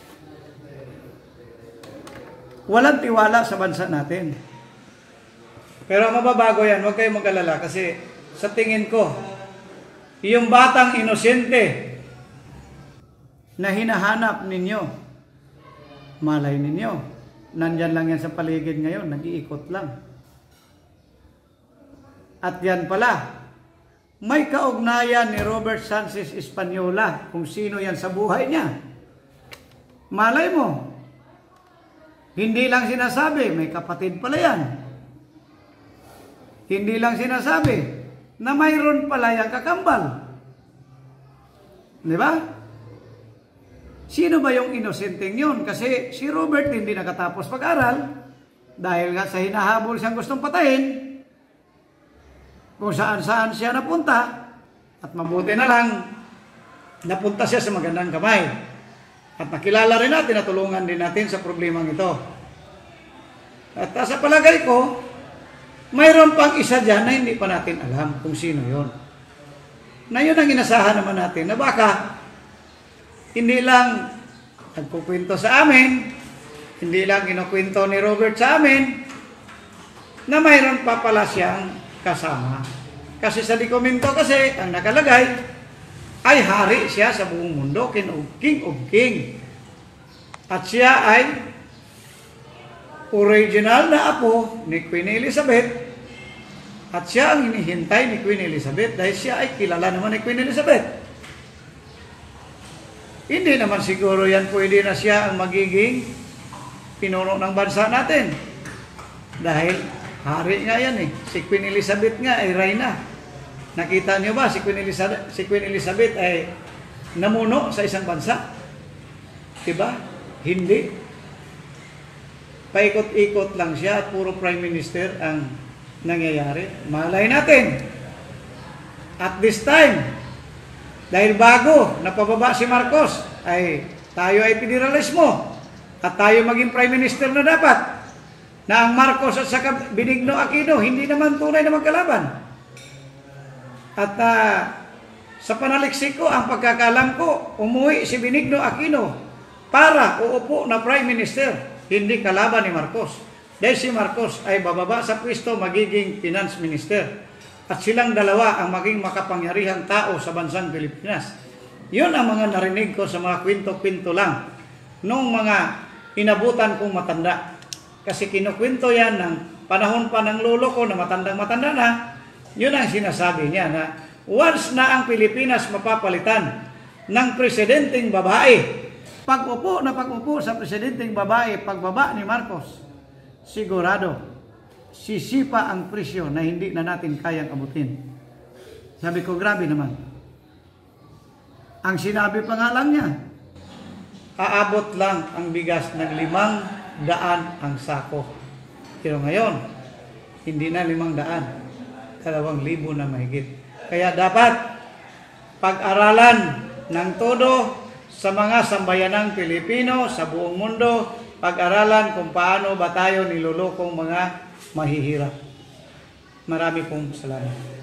A: Walang tiwala sa bansa natin. Pero mababago yan, huwag kayong mag-alala kasi sa tingin ko, yung batang inosente na hinahanap ninyo, malay ninyo, nandyan lang yan sa paligid ngayon, nag-iikot lang. At yan pala, may kaugnayan ni Robert Sanchez Española kung sino yan sa buhay niya. Malay mo, hindi lang sinasabi, may kapatid pala yan. Hindi lang sinasabi na mayroon pala yung kakambal. Di ba? Sino ba yung inosenteng yun? Kasi si Robert hindi nakatapos pag-aral dahil nga sa hinahabol siyang gustong patayin, kung saan-saan siya napunta, at mabuti na lang napunta siya sa magandang kamay. At nakilala rin natin, natulungan din natin sa problemang ito. At sa palagay ko, mayroon pang isa dyan na hindi pa natin alam kung sino yon. Na yun ang inasahan naman natin na baka hindi lang nagkukwento sa amin, hindi lang kinukwento ni Robert sa amin, na mayroon pa pala siyang kasama. Kasi sa dokumento kasi, ang nakalagay, ay hari siya sa buong mundo, king of king of king. At siya ay original na apo ni Queen Elizabeth. At siya ang hinihintay ni Queen Elizabeth dahil siya ay kilala naman ni Queen Elizabeth. Hindi naman siguro yan pwede na siya ang magiging pinuno ng bansa natin. Dahil hari nga yan eh. Si Queen Elizabeth nga ay reyna. Nakita niyo ba si Queen Elizabeth, si Queen Elizabeth ay namuno sa isang bansa? Diba? Hindi. Paikot-ikot lang siya at puro prime minister ang nangyayari. Malay natin. At this time, dahil bago napababa si Marcos, ay tayo ay federalismo at tayo maging prime minister na dapat, na ang Marcos at saka Benigno Aquino hindi naman tunay na magkalaban. At uh, sa panaliksik ko, ang pagkakalam ko, umuwi si Benigno Aquino para uupo na Prime Minister, hindi kalaban ni Marcos. Dahil si Marcos ay bababa sa pwesto, magiging Finance Minister. At silang dalawa ang maging makapangyarihang tao sa bansang Pilipinas. Yun ang mga narinig ko sa mga kwento-kwento lang nung mga inabutan kong matanda. Kasi kinukwento yan ng panahon pa ng lolo ko na matandang-matanda na. Yun ang sinasabi niya na once na ang Pilipinas mapapalitan ng presidenteng babae, pag-upo na pag-upo sa presidenteng babae, pagbaba ni Marcos, sigurado sisipa ang presyo na hindi na natin kayang abutin. Sabi ko, grabe naman. Ang sinabi pa nga lang niya, aabot lang ang bigas ng limang daan ang sako. Pero ngayon, hindi na limang daan, dalawang libo na mahigit. Kaya dapat pag-aralan ng todo sa mga sambayanang Pilipino sa buong mundo, pag-aralan kung paano ba tayo nilolokong mga mahihirap. Marami pong salamat.